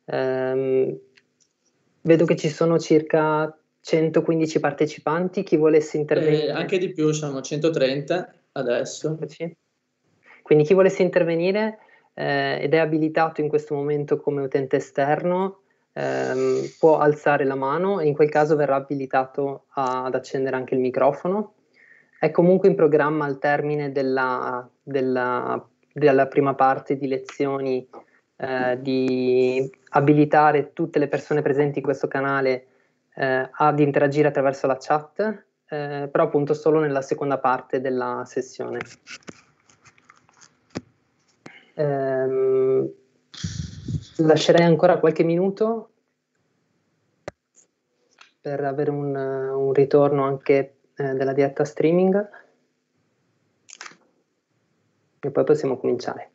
Vedo che ci sono circa 115 partecipanti. Chi volesse intervenire? Anche di più, siamo 130 adesso. Quindi chi volesse intervenire ed è abilitato in questo momento come utente esterno può alzare la mano e in quel caso verrà abilitato ad accendere anche il microfono. È comunque in programma al termine della prima parte di lezioni di abilitare tutte le persone presenti in questo canale ad interagire attraverso la chat, però appunto solo nella seconda parte della sessione. Lascerei ancora qualche minuto per avere un ritorno anche della diretta streaming e poi possiamo cominciare.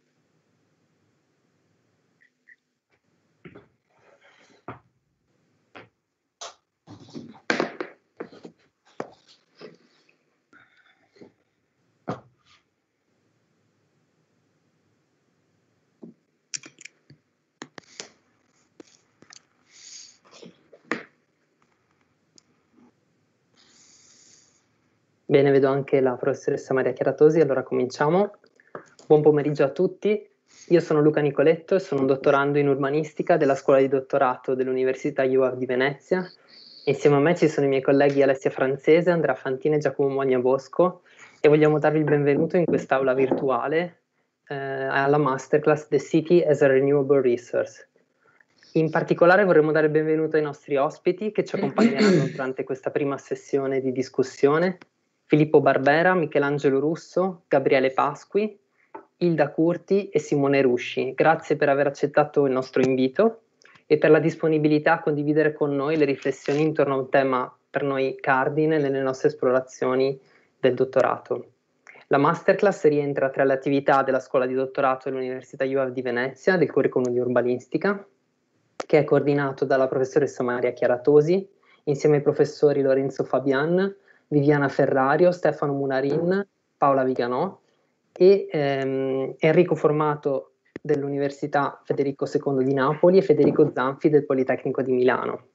Bene, vedo anche la professoressa Maria Chiara Tosi, allora cominciamo. Buon pomeriggio a tutti, io sono Luca Nicoletto e sono un dottorando in urbanistica della scuola di dottorato dell'Università UAV di Venezia. Insieme a me ci sono i miei colleghi Alessia Francese, Andrea Fantini e Giacomo Mogna Bosco e vogliamo darvi il benvenuto in quest'aula virtuale alla masterclass The City as a Renewable Resource. In particolare vorremmo dare il benvenuto ai nostri ospiti che ci accompagneranno durante questa prima sessione di discussione: Filippo Barbera, Michelangelo Russo, Gabriele Pasqui, Ilda Curti e Simone Rusci. Grazie per aver accettato il nostro invito e per la disponibilità a condividere con noi le riflessioni intorno a un tema per noi cardine nelle nostre esplorazioni del dottorato. La masterclass rientra tra le attività della scuola di dottorato dell'Università UAV di Venezia del curriculum di urbanistica, che è coordinato dalla professoressa Maria Chiara Tosi, insieme ai professori Lorenzo Fabian, Viviana Ferrario, Stefano Munarin, Paola Viganò e Enrico Formato dell'Università Federico II di Napoli e Federico Zanfi del Politecnico di Milano.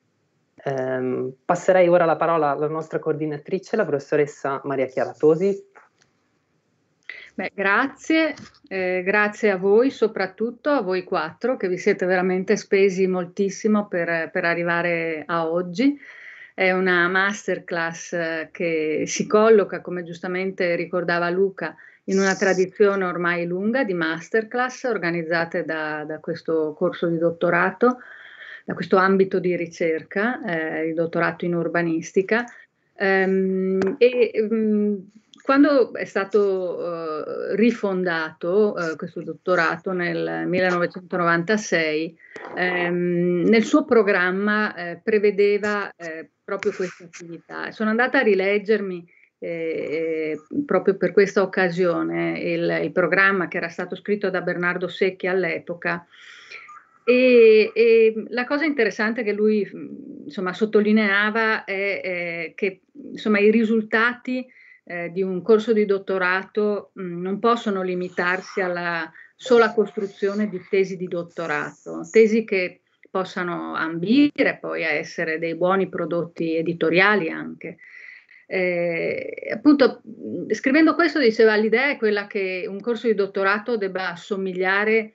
Passerei ora la parola alla nostra coordinatrice, la professoressa Maria Chiara Tosi. Beh, grazie a voi, soprattutto a voi quattro che vi siete veramente spesi moltissimo per arrivare a oggi. È una masterclass che si colloca, come giustamente ricordava Luca, in una tradizione ormai lunga di masterclass organizzate da questo corso di dottorato, da questo ambito di ricerca, il dottorato in urbanistica. Quando è stato rifondato questo dottorato nel 1996, nel suo programma prevedeva proprio questa attività. Sono andata a rileggermi proprio per questa occasione il programma che era stato scritto da Bernardo Secchi all'epoca. E la cosa interessante che lui insomma sottolineava è che insomma i risultati di un corso di dottorato non possono limitarsi alla sola costruzione di tesi di dottorato, tesi che possano ambire poi a essere dei buoni prodotti editoriali anche. Appunto, scrivendo questo diceva l'idea è quella che un corso di dottorato debba assomigliare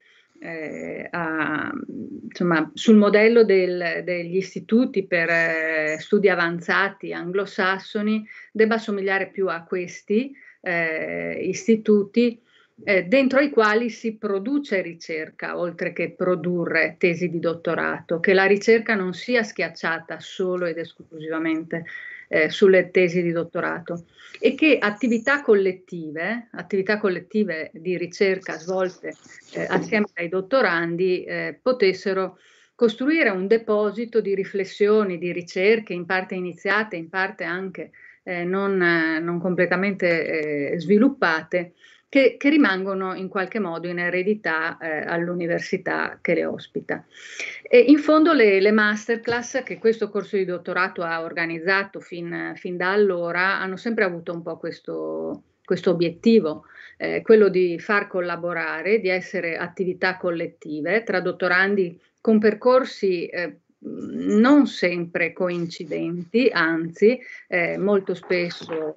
insomma, sul modello degli istituti per studi avanzati anglosassoni, debba assomigliare più a questi istituti dentro i quali si produce ricerca oltre che produrre tesi di dottorato, che la ricerca non sia schiacciata solo ed esclusivamente sulle tesi di dottorato e che attività collettive di ricerca svolte assieme ai dottorandi potessero costruire un deposito di riflessioni, di ricerche, in parte iniziate, in parte anche non completamente sviluppate, che rimangono in qualche modo in eredità all'università che le ospita. E in fondo le masterclass che questo corso di dottorato ha organizzato fin da allora hanno sempre avuto un po' questo obiettivo, quello di far collaborare, di essere attività collettive tra dottorandi con percorsi non sempre coincidenti, anzi molto spesso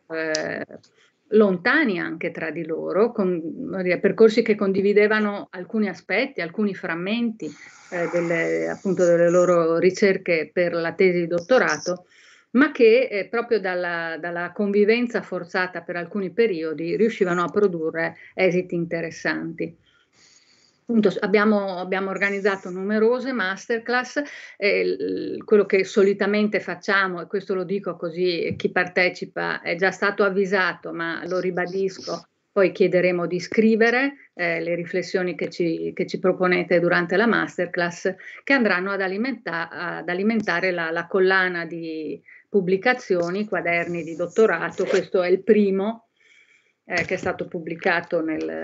lontani anche tra di loro, con percorsi che condividevano alcuni aspetti, alcuni frammenti appunto delle loro ricerche per la tesi di dottorato, ma che proprio dalla convivenza forzata per alcuni periodi riuscivano a produrre esiti interessanti. Appunto, abbiamo organizzato numerose masterclass, quello che solitamente facciamo, e questo lo dico così chi partecipa è già stato avvisato, ma lo ribadisco, poi chiederemo di scrivere le riflessioni che ci proponete durante la masterclass, che andranno ad alimentare la collana di pubblicazioni, quaderni di dottorato. Questo è il primo che è stato pubblicato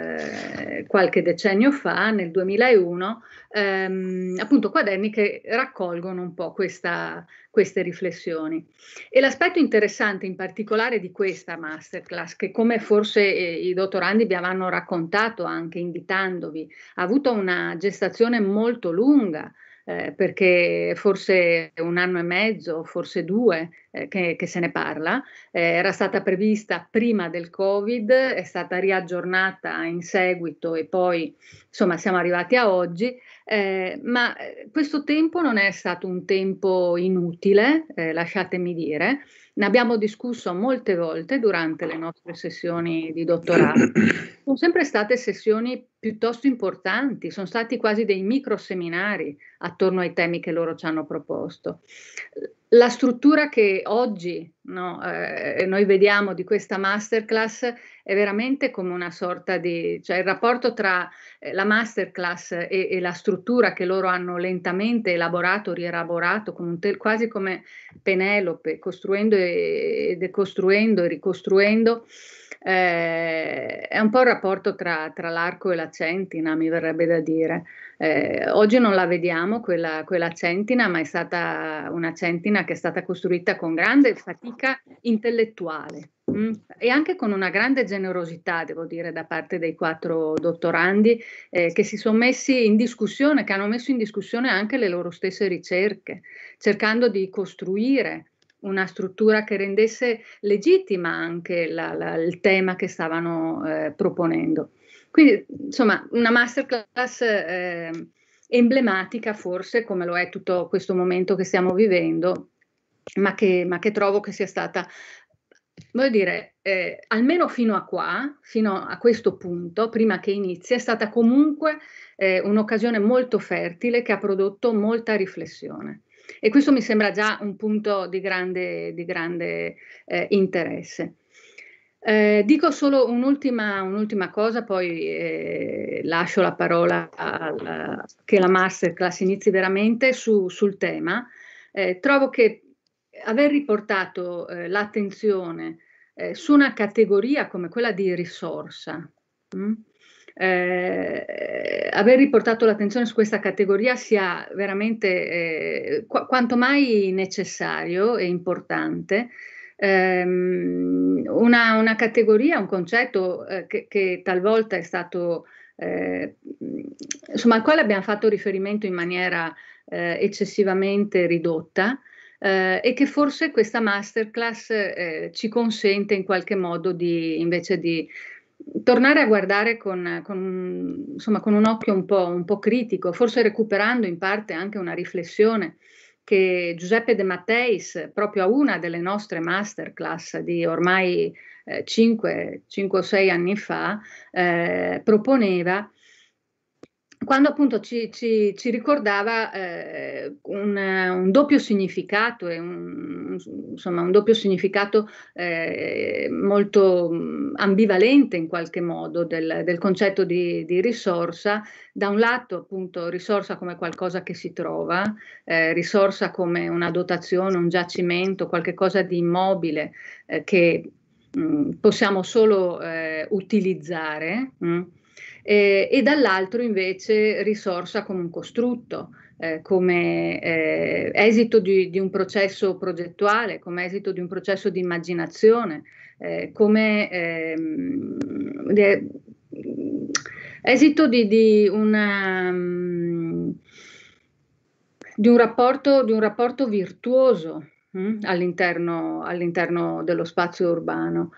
qualche decennio fa, nel 2001, appunto quaderni che raccolgono un po' queste riflessioni. E l'aspetto interessante in particolare di questa masterclass, che come forse i dottorandi vi avranno raccontato anche invitandovi, ha avuto una gestazione molto lunga, perché forse 1 anno e mezzo, forse 2, che se ne parla. Era stata prevista prima del Covid, è stata riaggiornata in seguito e poi insomma siamo arrivati a oggi, ma questo tempo non è stato un tempo inutile, lasciatemi dire. Ne abbiamo discusso molte volte durante le nostre sessioni di dottorato. Sono sempre state sessioni piuttosto importanti, sono stati quasi dei micro seminari attorno ai temi che loro ci hanno proposto. La struttura che oggi noi vediamo di questa masterclass è veramente come una sorta di, cioè il rapporto tra la masterclass e la struttura che loro hanno lentamente elaborato, rielaborato, quasi come Penelope, costruendo e decostruendo e ricostruendo. È un po' il rapporto tra l'arco e la centina, mi verrebbe da dire. Oggi non la vediamo quella centina, ma è stata una centina che è stata costruita con grande fatica intellettuale e anche con una grande generosità, devo dire, da parte dei 4 dottorandi che si sono messi in discussione, che hanno messo in discussione anche le loro stesse ricerche, cercando di costruire una struttura che rendesse legittima anche il tema che stavano proponendo. Quindi, insomma, una masterclass emblematica forse, come lo è tutto questo momento che stiamo vivendo, ma che trovo che sia stata, voglio dire, almeno fino a questo punto, prima che inizi, è stata comunque un'occasione molto fertile che ha prodotto molta riflessione. E questo mi sembra già un punto di grande interesse. Dico solo un'ultima cosa, poi lascio la parola che la masterclass inizi veramente sul tema. Trovo che aver riportato l'attenzione su una categoria come quella di risorsa, aver riportato l'attenzione su questa categoria sia veramente quanto mai necessario e importante. Una categoria, un concetto che talvolta è stato, insomma, al quale abbiamo fatto riferimento in maniera eccessivamente ridotta, e che forse questa masterclass ci consente in qualche modo invece di tornare a guardare con un occhio un po' critico, forse recuperando in parte anche una riflessione che Giuseppe De Matteis, proprio a una delle nostre masterclass di ormai 5 o 6 anni fa, proponeva, quando appunto ci ricordava un doppio significato, e un doppio significato molto ambivalente in qualche modo del concetto di risorsa. Da un lato appunto risorsa come qualcosa che si trova, risorsa come una dotazione, un giacimento, qualche cosa di immobile che possiamo solo utilizzare. E dall'altro invece risorsa come un costrutto, come esito di un processo progettuale, come esito di un processo di immaginazione, come esito di un rapporto virtuoso all'interno dello spazio urbano.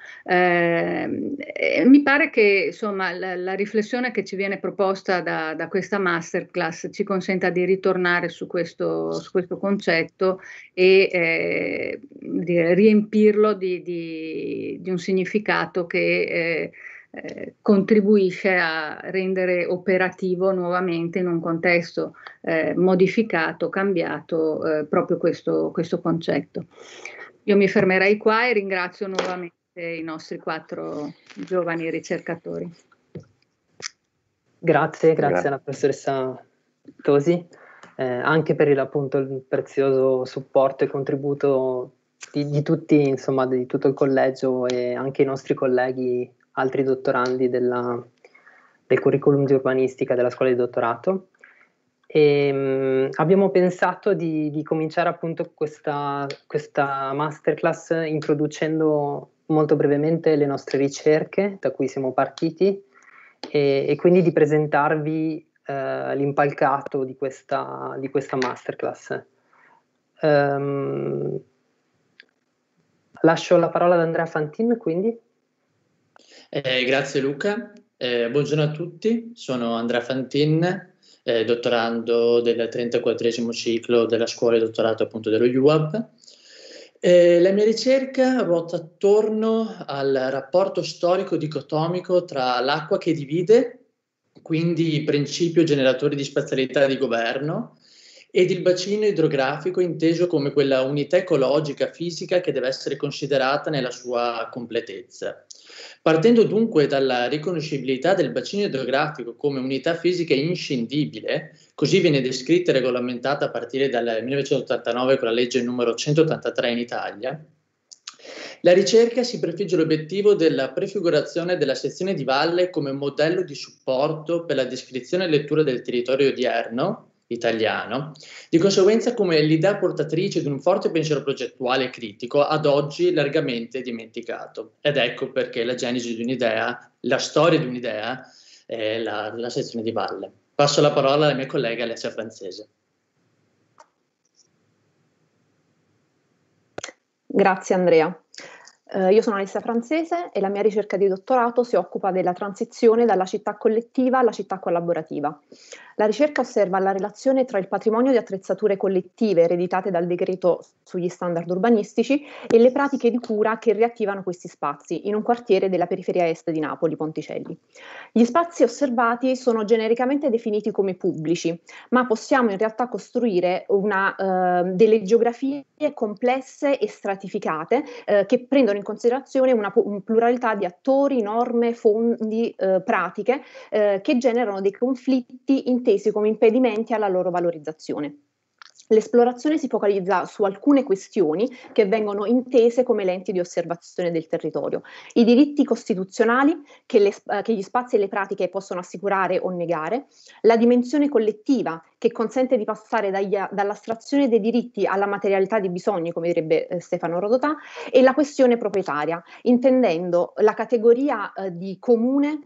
Mi pare che insomma la riflessione che ci viene proposta da questa masterclass ci consenta di ritornare su questo concetto e riempirlo di un significato che contribuisce a rendere operativo nuovamente in un contesto modificato, cambiato, proprio questo concetto. Io mi fermerei qua e ringrazio nuovamente i nostri 4 giovani ricercatori. Grazie alla professoressa Tosi, anche per il prezioso supporto e contributo di tutti, insomma, di tutto il collegio e anche i nostri colleghi, altri dottorandi del curriculum di urbanistica della scuola di dottorato. E abbiamo pensato di cominciare appunto questa masterclass introducendo molto brevemente le nostre ricerche da cui siamo partiti e quindi di presentarvi l'impalcato di questa masterclass. Lascio la parola ad Andrea Fantin, quindi. Grazie Luca, buongiorno a tutti, sono Andrea Fantin, dottorando del 34esimo ciclo della scuola di dottorato appunto dello UAB. La mia ricerca ruota attorno al rapporto storico dicotomico tra l'acqua che divide, quindi principio generatore di spazialità di governo, ed il bacino idrografico inteso come quella unità ecologica fisica che deve essere considerata nella sua completezza. Partendo dunque dalla riconoscibilità del bacino idrografico come unità fisica inscindibile, così viene descritta e regolamentata a partire dal 1989 con la legge numero 183 in Italia, la ricerca si prefigge l'obiettivo della prefigurazione della sezione di valle come modello di supporto per la descrizione e lettura del territorio odierno italiano, di conseguenza come l'idea portatrice di un forte pensiero progettuale e critico ad oggi largamente dimenticato. Ed ecco perché la genesi di un'idea, la storia di un'idea è la sezione di valle. Passo la parola alla mia collega Alessia Francese. Grazie Andrea. Io sono Alessia Francese e la mia ricerca di dottorato si occupa della transizione dalla città collettiva alla città collaborativa. La ricerca osserva la relazione tra il patrimonio di attrezzature collettive ereditate dal decreto sugli standard urbanistici e le pratiche di cura che riattivano questi spazi in un quartiere della periferia est di Napoli, Ponticelli. Gli spazi osservati sono genericamente definiti come pubblici, ma possiamo in realtà costruire delle geografie complesse e stratificate che prendono in considerazione una pluralità di attori, norme, fondi, pratiche che generano dei conflitti intesi come impedimenti alla loro valorizzazione. L'esplorazione si focalizza su alcune questioni che vengono intese come lenti di osservazione del territorio: i diritti costituzionali che gli spazi e le pratiche possono assicurare o negare, la dimensione collettiva che consente di passare dall'astrazione dei diritti alla materialità dei bisogni, come direbbe Stefano Rodotà, e la questione proprietaria, intendendo la categoria di comune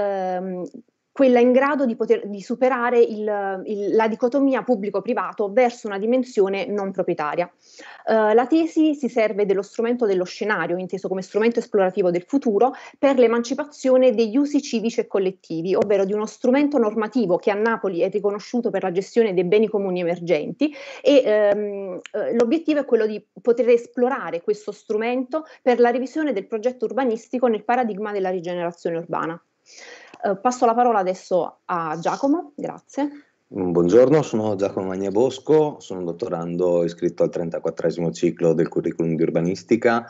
quella in grado di superare la dicotomia pubblico-privato verso una dimensione non proprietaria. La tesi si serve dello strumento dello scenario, inteso come strumento esplorativo del futuro, per l'emancipazione degli usi civici e collettivi, ovvero di uno strumento normativo che a Napoli è riconosciuto per la gestione dei beni comuni emergenti e l'obiettivo è quello di poter esplorare questo strumento per la revisione del progetto urbanistico nel paradigma della rigenerazione urbana. Passo la parola adesso a Giacomo, grazie. Buongiorno, sono Giacomo Magnabosco, sono un dottorando iscritto al 34esimo ciclo del curriculum di urbanistica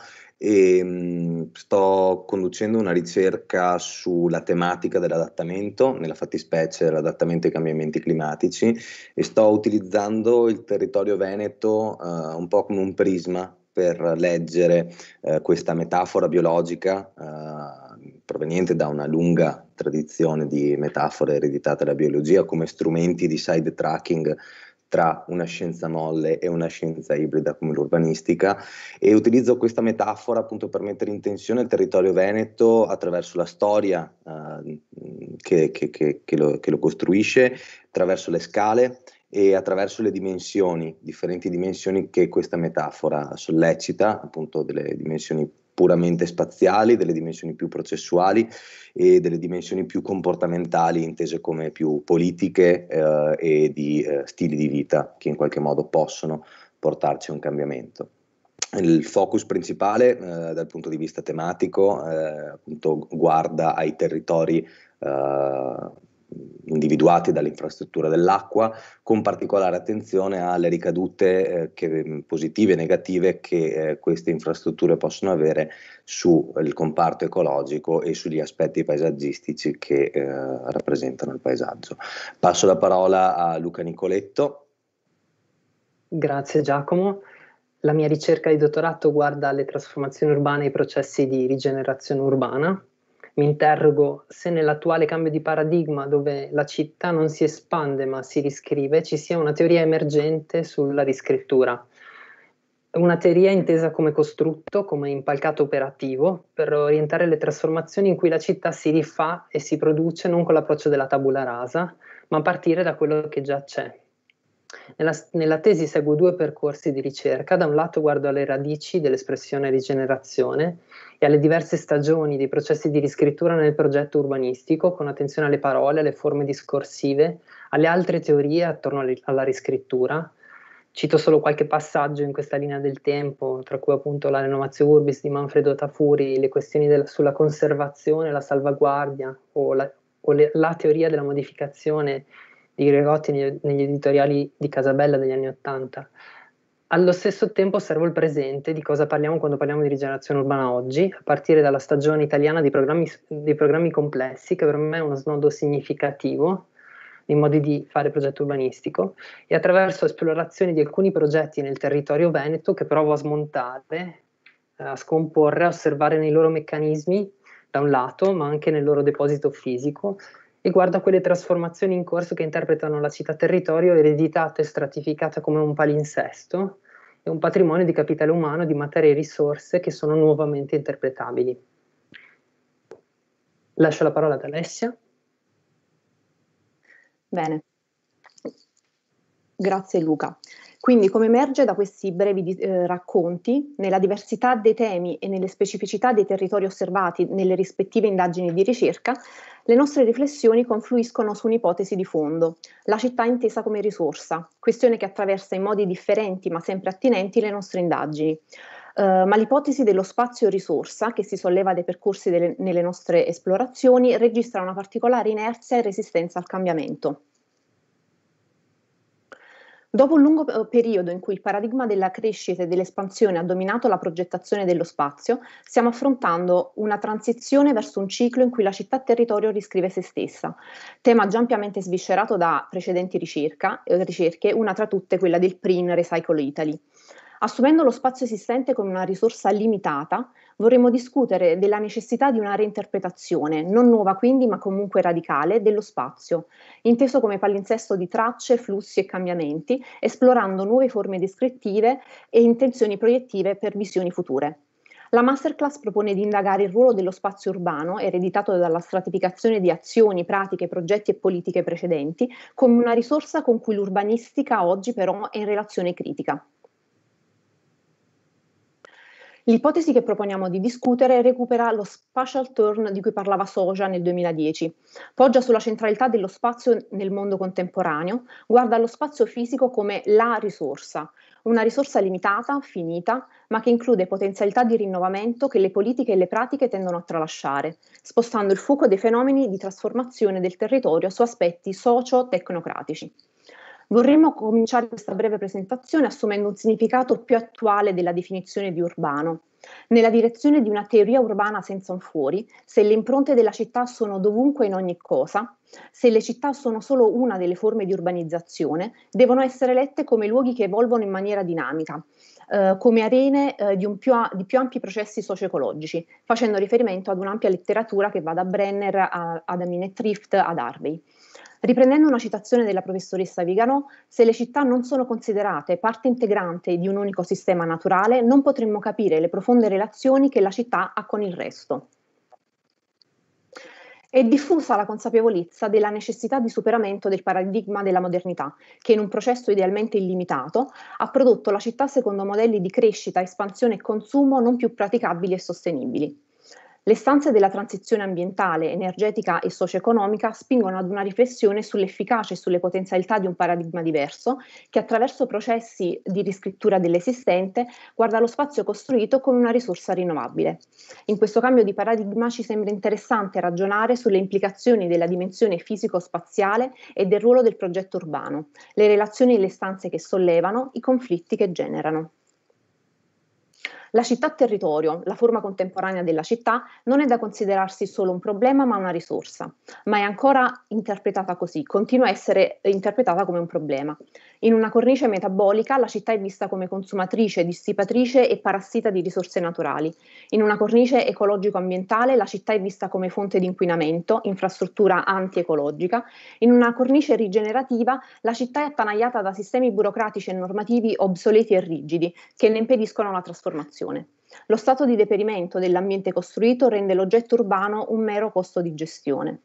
e sto conducendo una ricerca sulla tematica dell'adattamento, nella fattispecie l'adattamento ai cambiamenti climatici, e sto utilizzando il territorio veneto un po' come un prisma per leggere questa metafora biologica proveniente da una lunga tradizione di metafore ereditate dalla biologia come strumenti di side tracking tra una scienza molle e una scienza ibrida come l'urbanistica, e utilizzo questa metafora appunto per mettere in tensione il territorio veneto attraverso la storia che lo costruisce, attraverso le scale e attraverso le dimensioni, differenti dimensioni che questa metafora sollecita, appunto delle dimensioni puramente spaziali, delle dimensioni più processuali e delle dimensioni più comportamentali, intese come più politiche e di stili di vita che in qualche modo possono portarci a un cambiamento. Il focus principale dal punto di vista tematico appunto guarda ai territori individuati dall'infrastruttura dell'acqua, con particolare attenzione alle ricadute positive e negative che queste infrastrutture possono avere sul comparto ecologico e sugli aspetti paesaggistici che rappresentano il paesaggio. Passo la parola a Luca Nicoletto. Grazie Giacomo. La mia ricerca di dottorato guarda alle trasformazioni urbane e ai processi di rigenerazione urbana. Mi interrogo se nell'attuale cambio di paradigma, dove la città non si espande ma si riscrive, ci sia una teoria emergente sulla riscrittura. Una teoria intesa come costrutto, come impalcato operativo, per orientare le trasformazioni in cui la città si rifà e si produce non con l'approccio della tabula rasa, ma a partire da quello che già c'è. Nella tesi seguo due percorsi di ricerca. Da un lato guardo alle radici dell'espressione rigenerazione e alle diverse stagioni dei processi di riscrittura nel progetto urbanistico, con attenzione alle parole, alle forme discorsive, alle altre teorie attorno alla riscrittura. Cito solo qualche passaggio in questa linea del tempo, tra cui appunto la Renovatio Urbis di Manfredo Tafuri, le questioni sulla conservazione, la salvaguardia o la teoria della modificazione di Gregotti negli editoriali di Casabella degli anni *80. Allo stesso tempo osservo il presente, di cosa parliamo quando parliamo di rigenerazione urbana oggi, a partire dalla stagione italiana dei programmi complessi, che per me è uno snodo significativo nei modi di fare progetto urbanistico, e attraverso esplorazioni di alcuni progetti nel territorio veneto che provo a smontare, a scomporre, a osservare nei loro meccanismi da un lato, ma anche nel loro deposito fisico, e guarda quelle trasformazioni in corso che interpretano la città-territorio ereditata e stratificata come un palinsesto e un patrimonio di capitale umano, di materie e risorse che sono nuovamente interpretabili. Lascio la parola ad Alessia. Bene, grazie Luca. Quindi, come emerge da questi brevi racconti, nella diversità dei temi e nelle specificità dei territori osservati nelle rispettive indagini di ricerca, le nostre riflessioni confluiscono su un'ipotesi di fondo, la città intesa come risorsa, questione che attraversa in modi differenti ma sempre attinenti le nostre indagini. Ma l'ipotesi dello spazio risorsa, che si solleva dai percorsi nelle nostre esplorazioni, registra una particolare inerzia e resistenza al cambiamento. Dopo un lungo periodo in cui il paradigma della crescita e dell'espansione ha dominato la progettazione dello spazio, stiamo affrontando una transizione verso un ciclo in cui la città-territorio riscrive se stessa, tema già ampiamente sviscerato da precedenti ricerche, una tra tutte quella del PRIN Recycle Italy. Assumendo lo spazio esistente come una risorsa limitata, vorremmo discutere della necessità di una reinterpretazione, non nuova quindi, ma comunque radicale, dello spazio, inteso come palinsesto di tracce, flussi e cambiamenti, esplorando nuove forme descrittive e intenzioni proiettive per visioni future. La masterclass propone di indagare il ruolo dello spazio urbano, ereditato dalla stratificazione di azioni, pratiche, progetti e politiche precedenti, come una risorsa con cui l'urbanistica oggi però è in relazione critica. L'ipotesi che proponiamo di discutere recupera lo spatial turn di cui parlava Soja nel 2010, poggia sulla centralità dello spazio nel mondo contemporaneo, guarda allo spazio fisico come la risorsa, una risorsa limitata, finita, ma che include potenzialità di rinnovamento che le politiche e le pratiche tendono a tralasciare, spostando il fuoco dei fenomeni di trasformazione del territorio su aspetti socio-tecnocratici. Vorremmo cominciare questa breve presentazione assumendo un significato più attuale della definizione di urbano, nella direzione di una teoria urbana senza un fuori, se le impronte della città sono dovunque in ogni cosa, se le città sono solo una delle forme di urbanizzazione, devono essere lette come luoghi che evolvono in maniera dinamica, come arene di più ampi processi socio-ecologici, facendo riferimento ad un'ampia letteratura che va da Brenner ad Amin e Trift ad Harvey. Riprendendo una citazione della professoressa Viganò, se le città non sono considerate parte integrante di un unico sistema naturale, non potremmo capire le profonde relazioni che la città ha con il resto. È diffusa la consapevolezza della necessità di superamento del paradigma della modernità, che in un processo idealmente illimitato ha prodotto la città secondo modelli di crescita, espansione e consumo non più praticabili e sostenibili. Le istanze della transizione ambientale, energetica e socio-economica spingono ad una riflessione sull'efficacia e sulle potenzialità di un paradigma diverso, che attraverso processi di riscrittura dell'esistente guarda lo spazio costruito come una risorsa rinnovabile. In questo cambio di paradigma ci sembra interessante ragionare sulle implicazioni della dimensione fisico-spaziale e del ruolo del progetto urbano, le relazioni e le istanze che sollevano, i conflitti che generano. La città-territorio, la forma contemporanea della città, non è da considerarsi solo un problema ma una risorsa, ma è ancora interpretata così, continua a essere interpretata come un problema. In una cornice metabolica la città è vista come consumatrice, dissipatrice e parassita di risorse naturali. In una cornice ecologico-ambientale la città è vista come fonte di inquinamento, infrastruttura anti-ecologica. In una cornice rigenerativa la città è attanagliata da sistemi burocratici e normativi obsoleti e rigidi che ne impediscono la trasformazione. Lo stato di deperimento dell'ambiente costruito rende l'oggetto urbano un mero costo di gestione.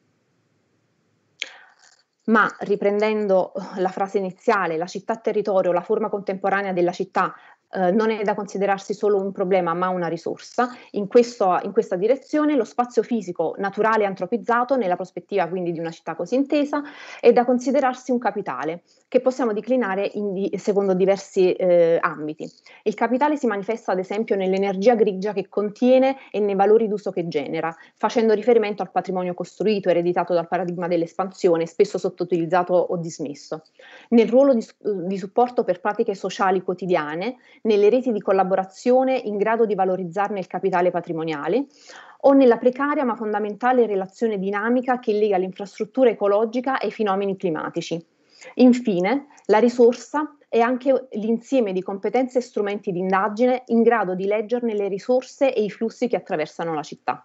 Ma riprendendo la frase iniziale, la città-territorio, la forma contemporanea della città, non è da considerarsi solo un problema ma una risorsa. In questa direzione lo spazio fisico naturale e antropizzato, nella prospettiva quindi di una città così intesa, è da considerarsi un capitale che possiamo declinare secondo diversi ambiti. Il capitale si manifesta ad esempio nell'energia grigia che contiene e nei valori d'uso che genera, facendo riferimento al patrimonio costruito, ereditato dal paradigma dell'espansione, spesso sottoutilizzato o dismesso. Nel ruolo di supporto per pratiche sociali quotidiane, nelle reti di collaborazione in grado di valorizzarne il capitale patrimoniale, o nella precaria ma fondamentale relazione dinamica che lega l'infrastruttura ecologica ai fenomeni climatici. Infine, la risorsa è anche l'insieme di competenze e strumenti di indagine in grado di leggerne le risorse e i flussi che attraversano la città.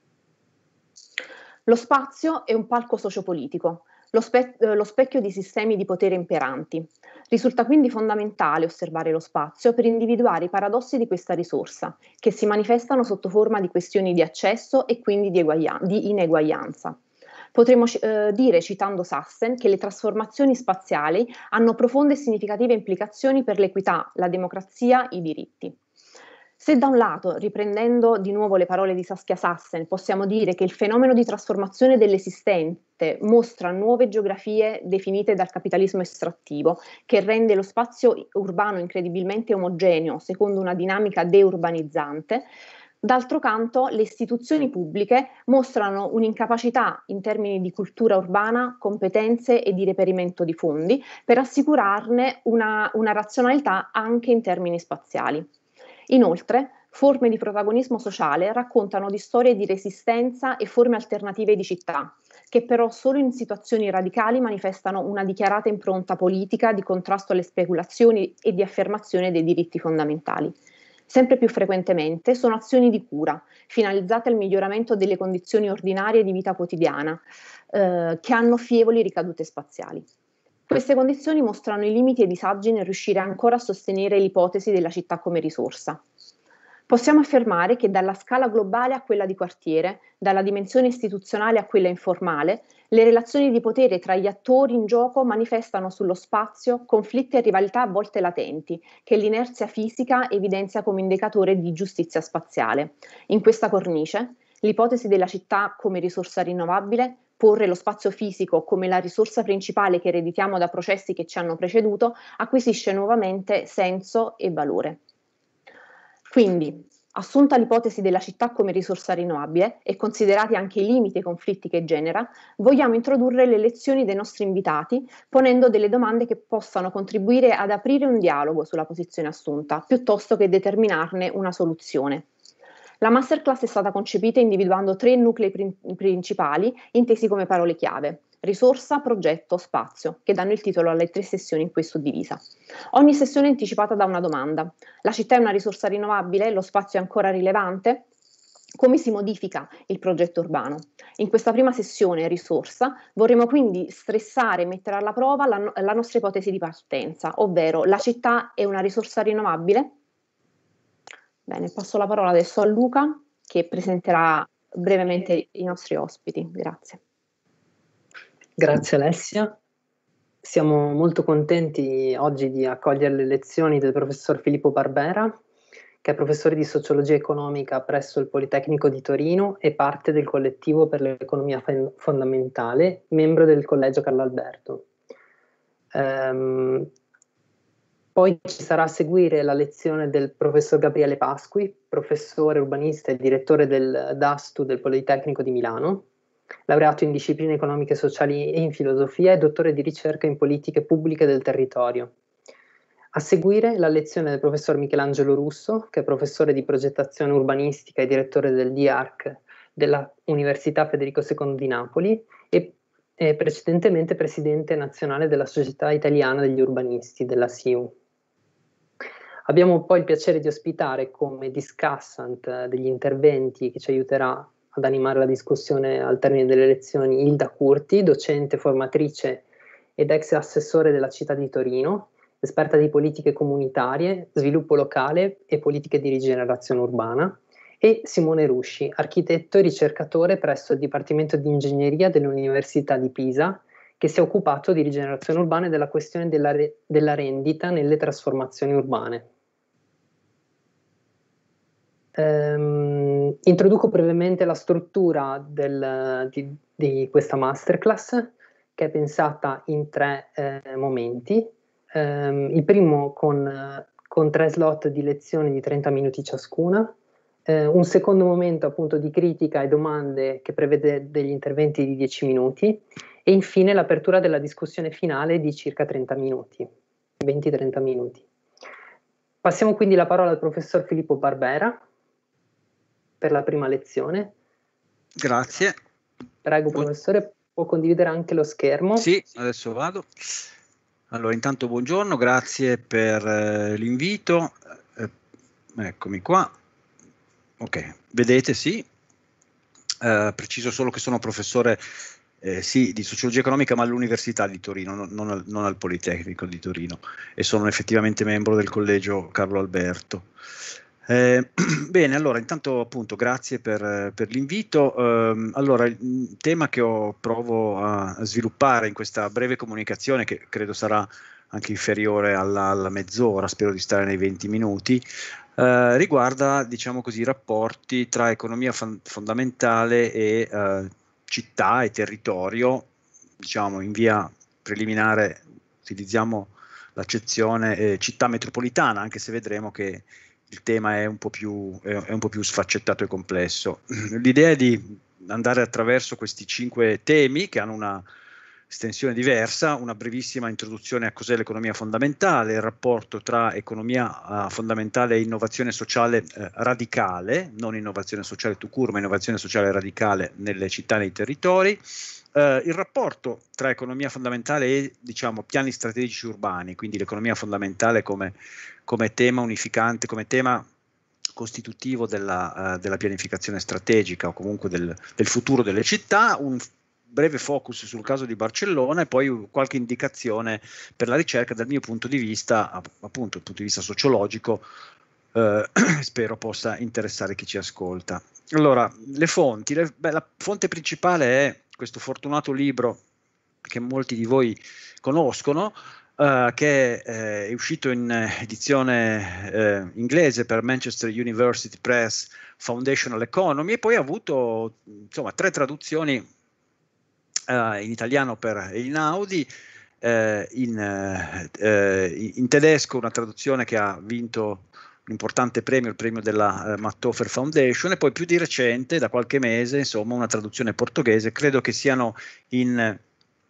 Lo spazio è un palco sociopolitico, lo specchio di sistemi di potere imperanti. Risulta quindi fondamentale osservare lo spazio per individuare i paradossi di questa risorsa, che si manifestano sotto forma di questioni di accesso e quindi di ineguaglianza. Potremmo dire, citando Sassen, che le trasformazioni spaziali hanno profonde e significative implicazioni per l'equità, la democrazia, i diritti. Se da un lato, riprendendo di nuovo le parole di Saskia Sassen, possiamo dire che il fenomeno di trasformazione dell'esistente mostra nuove geografie definite dal capitalismo estrattivo, che rende lo spazio urbano incredibilmente omogeneo secondo una dinamica deurbanizzante, d'altro canto le istituzioni pubbliche mostrano un'incapacità in termini di cultura urbana, competenze e di reperimento di fondi per assicurarne una razionalità anche in termini spaziali. Inoltre, forme di protagonismo sociale raccontano di storie di resistenza e forme alternative di città, che però solo in situazioni radicali manifestano una dichiarata impronta politica di contrasto alle speculazioni e di affermazione dei diritti fondamentali. Sempre più frequentemente sono azioni di cura, finalizzate al miglioramento delle condizioni ordinarie di vita quotidiana, che hanno fievoli ricadute spaziali. Queste condizioni mostrano i limiti e i disagi nel riuscire ancora a sostenere l'ipotesi della città come risorsa. Possiamo affermare che dalla scala globale a quella di quartiere, dalla dimensione istituzionale a quella informale, le relazioni di potere tra gli attori in gioco manifestano sullo spazio conflitti e rivalità a volte latenti, che l'inerzia fisica evidenzia come indicatore di giustizia spaziale. In questa cornice, l'ipotesi della città come risorsa rinnovabile, porre lo spazio fisico come la risorsa principale che ereditiamo da processi che ci hanno preceduto, acquisisce nuovamente senso e valore. Quindi, assunta l'ipotesi della città come risorsa rinnovabile e considerati anche i limiti e i conflitti che genera, vogliamo introdurre le lezioni dei nostri invitati ponendo delle domande che possano contribuire ad aprire un dialogo sulla posizione assunta, piuttosto che determinarne una soluzione. La masterclass è stata concepita individuando 3 nuclei principali intesi come parole chiave: risorsa, progetto, spazio, che danno il titolo alle 3 sessioni in cui è suddivisa. Ogni sessione è anticipata da una domanda. La città è una risorsa rinnovabile? Lo spazio è ancora rilevante? Come si modifica il progetto urbano? In questa prima sessione risorsa vorremmo quindi stressare e mettere alla prova la nostra ipotesi di partenza, ovvero la città è una risorsa rinnovabile? Bene, passo la parola adesso a Luca che presenterà brevemente i nostri ospiti. Grazie. Grazie Alessia. Siamo molto contenti oggi di accogliere le lezioni del professor Filippo Barbera, che è professore di sociologia economica presso il Politecnico di Torino e parte del collettivo per l'economia fondamentale, membro del Collegio Carlo Alberto. Poi ci sarà a seguire la lezione del professor Gabriele Pasqui, professore urbanista e direttore del DASTU del Politecnico di Milano, laureato in discipline economiche, sociali e in filosofia e dottore di ricerca in politiche pubbliche del territorio. A seguire la lezione del professor Michelangelo Russo, che è professore di progettazione urbanistica e direttore del DIARC della Università Federico II di Napoli e precedentemente presidente nazionale della Società Italiana degli Urbanisti, della SIU. Abbiamo poi il piacere di ospitare come discussant degli interventi che ci aiuterà ad animare la discussione al termine delle lezioni Ilda Curti, docente, formatrice ed ex assessore della città di Torino, esperta di politiche comunitarie, sviluppo locale e politiche di rigenerazione urbana, e Simone Rusci, architetto e ricercatore presso il Dipartimento di Ingegneria dell'Università di Pisa, che si è occupato di rigenerazione urbana e della questione della rendita nelle trasformazioni urbane. Introduco brevemente la struttura di questa masterclass, che è pensata in 3 momenti. Il primo con 3 slot di lezioni di 30 minuti ciascuna, un secondo momento appunto di critica e domande che prevede degli interventi di 10 minuti e infine l'apertura della discussione finale di circa 30 minuti, 20-30 minuti. Passiamo quindi la parola al professor Filippo Barbera per la prima lezione. Grazie. Prego professore, può condividere anche lo schermo? Sì, adesso vado. Allora, intanto buongiorno, grazie per l'invito. Eccomi qua. Ok, vedete, sì. Preciso solo che sono professore sì, di sociologia economica, ma all'Università di Torino, non al Politecnico di Torino, e sono effettivamente membro del Collegio Carlo Alberto. Bene, allora intanto appunto grazie per l'invito. Allora il tema che provo a sviluppare in questa breve comunicazione, che credo sarà anche inferiore alla mezz'ora, spero di stare nei 20 minuti, riguarda, diciamo così, i rapporti tra economia fondamentale e città e territorio. Diciamo in via preliminare utilizziamo l'accezione città metropolitana, anche se vedremo che il tema è un po' più sfaccettato e complesso. L'idea è di andare attraverso questi 5 temi che hanno una estensione diversa, una brevissima introduzione a cos'è l'economia fondamentale, il rapporto tra economia fondamentale e innovazione sociale radicale, non innovazione sociale tout court, ma innovazione sociale radicale nelle città e nei territori, il rapporto tra economia fondamentale e, diciamo, piani strategici urbani, quindi l'economia fondamentale come tema unificante, come tema costitutivo della pianificazione strategica o comunque del futuro delle città, un breve focus sul caso di Barcellona e poi qualche indicazione per la ricerca dal mio punto di vista, appunto dal punto di vista sociologico, spero possa interessare chi ci ascolta. Allora, le fonti, la fonte principale è questo fortunato libro che molti di voi conoscono, che è uscito in edizione inglese per Manchester University Press, Foundational Economy, e poi ha avuto insomma 3 traduzioni in italiano per Einaudi, in tedesco una traduzione che ha vinto un importante premio, il premio della Matthofer Foundation, e poi più di recente, da qualche mese, insomma, una traduzione portoghese. Credo che siano in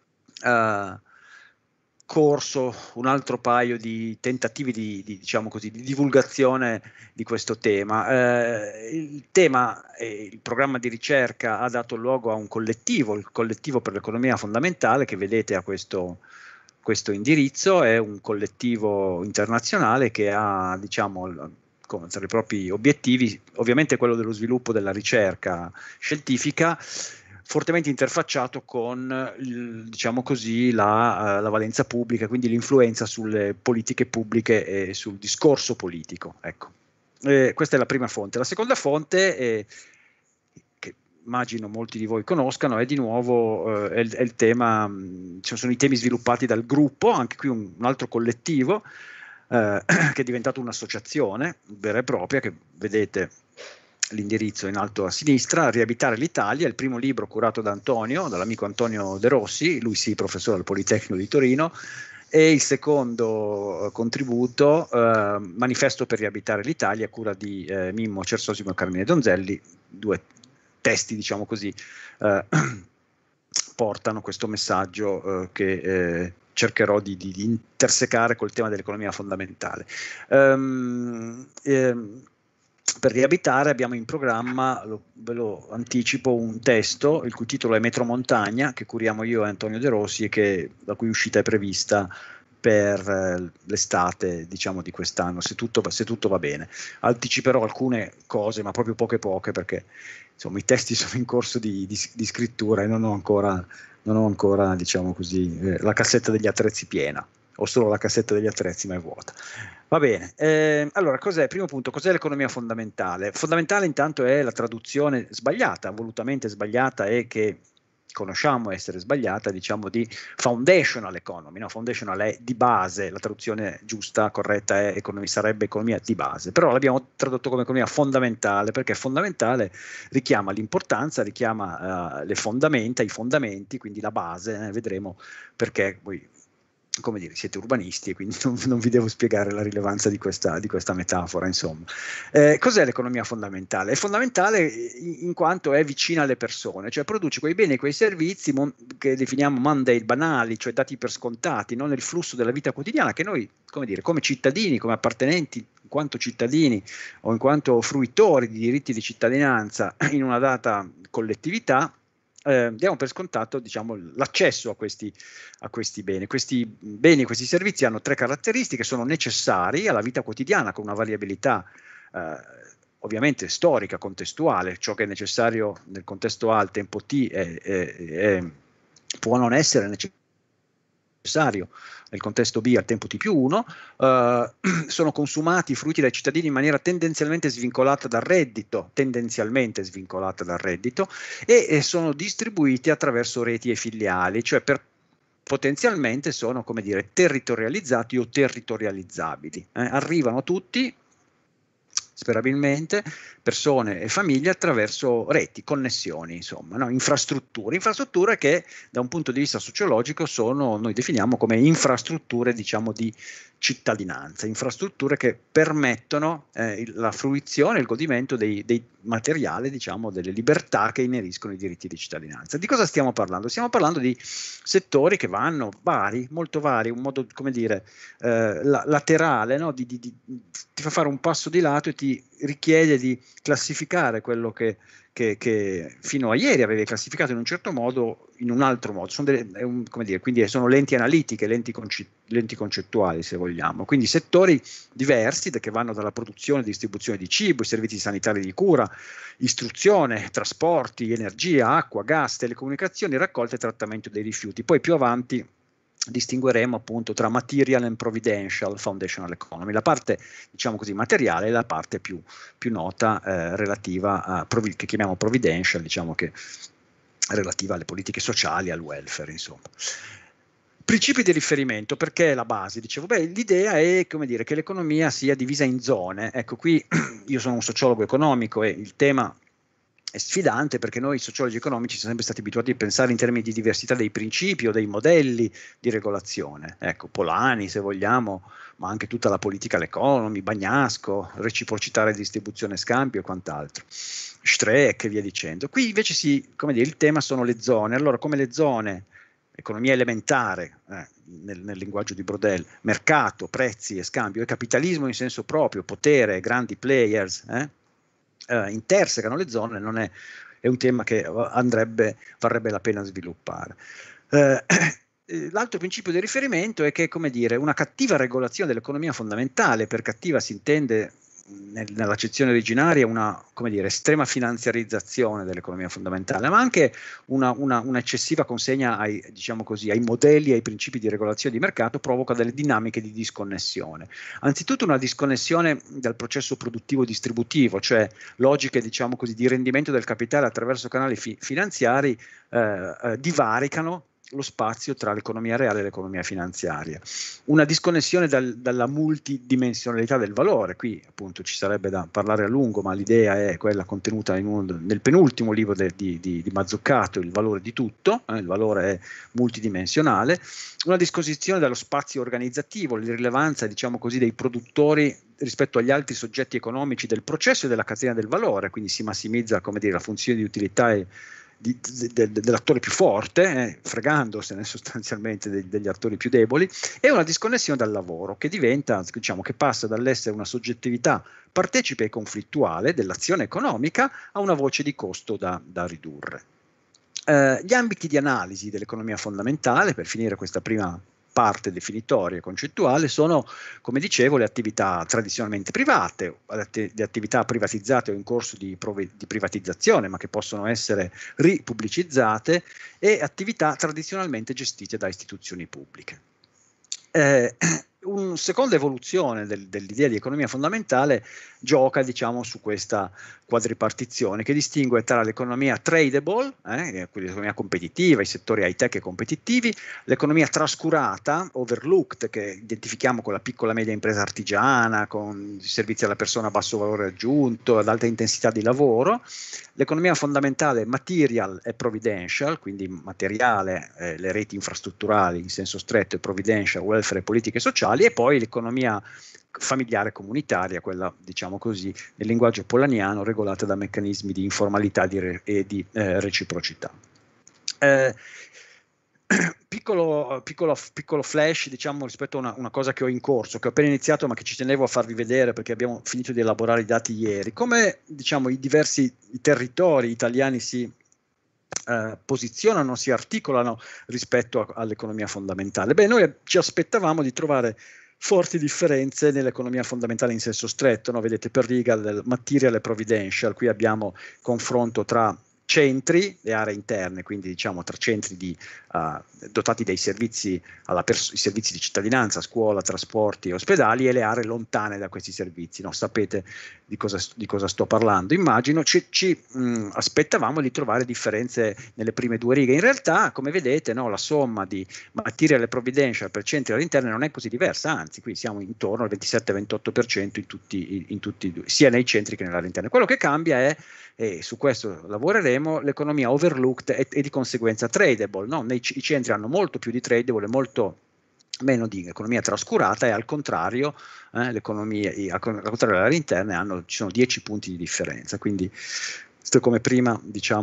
corso un altro paio di tentativi diciamo così, di divulgazione di questo tema. Il tema, il programma di ricerca ha dato luogo a un collettivo, il collettivo per l'economia fondamentale, che vedete a questo indirizzo. È un collettivo internazionale che ha, diciamo, tra i propri obiettivi ovviamente quello dello sviluppo della ricerca scientifica, fortemente interfacciato con, diciamo così, la valenza pubblica, quindi l'influenza sulle politiche pubbliche e sul discorso politico. Ecco. Questa è la prima fonte. La seconda fonte che immagino molti di voi conoscano, è di nuovo è il tema, sono i temi sviluppati dal gruppo, anche qui un altro collettivo che è diventato un'associazione vera e propria, che vedete l'indirizzo in alto a sinistra, Riabitare l'Italia, il primo libro curato da Antonio, dall'amico Antonio De Rossi, lui sì, professore al Politecnico di Torino, e il secondo contributo, Manifesto per riabitare l'Italia, a cura di Mimmo Cersosimo e Carmine Donzelli, due testi, diciamo così, portano questo messaggio che cercherò di intersecare col tema dell'economia fondamentale. Per riabitare abbiamo in programma, ve lo anticipo, un testo il cui titolo è Metro Montagna, che curiamo io e Antonio De Rossi e la cui uscita è prevista per l'estate, diciamo, di quest'anno, se tutto va bene. Anticiperò alcune cose, ma proprio poche, perché insomma i testi sono in corso di scrittura e non ho ancora diciamo così, la cassetta degli attrezzi piena. Ho solo la cassetta degli attrezzi, ma è vuota. Va bene, allora primo punto, cos'è l'economia fondamentale? Fondamentale intanto è la traduzione sbagliata, volutamente sbagliata, e che conosciamo essere sbagliata, diciamo, di foundational economy, no? Foundational è di base, la traduzione giusta, corretta è sarebbe economia di base, però l'abbiamo tradotto come economia fondamentale, perché fondamentale richiama l'importanza, richiama le fondamenta, i fondamenti, quindi la base, vedremo perché voi, come dire, siete urbanisti e quindi non vi devo spiegare la rilevanza di questa metafora, insomma. Cos'è l'economia fondamentale? È fondamentale in quanto è vicina alle persone, cioè produce quei beni e quei servizi che definiamo mundane, banali, cioè dati per scontati, no? Nel flusso della vita quotidiana, che noi, come dire, come cittadini, come appartenenti, in quanto cittadini o in quanto fruitori di diritti di cittadinanza in una data collettività, diamo per scontato, diciamo, l'accesso a questi beni. Questi beni e questi servizi hanno tre caratteristiche: sono necessari alla vita quotidiana con una variabilità ovviamente storica, contestuale. Ciò che è necessario nel contesto A al tempo T può non essere necessario nel contesto B al tempo T+1, sono consumati, fruiti dai cittadini in maniera tendenzialmente svincolata dal reddito, e sono distribuiti attraverso reti e filiali, cioè potenzialmente sono, come dire, territorializzati o territorializzabili. Arrivano tutti, sperabilmente, persone e famiglie attraverso reti, connessioni, insomma, no? Infrastrutture che da un punto di vista sociologico noi definiamo come infrastrutture, diciamo, di cittadinanza, infrastrutture che permettono la fruizione, il godimento dei materiali, diciamo, delle libertà che ineriscono i diritti di cittadinanza. Di cosa stiamo parlando? Stiamo parlando di settori che vanno molto vari, un modo, come dire, laterale, no? Ti fa fare un passo di lato e ti richiede di classificare quello che fino a ieri avevi classificato in un certo modo in un altro modo. Quindi sono lenti analitiche, lenti concettuali, se vogliamo. Quindi settori diversi che vanno dalla produzione e distribuzione di cibo, i servizi sanitari di cura, istruzione, trasporti, energia, acqua, gas, telecomunicazioni, raccolta e trattamento dei rifiuti. Poi più avanti distingueremo appunto tra material and providential foundational economy, la parte, diciamo così, materiale, e la parte più nota relativa a che chiamiamo providential, diciamo che relativa alle politiche sociali, al welfare, insomma. Principi di riferimento, perché è la base? Dicevo, l'idea è, come dire, che l'economia sia divisa in zone. Ecco, qui io sono un sociologo economico e il tema è sfidante, perché noi sociologi economici siamo sempre stati abituati a pensare in termini di diversità dei principi o dei modelli di regolazione. Ecco, Polanyi, se vogliamo, ma anche tutta la political economy, Bagnasco, reciprocità, redistribuzione, scambio e quant'altro, Streeck e via dicendo. Qui invece il tema sono le zone. Allora, come le zone, economia elementare, nel linguaggio di Brodel, mercato, prezzi e scambio, e capitalismo in senso proprio, potere, grandi players, intersecano le zone, è un tema che varrebbe la pena sviluppare. L'altro principio di riferimento è che, come dire, una cattiva regolazione dell'economia fondamentale, per cattiva si intende nell'accezione originaria una, come dire, estrema finanziarizzazione dell'economia fondamentale, ma anche un'eccessiva consegna ai, diciamo così, ai modelli e ai principi di regolazione di mercato provoca delle dinamiche di disconnessione. Anzitutto una disconnessione dal processo produttivo distributivo, cioè logiche, diciamo così, di rendimento del capitale attraverso canali finanziari divaricano lo spazio tra l'economia reale e l'economia finanziaria. Una disconnessione dalla multidimensionalità del valore. Qui appunto ci sarebbe da parlare a lungo, ma l'idea è quella contenuta nel penultimo libro di Mazzucato, Il valore di tutto, il valore è multidimensionale. Una disconnessione dallo spazio organizzativo, l'irrilevanza, diciamo così, dei produttori rispetto agli altri soggetti economici del processo e della catena del valore, quindi si massimizza, come dire, la funzione di utilità dell'attore più forte, fregandosene sostanzialmente degli attori più deboli, e una disconnessione dal lavoro che diventa, diciamo, che passa dall'essere una soggettività partecipe e conflittuale dell'azione economica a una voce di costo da ridurre. Gli ambiti di analisi dell'economia fondamentale, per finire questa prima parte definitoria e concettuale, sono, come dicevo, le attività tradizionalmente private, le attività privatizzate o in corso di privatizzazione, ma che possono essere ripubblicizzate, e attività tradizionalmente gestite da istituzioni pubbliche. Una seconda evoluzione dell'idea di economia fondamentale gioca, diciamo, su questa quadripartizione che distingue tra l'economia tradable, l'economia competitiva, i settori high tech e competitivi, l'economia trascurata, overlooked, che identifichiamo con la piccola e media impresa artigiana, con servizi alla persona a basso valore aggiunto, ad alta intensità di lavoro, l'economia fondamentale material e providential, quindi materiale, le reti infrastrutturali in senso stretto, e providential, welfare e politiche sociali, e poi l'economia familiare comunitaria, quella, diciamo così, nel linguaggio polanyiano, regolata da meccanismi di informalità e di reciprocità. Piccolo flash, diciamo, rispetto a una cosa che ho in corso, che ho appena iniziato ma che ci tenevo a farvi vedere perché abbiamo finito di elaborare i dati ieri. Come, diciamo, i diversi territori italiani si posizionano, si articolano rispetto all'economia fondamentale. Beh, noi ci aspettavamo di trovare forti differenze nell'economia fondamentale in senso stretto, no? Vedete per riga del material e providential, qui abbiamo confronto tra centri e aree interne, quindi diciamo tra centri dotati dei servizi i servizi di cittadinanza, scuola, trasporti, ospedali, e le aree lontane da questi servizi. No? Sapete di cosa sto parlando, immagino. Ci aspettavamo di trovare differenze nelle prime due righe. In realtà, come vedete, no, la somma di material e providential per centri all'interno non è così diversa, anzi qui siamo intorno al 27-28% in tutti, sia nei centri che nell'area interna. Quello che cambia è, e su questo lavoreremo, l'economia overlooked e di conseguenza tradable. No? I centri hanno molto più di tradable e molto meno di economia trascurata, e al contrario l'economia, al contrario dell'area interna, ci sono 10 punti di differenza. Quindi questo come primo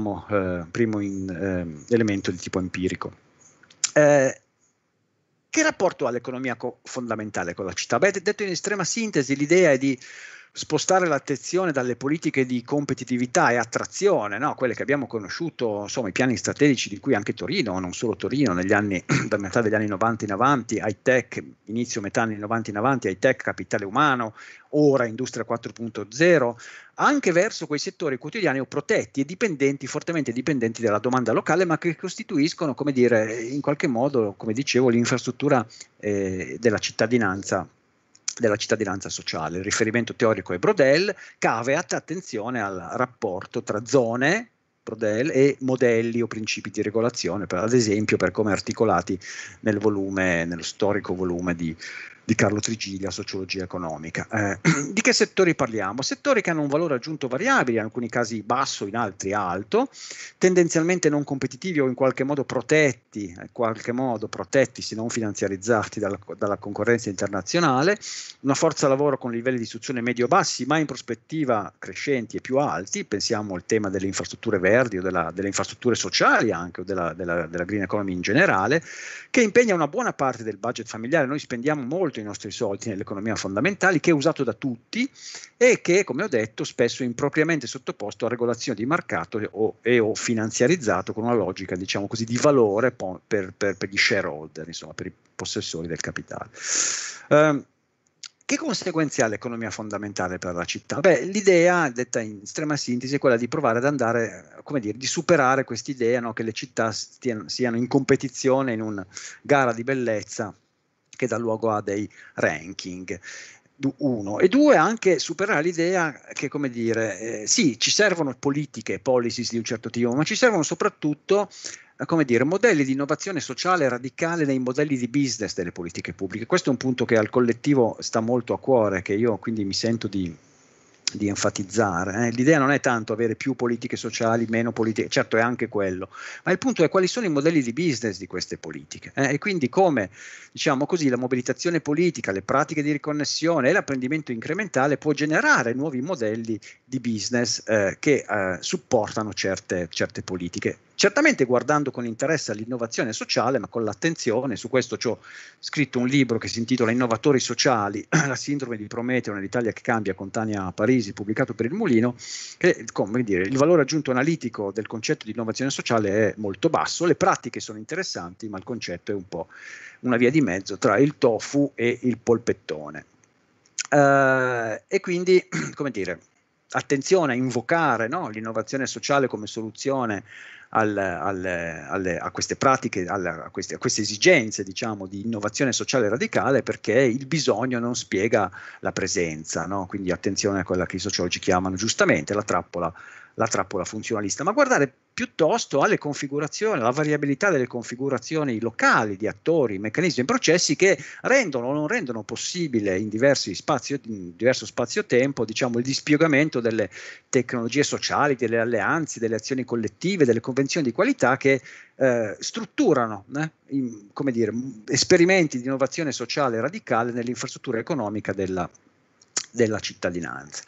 elemento di tipo empirico. Che rapporto ha l'economia fondamentale con la città? Beh, detto in estrema sintesi, l'idea è di spostare l'attenzione dalle politiche di competitività e attrazione, no? Quelle che abbiamo conosciuto, insomma, i piani strategici di cui anche Torino, non solo Torino, negli anni, da metà degli anni 90 in avanti, high tech, inizio metà anni 90 in avanti, high tech, capitale umano, ora industria 4.0, anche verso quei settori quotidiani o protetti e dipendenti, fortemente dipendenti dalla domanda locale, ma che costituiscono, come dire, in qualche modo, come dicevo, l'infrastruttura della cittadinanza sociale. Il riferimento teorico è Brodel, caveat, attenzione al rapporto tra zone, Brodel, e modelli o principi di regolazione, ad esempio per come articolati nello storico volume di Carlo Trigiglia, Sociologia economica. Di che settori parliamo? Settori che hanno un valore aggiunto variabile, in alcuni casi basso, in altri alto, tendenzialmente non competitivi o in qualche modo protetti se non finanziarizzati dalla concorrenza internazionale, una forza lavoro con livelli di istruzione medio-bassi, ma in prospettiva crescenti e più alti. Pensiamo al tema delle infrastrutture verdi o delle infrastrutture sociali anche, o della green economy in generale, che impegna una buona parte del budget familiare. Noi spendiamo molto i nostri soldi nell'economia fondamentale, che è usato da tutti e che, come ho detto, spesso è impropriamente sottoposto a regolazioni di mercato o finanziarizzato con una logica, diciamo così, di valore per gli shareholder, insomma, per i possessori del capitale. Che conseguenze ha l'economia fondamentale per la città? Beh, l'idea, detta in estrema sintesi, è quella di provare ad andare, come dire, di superare quest'idea, no, che le città siano in competizione in una gara di bellezza che dà luogo a dei ranking. Uno, e due, anche superare l'idea che, come dire, sì, ci servono politiche, policies di un certo tipo, ma ci servono soprattutto, come dire, modelli di innovazione sociale radicale nei modelli di business delle politiche pubbliche. Questo è un punto che al collettivo sta molto a cuore, che io quindi mi sento di enfatizzare. L'idea non è tanto avere più politiche sociali, meno politiche, certo è anche quello, ma il punto è quali sono i modelli di business di queste politiche, e quindi come, diciamo così, la mobilitazione politica, le pratiche di riconnessione e l'apprendimento incrementale può generare nuovi modelli di business che supportano certe politiche. Certamente guardando con interesse all'innovazione sociale, ma con l'attenzione, su questo ho scritto un libro che si intitola Innovatori sociali, la sindrome di Prometeo nell'Italia che cambia, con Tania Parisi, pubblicato per il Mulino, che, come dire, il valore aggiunto analitico del concetto di innovazione sociale è molto basso, le pratiche sono interessanti, ma il concetto è un po' una via di mezzo tra il tofu e il polpettone. E quindi, come dire, attenzione a invocare, no, l'innovazione sociale come soluzione a queste pratiche, a queste esigenze, diciamo, di innovazione sociale radicale, perché il bisogno non spiega la presenza, no? Quindi attenzione a quella che i sociologi chiamano giustamente la trappola funzionalista, ma guardare piuttosto alle configurazioni, alla variabilità delle configurazioni locali di attori, meccanismi e processi che rendono o non rendono possibile in diverso spazio-tempo, diciamo, il dispiegamento delle tecnologie sociali, delle alleanze, delle azioni collettive, delle convenzioni di qualità che strutturano, come dire, esperimenti di innovazione sociale radicale nell'infrastruttura economica della cittadinanza.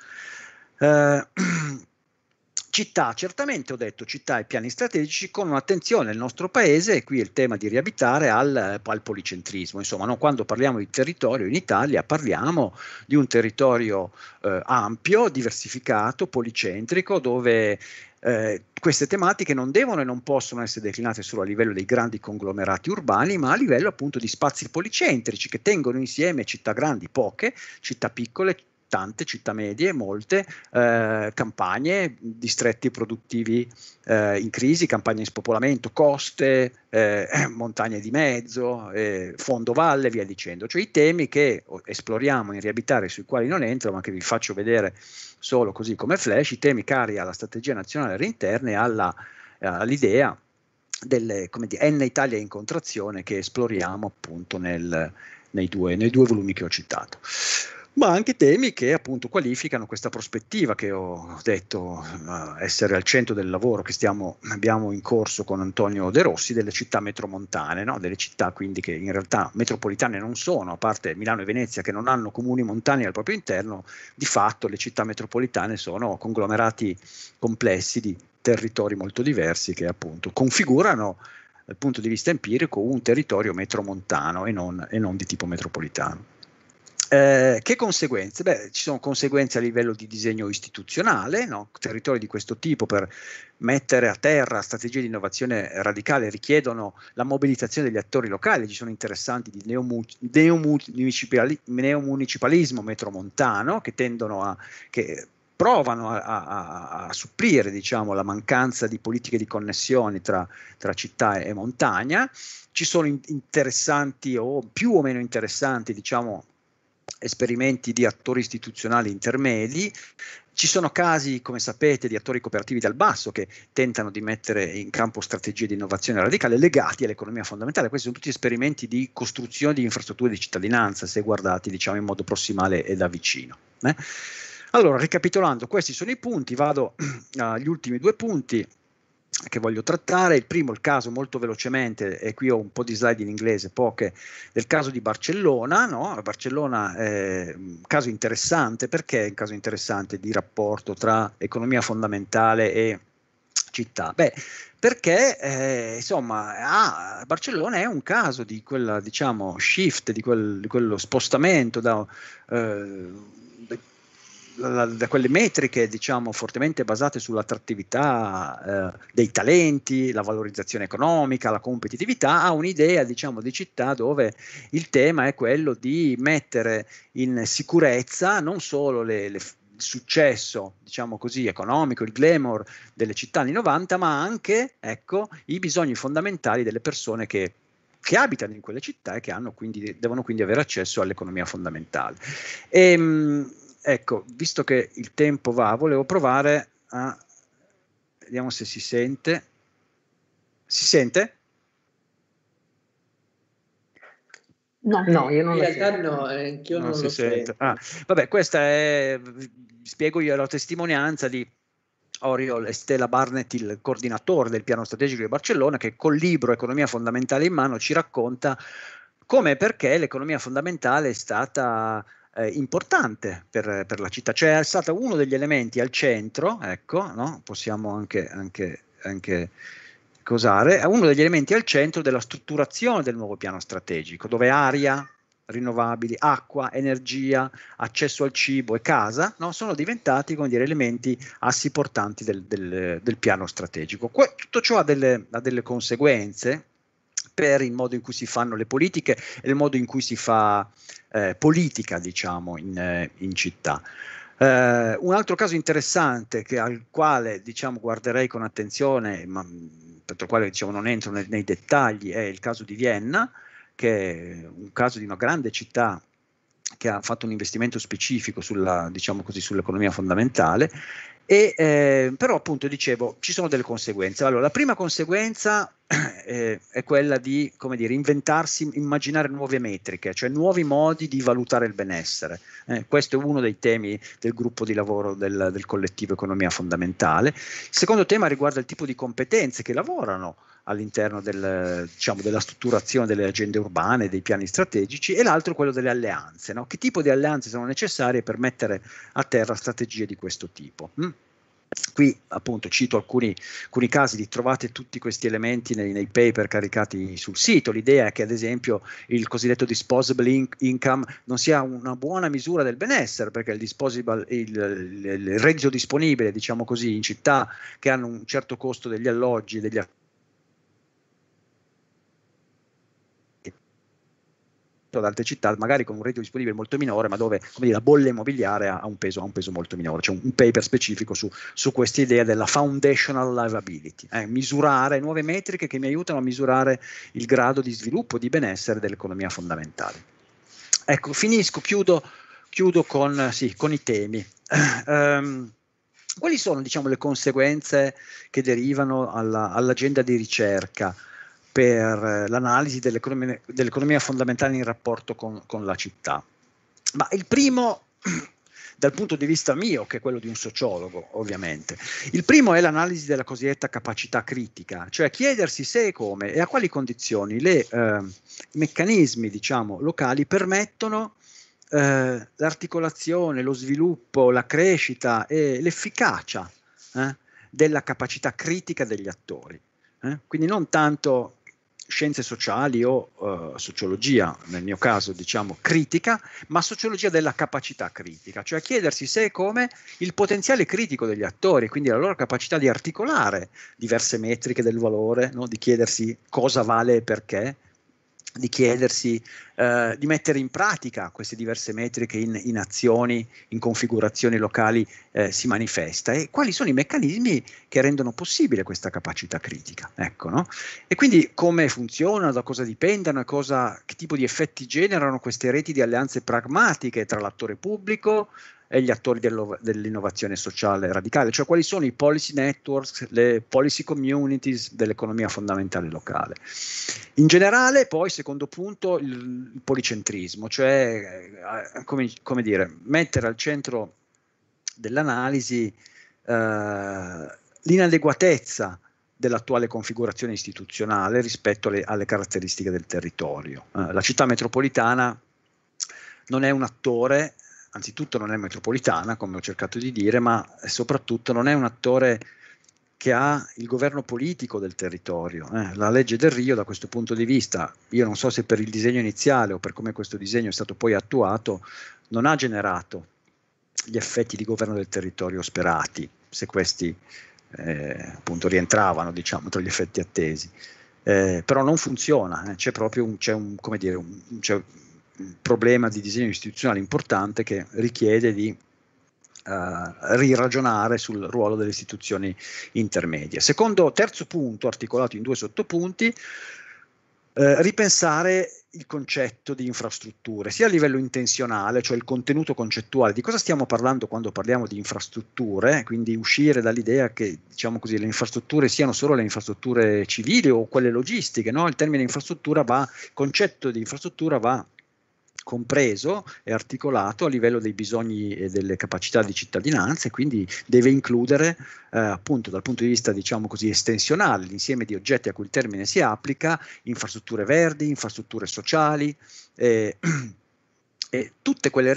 Città, certamente ho detto città e piani strategici con un'attenzione nel nostro paese, e qui è il tema di riabitare al policentrismo. Insomma, no, quando parliamo di territorio in Italia parliamo di un territorio ampio, diversificato, policentrico, dove queste tematiche non devono e non possono essere declinate solo a livello dei grandi conglomerati urbani, ma a livello appunto di spazi policentrici che tengono insieme città grandi, poche, città piccole, tante, città medie, molte, campagne, distretti produttivi in crisi, campagne in spopolamento, coste, montagne di mezzo, fondovalle, via dicendo. Cioè i temi che esploriamo in Riabitare, sui quali non entro, ma che vi faccio vedere solo così come flash, i temi cari alla strategia nazionale all'interno e all'idea delle, come dire, N Italia in contrazione, che esploriamo appunto nei due volumi che ho citato. Ma anche temi che appunto qualificano questa prospettiva che ho detto essere al centro del lavoro che abbiamo in corso con Antonio De Rossi, delle città metromontane, no? Delle città quindi che in realtà metropolitane non sono, a parte Milano e Venezia che non hanno comuni montani al proprio interno. Di fatto le città metropolitane sono conglomerati complessi di territori molto diversi che appunto configurano dal punto di vista empirico un territorio metromontano e non di tipo metropolitano. Che conseguenze? Beh, ci sono conseguenze a livello di disegno istituzionale, no? Territori di questo tipo, per mettere a terra strategie di innovazione radicale, richiedono la mobilitazione degli attori locali. Ci sono interessanti di neomunicipalismo metromontano che provano a supplire, diciamo, la mancanza di politiche di connessioni tra città e montagna. Ci sono interessanti o più o meno interessanti, diciamo, esperimenti di attori istituzionali intermedi. Ci sono casi, come sapete, di attori cooperativi dal basso che tentano di mettere in campo strategie di innovazione radicale legati all'economia fondamentale. Questi sono tutti esperimenti di costruzione di infrastrutture di cittadinanza, se guardati, diciamo, in modo prossimale e da vicino. Allora, ricapitolando, questi sono i punti, vado agli ultimi due punti che voglio trattare. Il primo, il caso molto velocemente, e qui ho un po' di slide in inglese, poche, del caso di Barcellona, no? Barcellona è un caso interessante. Perché è un caso interessante di rapporto tra economia fondamentale e città? Beh, perché insomma Barcellona è un caso di quella, diciamo, shift, di quello spostamento da quelle metriche, diciamo, fortemente basate sull'attrattività dei talenti, la valorizzazione economica, la competitività, a un'idea, diciamo, di città dove il tema è quello di mettere in sicurezza non solo il successo, diciamo così, economico, il glamour delle città anni 90, ma anche, ecco, i bisogni fondamentali delle persone che abitano in quelle città e che devono quindi avere accesso all'economia fondamentale. Ecco, visto che il tempo va, volevo provare vediamo se si sente. Si sente? No, io non in lo realtà sento. no, anch'io non si lo sente. sento. Vabbè, questa è, spiego io la testimonianza di Oriol e Stella Barnett, il coordinatore del piano strategico di Barcellona, che col libro Economia fondamentale in mano ci racconta come e perché l'economia fondamentale è stata importante per la città, cioè è stato uno degli elementi al centro, ecco, no? Possiamo anche cosare, è uno degli elementi al centro della strutturazione del nuovo piano strategico, dove aria, rinnovabili, acqua, energia, accesso al cibo e casa, no? Sono diventati, come dire, elementi assi portanti del piano strategico. Tutto ciò ha delle conseguenze per il modo in cui si fanno le politiche e il modo in cui si fa politica, diciamo, in città. Un altro caso interessante al quale, diciamo, guarderei con attenzione, ma per il quale, diciamo, non entro nei dettagli, è il caso di Vienna, che è un caso di una grande città che ha fatto un investimento specifico diciamo così, sull'economia fondamentale, però appunto dicevo, ci sono delle conseguenze. Allora, la prima conseguenza è quella di, come dire, immaginare nuove metriche, cioè nuovi modi di valutare il benessere. Questo è uno dei temi del gruppo di lavoro del collettivo Economia Fondamentale. Il secondo tema riguarda il tipo di competenze che lavorano all'interno diciamo, della strutturazione delle agende urbane, dei piani strategici, e l'altro quello delle alleanze, no? Che tipo di alleanze sono necessarie per mettere a terra strategie di questo tipo? Qui appunto cito alcuni casi, trovate tutti questi elementi nei paper caricati sul sito. L'idea è che ad esempio il cosiddetto disposable income non sia una buona misura del benessere, perché il reddito disponibile, diciamo così, in città che hanno un certo costo degli alloggi, degli ad altre città, magari con un reddito disponibile molto minore, ma dove, come dire, la bolla immobiliare ha un peso molto minore. C'è un paper specifico su questa idea della foundational livability, misurare nuove metriche che mi aiutano a misurare il grado di sviluppo, di benessere dell'economia fondamentale. Ecco, chiudo con i temi. Quali sono, diciamo, le conseguenze che derivano all'agenda di ricerca per l'analisi dell'economia fondamentale in rapporto con la città? Ma il primo, dal punto di vista mio, che è quello di un sociologo, ovviamente, il primo è l'analisi della cosiddetta capacità critica, cioè chiedersi se e come e a quali condizioni i meccanismi, diciamo, locali permettono l'articolazione, lo sviluppo, la crescita e l'efficacia della capacità critica degli attori. Quindi non tanto scienze sociali o sociologia, nel mio caso, diciamo, critica, ma sociologia della capacità critica, cioè chiedersi se e come il potenziale critico degli attori, quindi la loro capacità di articolare diverse metriche del valore, no? Di chiedersi cosa vale e perché, di chiedersi di mettere in pratica queste diverse metriche in azioni, in configurazioni locali si manifesta, e quali sono i meccanismi che rendono possibile questa capacità critica, ecco, no? E quindi come funzionano, da cosa dipendono e che tipo di effetti generano queste reti di alleanze pragmatiche tra l'attore pubblico e gli attori dell'innovazione sociale radicale, cioè quali sono i policy networks, le policy communities dell'economia fondamentale locale. In generale, poi, secondo punto, il policentrismo, cioè come dire, mettere al centro dell'analisi l'inadeguatezza dell'attuale configurazione istituzionale rispetto alle caratteristiche del territorio. La città metropolitana non è un attore, anzitutto non è metropolitana, come ho cercato di dire, ma soprattutto non è un attore che ha il governo politico del territorio. La legge del Rio, da questo punto di vista, io non so se per il disegno iniziale o per come questo disegno è stato poi attuato, non ha generato gli effetti di governo del territorio sperati, se questi appunto rientravano, diciamo, tra gli effetti attesi. Però non funziona, c'è proprio un problema di disegno istituzionale importante che richiede di riragionare sul ruolo delle istituzioni intermedie. Terzo punto, articolato in 2 sottopunti, ripensare il concetto di infrastrutture, sia a livello intenzionale, cioè il contenuto concettuale, di cosa stiamo parlando quando parliamo di infrastrutture, quindi uscire dall'idea che, diciamo così, le infrastrutture siano solo le infrastrutture civili o quelle logistiche, no? Il concetto di infrastruttura va compreso e articolato a livello dei bisogni e delle capacità di cittadinanza, e quindi deve includere appunto dal punto di vista, diciamo così, estensionale, l'insieme di oggetti a cui il termine si applica, infrastrutture verdi, infrastrutture sociali, e tutte quelle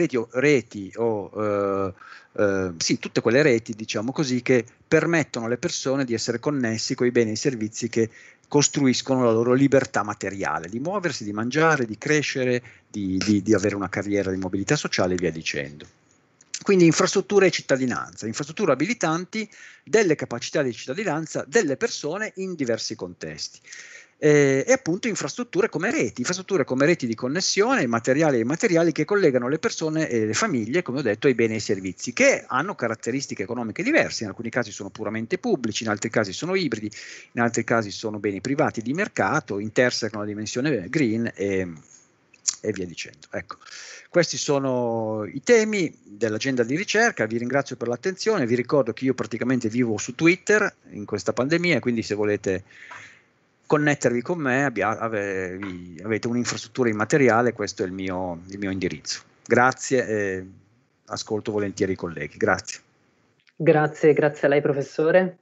tutte quelle reti, diciamo così, che permettono alle persone di essere connessi con i beni e i servizi che costruiscono la loro libertà materiale, di muoversi, di mangiare, di crescere, di avere una carriera di mobilità sociale e via dicendo. Quindi infrastrutture e cittadinanza, infrastrutture abilitanti delle capacità di cittadinanza delle persone in diversi contesti. E appunto infrastrutture come reti di connessione, materiali e immateriali, che collegano le persone e le famiglie, come ho detto, ai beni e ai servizi, che hanno caratteristiche economiche diverse. In alcuni casi sono puramente pubblici, in altri casi sono ibridi, in altri casi sono beni privati di mercato, intersecano la dimensione green e via dicendo. Ecco, questi sono i temi dell'agenda di ricerca. Vi ringrazio per l'attenzione, vi ricordo che io praticamente vivo su Twitter in questa pandemia, quindi se volete connettervi con me, avete un'infrastruttura immateriale, questo è il mio indirizzo. Grazie e ascolto volentieri i colleghi. Grazie. Grazie a lei professore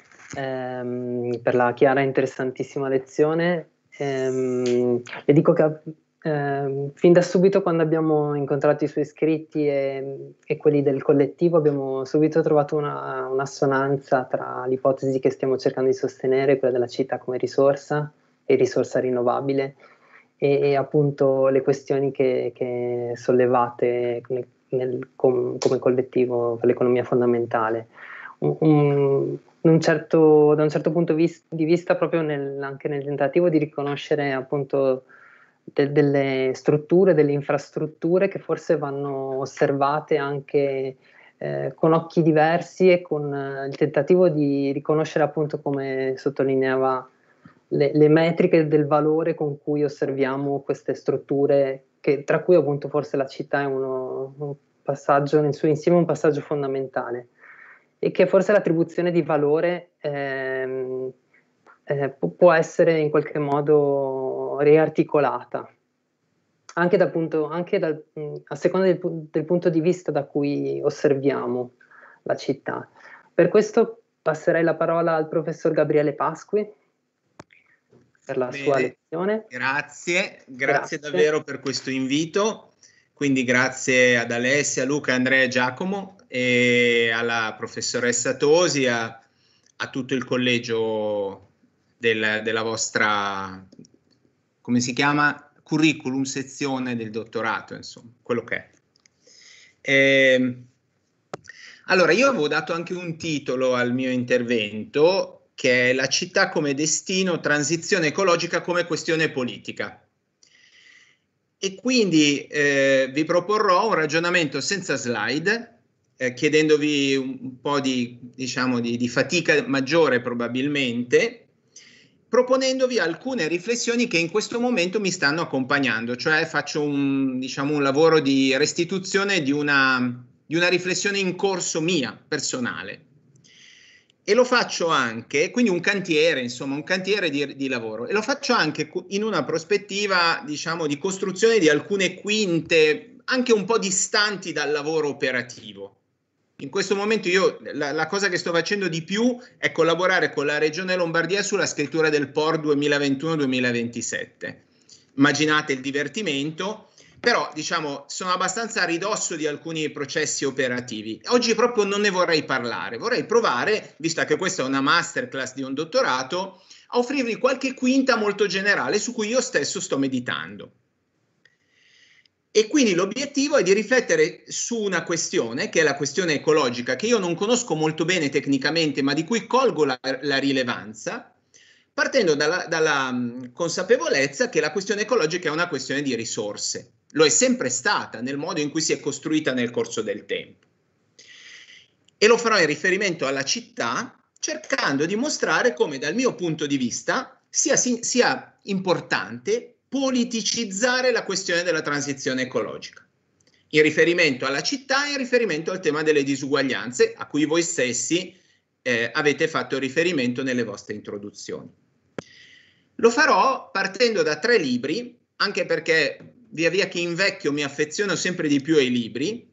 per la chiara e interessantissima lezione. Le dico che fin da subito, quando abbiamo incontrato i suoi iscritti e quelli del collettivo, abbiamo subito trovato un'assonanza tra l'ipotesi che stiamo cercando di sostenere, quella della città come risorsa e risorsa rinnovabile, e appunto le questioni che sollevate come collettivo per l'economia fondamentale. Da un certo punto di vista, proprio anche nel tentativo di riconoscere appunto delle strutture, delle infrastrutture che forse vanno osservate anche con occhi diversi, e con il tentativo di riconoscere, appunto, come sottolineava, le metriche del valore con cui osserviamo queste strutture, tra cui appunto forse la città è un passaggio nel suo insieme, un passaggio fondamentale, e che forse l'attribuzione di valore può essere in qualche modo riarticolata anche a seconda del punto di vista da cui osserviamo la città. Per questo passerei la parola al professor Gabriele Pasqui per la sua lezione. Grazie davvero per questo invito. Quindi grazie ad Alessia, Luca, Andrea e Giacomo, e alla professoressa Tosi, a tutto il collegio della vostra, come si chiama? Curriculum, sezione del dottorato, insomma, quello che è. Allora, io avevo dato anche un titolo al mio intervento, che è La città come destino, transizione ecologica come questione politica. E quindi vi proporrò un ragionamento senza slide, chiedendovi un po' di fatica maggiore probabilmente, proponendovi alcune riflessioni che in questo momento mi stanno accompagnando, cioè faccio un lavoro di restituzione di una riflessione in corso mia, personale. E lo faccio anche, quindi un cantiere di lavoro, e lo faccio anche in una prospettiva, di costruzione di alcune quinte anche un po' distanti dal lavoro operativo. In questo momento io la cosa che sto facendo di più è collaborare con la Regione Lombardia sulla scrittura del POR 2021-2027. Immaginate il divertimento. Però, sono abbastanza a ridosso di alcuni processi operativi. Oggi proprio non ne vorrei parlare. Vorrei provare, visto che questa è una masterclass di un dottorato, a offrirvi qualche quinta molto generale su cui io stesso sto meditando. E quindi l'obiettivo è di riflettere su una questione, che è la questione ecologica, che io non conosco molto bene tecnicamente, ma di cui colgo la rilevanza, partendo dalla consapevolezza che la questione ecologica è una questione di risorse. Lo è sempre stata nel modo in cui si è costruita nel corso del tempo. E lo farò in riferimento alla città, cercando di mostrare come dal mio punto di vista sia importante politicizzare la questione della transizione ecologica, in riferimento alla città e in riferimento al tema delle disuguaglianze, a cui voi stessi avete fatto riferimento nelle vostre introduzioni. Lo farò partendo da 3 libri, anche perché via via che invecchio mi affeziono sempre di più ai libri,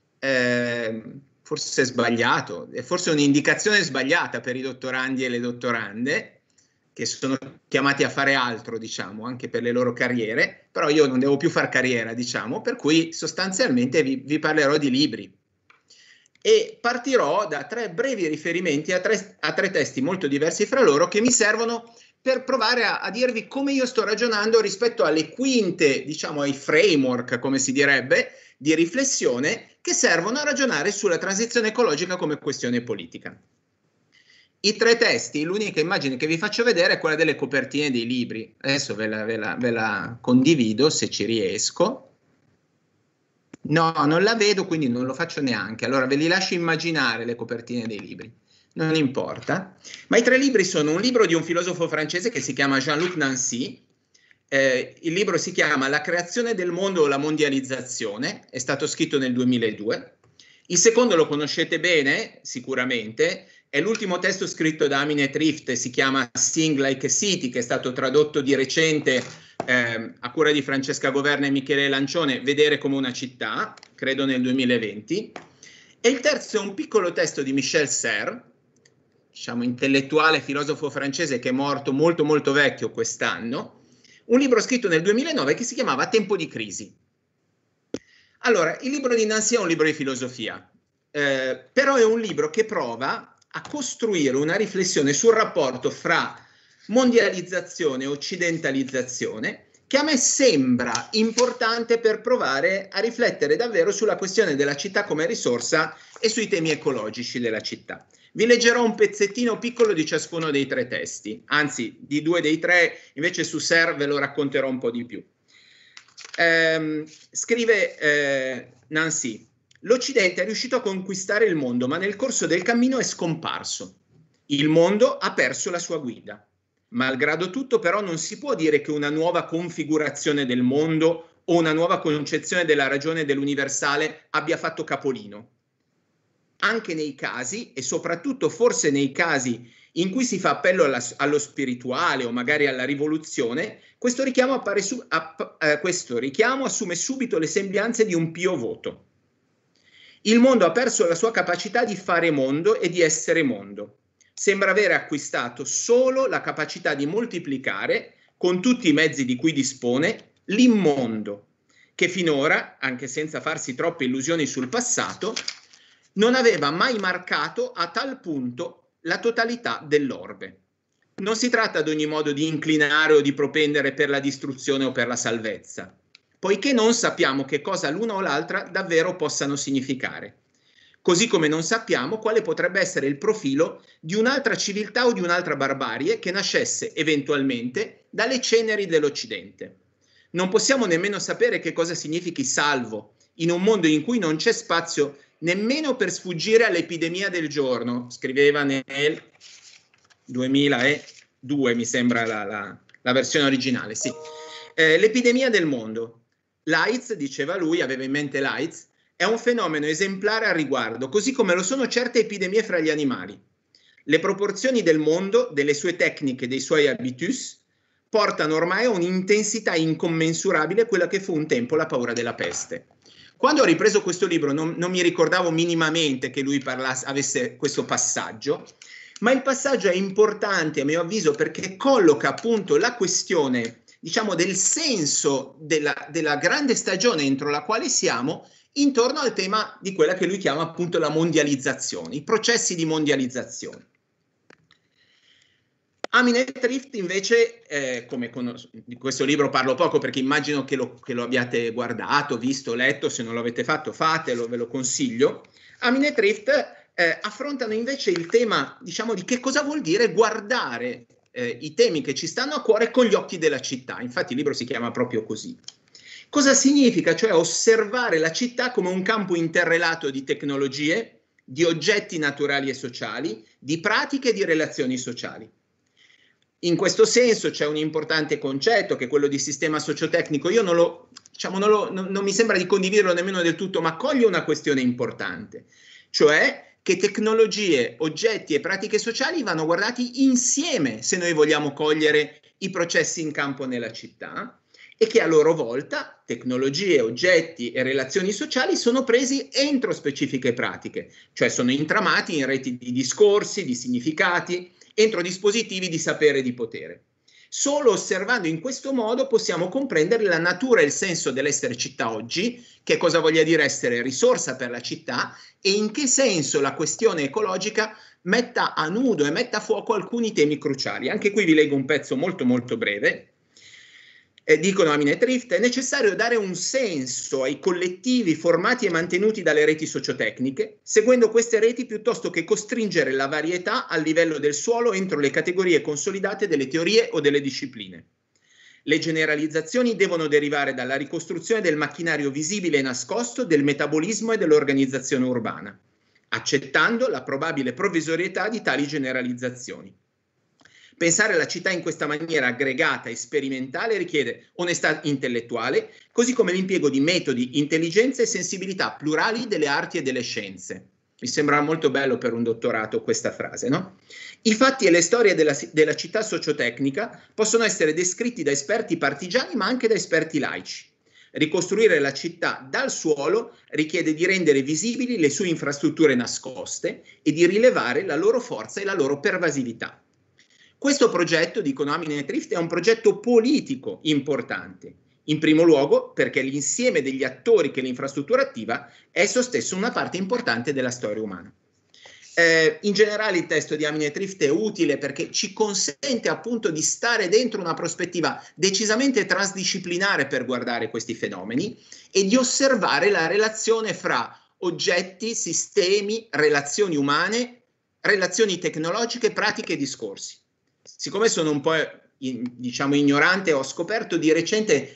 forse è sbagliato, è forse un'indicazione sbagliata per i dottorandi e le dottorande, che sono chiamati a fare altro, diciamo, anche per le loro carriere, però io non devo più fare carriera, diciamo, per cui sostanzialmente vi parlerò di libri. E partirò da 3 brevi riferimenti a tre testi molto diversi fra loro, che mi servono per provare a dirvi come io sto ragionando rispetto alle quinte, diciamo, ai framework, come si direbbe, di riflessione, che servono a ragionare sulla transizione ecologica come questione politica. I 3 testi, l'unica immagine che vi faccio vedere è quella delle copertine dei libri. Adesso ve la condivido se ci riesco. No, non la vedo, quindi non lo faccio neanche. Allora ve li lascio immaginare le copertine dei libri. Non importa. Ma i 3 libri sono un libro di un filosofo francese che si chiama Jean-Luc Nancy. Il libro si chiama La creazione del mondo o la mondializzazione. È stato scritto nel 2002. Il secondo lo conoscete bene, sicuramente. È l'ultimo testo scritto da Amineh Trift, si chiama Sing Like a City, che è stato tradotto di recente a cura di Francesca Governa e Michele Lancione, Vedere come una città, credo nel 2020. E il terzo è un piccolo testo di Michel Serres, diciamo intellettuale, filosofo francese che è morto molto molto vecchio quest'anno, un libro scritto nel 2009 che si chiamava Tempo di crisi. Allora, il libro di Nancy è un libro di filosofia, però è un libro che prova a costruire una riflessione sul rapporto fra mondializzazione e occidentalizzazione, che a me sembra importante per provare a riflettere davvero sulla questione della città come risorsa e sui temi ecologici della città. Vi leggerò un pezzettino piccolo di ciascuno dei 3 testi, anzi di 2 dei 3, invece su Serres ve lo racconterò un po' di più. Scrive Nancy: l'Occidente è riuscito a conquistare il mondo, ma nel corso del cammino è scomparso. Il mondo ha perso la sua guida. Malgrado tutto, però, non si può dire che una nuova configurazione del mondo o una nuova concezione della ragione dell'universale abbia fatto capolino. Anche nei casi, e soprattutto forse nei casi in cui si fa appello allo spirituale o magari alla rivoluzione, questo richiamo assume subito le sembianze di un pio voto. Il mondo ha perso la sua capacità di fare mondo e di essere mondo. Sembra avere acquistato solo la capacità di moltiplicare, con tutti i mezzi di cui dispone, l'immondo, che finora, anche senza farsi troppe illusioni sul passato, non aveva mai marcato a tal punto la totalità dell'orbe. Non si tratta ad ogni modo di inclinare o di propendere per la distruzione o per la salvezza, poiché non sappiamo che cosa l'una o l'altra davvero possano significare, così come non sappiamo quale potrebbe essere il profilo di un'altra civiltà o di un'altra barbarie che nascesse eventualmente dalle ceneri dell'Occidente. Non possiamo nemmeno sapere che cosa significhi salvo in un mondo in cui non c'è spazio nemmeno per sfuggire all'epidemia del giorno, scriveva nel 2002, mi sembra la versione originale, sì. L'epidemia del mondo. L'AIDS, diceva lui, aveva in mente l'AIDS, è un fenomeno esemplare al riguardo, così come lo sono certe epidemie fra gli animali. Le proporzioni del mondo, delle sue tecniche, dei suoi habitus, portano ormai a un'intensità incommensurabile quella che fu un tempo la paura della peste. Quando ho ripreso questo libro non mi ricordavo minimamente che lui avesse questo passaggio, ma il passaggio è importante a mio avviso perché colloca appunto la questione, diciamo, del senso della grande stagione entro la quale siamo intorno al tema di quella che lui chiama appunto la mondializzazione, i processi di mondializzazione. Aminet Rift invece, di questo libro parlo poco perché immagino che lo abbiate guardato, visto, letto. Se non l'avete fatto, fatelo, ve lo consiglio. Aminet Rift affrontano invece il tema, diciamo, di che cosa vuol dire guardare i temi che ci stanno a cuore con gli occhi della città. Infatti il libro si chiama proprio così. Cosa significa? Cioè osservare la città come un campo interrelato di tecnologie, di oggetti naturali e sociali, di pratiche e di relazioni sociali. In questo senso c'è un importante concetto che è quello di sistema sociotecnico. Io non mi sembra di condividerlo nemmeno del tutto, ma coglie una questione importante, cioè che tecnologie, oggetti e pratiche sociali vanno guardati insieme se noi vogliamo cogliere i processi in campo nella città, e che a loro volta tecnologie, oggetti e relazioni sociali sono presi entro specifiche pratiche, cioè sono intramati in reti di discorsi, di significati, entro dispositivi di sapere e di potere. Solo osservando in questo modo possiamo comprendere la natura e il senso dell'essere città oggi, che cosa voglia dire essere risorsa per la città, e in che senso la questione ecologica metta a nudo e metta a fuoco alcuni temi cruciali. Anche qui vi leggo un pezzo molto molto breve. Dicono Aminet Rift: è necessario dare un senso ai collettivi formati e mantenuti dalle reti sociotecniche, seguendo queste reti piuttosto che costringere la varietà al livello del suolo entro le categorie consolidate delle teorie o delle discipline. Le generalizzazioni devono derivare dalla ricostruzione del macchinario visibile e nascosto del metabolismo e dell'organizzazione urbana, accettando la probabile provvisorietà di tali generalizzazioni. Pensare alla città in questa maniera aggregata e sperimentale richiede onestà intellettuale, così come l'impiego di metodi, intelligenze e sensibilità plurali delle arti e delle scienze. Mi sembra molto bello per un dottorato questa frase, no? I fatti e le storie della città sociotecnica possono essere descritti da esperti partigiani ma anche da esperti laici. Ricostruire la città dal suolo richiede di rendere visibili le sue infrastrutture nascoste e di rilevare la loro forza e la loro pervasività. Questo progetto, dicono Aminet Rift, è un progetto politico importante, in primo luogo perché l'insieme degli attori che l'infrastruttura attiva è esso stesso una parte importante della storia umana. In generale il testo di Aminet Rift è utile perché ci consente appunto di stare dentro una prospettiva decisamente transdisciplinare per guardare questi fenomeni e di osservare la relazione fra oggetti, sistemi, relazioni umane, relazioni tecnologiche, pratiche e discorsi. Siccome sono un po' diciamo ignorante, ho scoperto di recente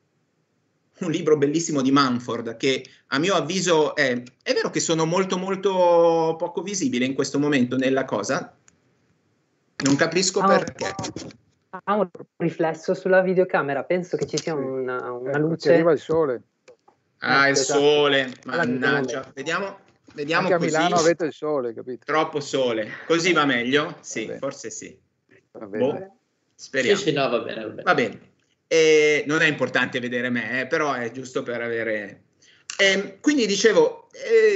un libro bellissimo di Mumford che a mio avviso è vero che sono molto molto poco visibile in questo momento nella cosa, non capisco perché. Ha un riflesso sulla videocamera, penso che ci sia una luce. Arriva il sole. Ah, il sole, mannaggia, vediamo anche a così. Milano avete il sole, capito? Troppo sole, così va meglio? Sì, forse sì. Va bene. Speriamo. Sì, no, va bene. Va bene. Non è importante vedere me, però è giusto per avere... quindi dicevo,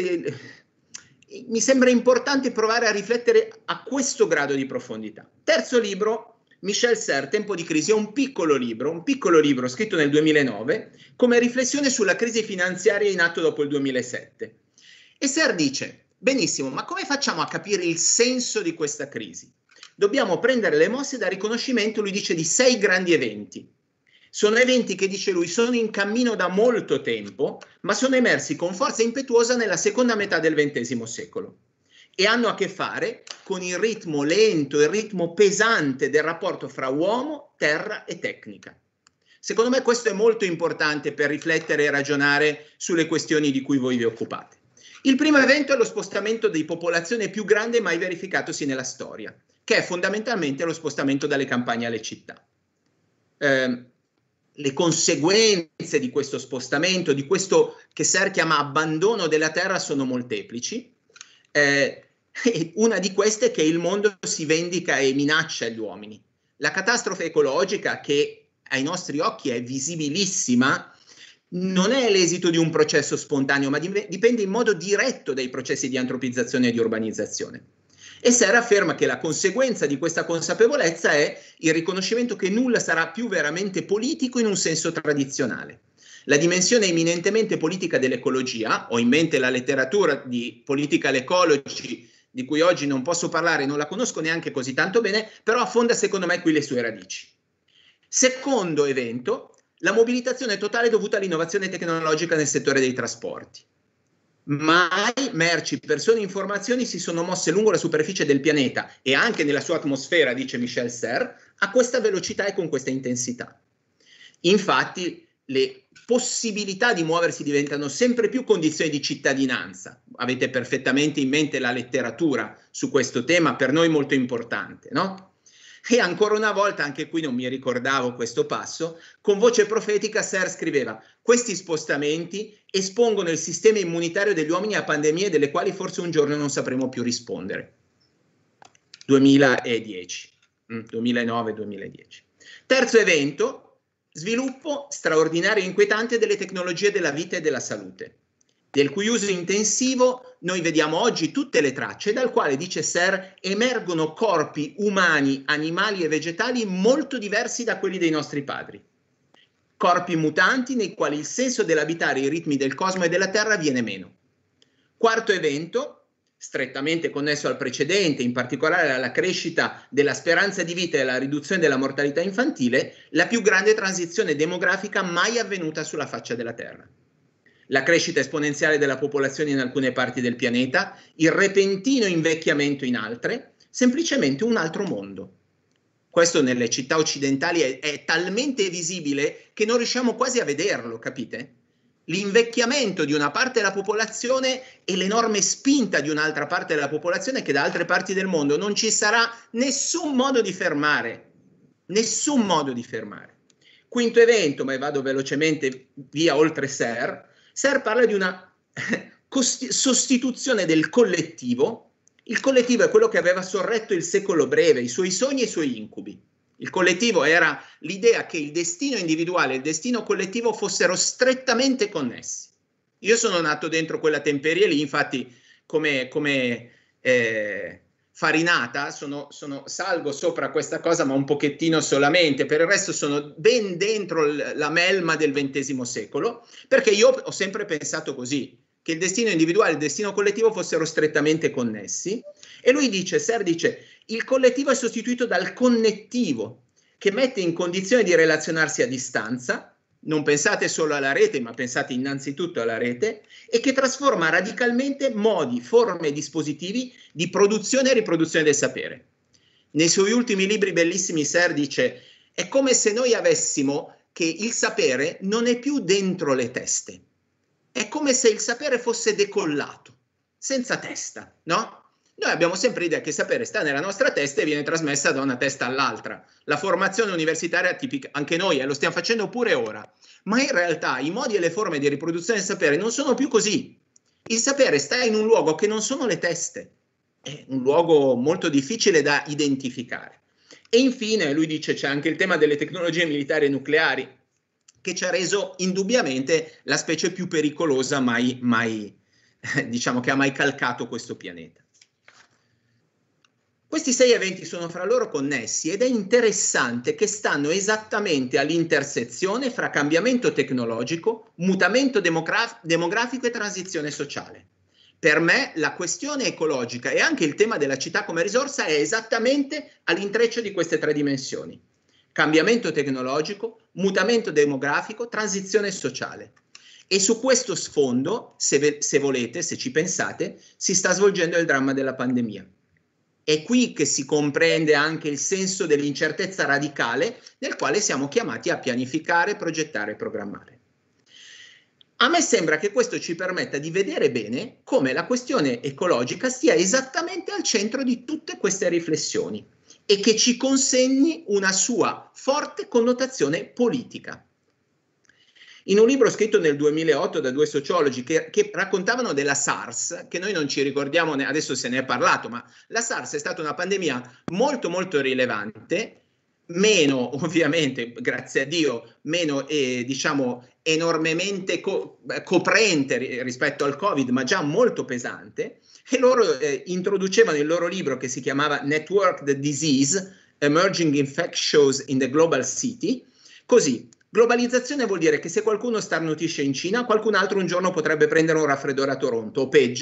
mi sembra importante provare a riflettere a questo grado di profondità. Terzo libro, Michel Serres, Tempo di crisi, è un piccolo libro scritto nel 2009 come riflessione sulla crisi finanziaria in atto dopo il 2007. E Serres dice, benissimo, ma come facciamo a capire il senso di questa crisi? Dobbiamo prendere le mosse dal riconoscimento, lui dice, di 6 grandi eventi. Sono eventi che, dice lui, sono in cammino da molto tempo, ma sono emersi con forza impetuosa nella seconda metà del XX secolo e hanno a che fare con il ritmo lento, il ritmo pesante del rapporto fra uomo, terra e tecnica. Secondo me questo è molto importante per riflettere e ragionare sulle questioni di cui voi vi occupate. Il primo evento è lo spostamento di popolazione più grande mai verificatosi nella storia, che è fondamentalmente lo spostamento dalle campagne alle città. Le conseguenze di questo spostamento, di questo che Serres chiama abbandono della terra, sono molteplici. E una di queste è che il mondo si vendica e minaccia gli uomini. La catastrofe ecologica, che ai nostri occhi è visibilissima, non è l'esito di un processo spontaneo, ma dipende in modo diretto dai processi di antropizzazione e di urbanizzazione. E Serres afferma che la conseguenza di questa consapevolezza è il riconoscimento che nulla sarà più veramente politico in un senso tradizionale. La dimensione eminentemente politica dell'ecologia, ho in mente la letteratura di Political Ecology di cui oggi non posso parlare, non la conosco neanche così tanto bene, però affonda secondo me qui le sue radici. Secondo evento, la mobilitazione totale dovuta all'innovazione tecnologica nel settore dei trasporti. Mai merci, persone e informazioni si sono mosse lungo la superficie del pianeta e anche nella sua atmosfera, dice Michel Serres, a questa velocità e con questa intensità. Infatti, le possibilità di muoversi diventano sempre più condizioni di cittadinanza. Avete perfettamente in mente la letteratura su questo tema, per noi molto importante, no? E ancora una volta, anche qui non mi ricordavo questo passo, con voce profetica Serres scriveva: questi spostamenti espongono il sistema immunitario degli uomini a pandemie delle quali forse un giorno non sapremo più rispondere. 2010, 2009-2010. Terzo evento, sviluppo straordinario e inquietante delle tecnologie della vita e della salute, del cui uso intensivo noi vediamo oggi tutte le tracce, dal quale, dice Serres, emergono corpi umani, animali e vegetali molto diversi da quelli dei nostri padri. Corpi mutanti nei quali il senso dell'abitare i ritmi del cosmo e della Terra viene meno. Quarto evento, strettamente connesso al precedente, in particolare alla crescita della speranza di vita e alla riduzione della mortalità infantile, la più grande transizione demografica mai avvenuta sulla faccia della Terra. La crescita esponenziale della popolazione in alcune parti del pianeta, il repentino invecchiamento in altre, semplicemente un altro mondo. Questo nelle città occidentali è talmente visibile che non riusciamo quasi a vederlo, capite? L'invecchiamento di una parte della popolazione e l'enorme spinta di un'altra parte della popolazione che da altre parti del mondo non ci sarà nessun modo di fermare. Nessun modo di fermare. Quinto evento, ma vado velocemente via oltre Serres. Serres parla di una sostituzione del collettivo. Il collettivo è quello che aveva sorretto il secolo breve, i suoi sogni e i suoi incubi. Il collettivo era l'idea che il destino individuale e il destino collettivo fossero strettamente connessi. Io sono nato dentro quella temperie lì, infatti come Farinata salgo sopra questa cosa ma un pochettino solamente, per il resto sono ben dentro la melma del XX secolo, perché io ho sempre pensato così, che il destino individuale e il destino collettivo fossero strettamente connessi, e lui dice, Serres dice, il collettivo è sostituito dal connettivo, che mette in condizione di relazionarsi a distanza, non pensate solo alla rete, ma pensate innanzitutto alla rete, e che trasforma radicalmente modi, forme e dispositivi di produzione e riproduzione del sapere. Nei suoi ultimi libri bellissimi Serres dice, è come se noi avessimo che il sapere non è più dentro le teste, è come se il sapere fosse decollato, senza testa, no? Noi abbiamo sempre l'idea che il sapere sta nella nostra testa e viene trasmessa da una testa all'altra. La formazione universitaria tipica, anche noi lo stiamo facendo pure ora, ma in realtà i modi e le forme di riproduzione del sapere non sono più così. Il sapere sta in un luogo che non sono le teste, è un luogo molto difficile da identificare. E infine lui dice c'è anche il tema delle tecnologie militari e nucleari, che ci ha reso indubbiamente la specie più pericolosa diciamo che ha mai calcato questo pianeta. Questi 6 eventi sono fra loro connessi ed è interessante che stanno esattamente all'intersezione fra cambiamento tecnologico, mutamento demografico e transizione sociale. Per me la questione ecologica e anche il tema della città come risorsa è esattamente all'intreccio di queste 3 dimensioni. Cambiamento tecnologico, mutamento demografico, transizione sociale. E su questo sfondo, se volete, se ci pensate, si sta svolgendo il dramma della pandemia. È qui che si comprende anche il senso dell'incertezza radicale nel quale siamo chiamati a pianificare, progettare e programmare. A me sembra che questo ci permetta di vedere bene come la questione ecologica stia esattamente al centro di tutte queste riflessioni e che ci consegni una sua forte connotazione politica. In un libro scritto nel 2008 da 2 sociologi che raccontavano della SARS, che noi non ci ricordiamo, adesso se ne è parlato, ma la SARS è stata una pandemia molto molto rilevante, meno ovviamente, grazie a Dio, meno diciamo enormemente coprente rispetto al Covid, ma già molto pesante, e loro introducevano il loro libro che si chiamava Network the Disease, Emerging Infectious in the Global City, così. Globalizzazione vuol dire che se qualcuno starnutisce in Cina, qualcun altro un giorno potrebbe prendere un raffreddore a Toronto, o peggio,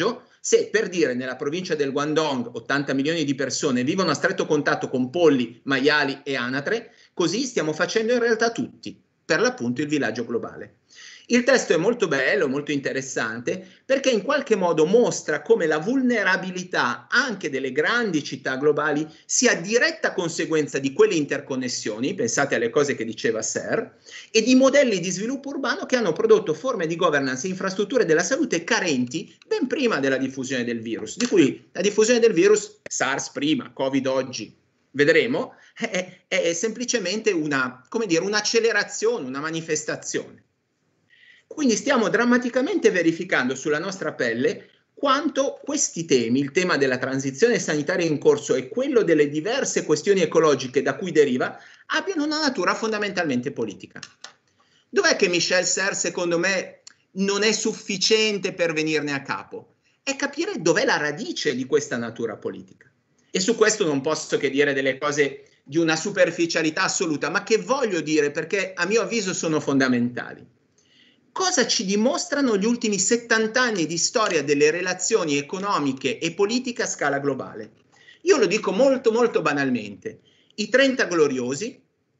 se per dire nella provincia del Guangdong 80 milioni di persone vivono a stretto contatto con polli, maiali e anatre, così stiamo facendo in realtà tutti, per l'appunto il villaggio globale. Il testo è molto bello, molto interessante, perché in qualche modo mostra come la vulnerabilità anche delle grandi città globali sia diretta conseguenza di quelle interconnessioni, pensate alle cose che diceva Ser, e di modelli di sviluppo urbano che hanno prodotto forme di governance e infrastrutture della salute carenti ben prima della diffusione del virus, di cui la diffusione del virus, SARS prima, Covid oggi, vedremo, è semplicemente un'accelerazione, una manifestazione. Quindi stiamo drammaticamente verificando sulla nostra pelle quanto questi temi, il tema della transizione sanitaria in corso e quello delle diverse questioni ecologiche da cui deriva, abbiano una natura fondamentalmente politica. Dov'è che Michel Serres, secondo me, non è sufficiente per venirne a capo? È capire dov'è la radice di questa natura politica. E su questo non posso che dire delle cose di una superficialità assoluta, ma che voglio dire perché a mio avviso sono fondamentali. Cosa ci dimostrano gli ultimi 70 anni di storia delle relazioni economiche e politiche a scala globale? Io lo dico molto molto banalmente. I 30 gloriosi,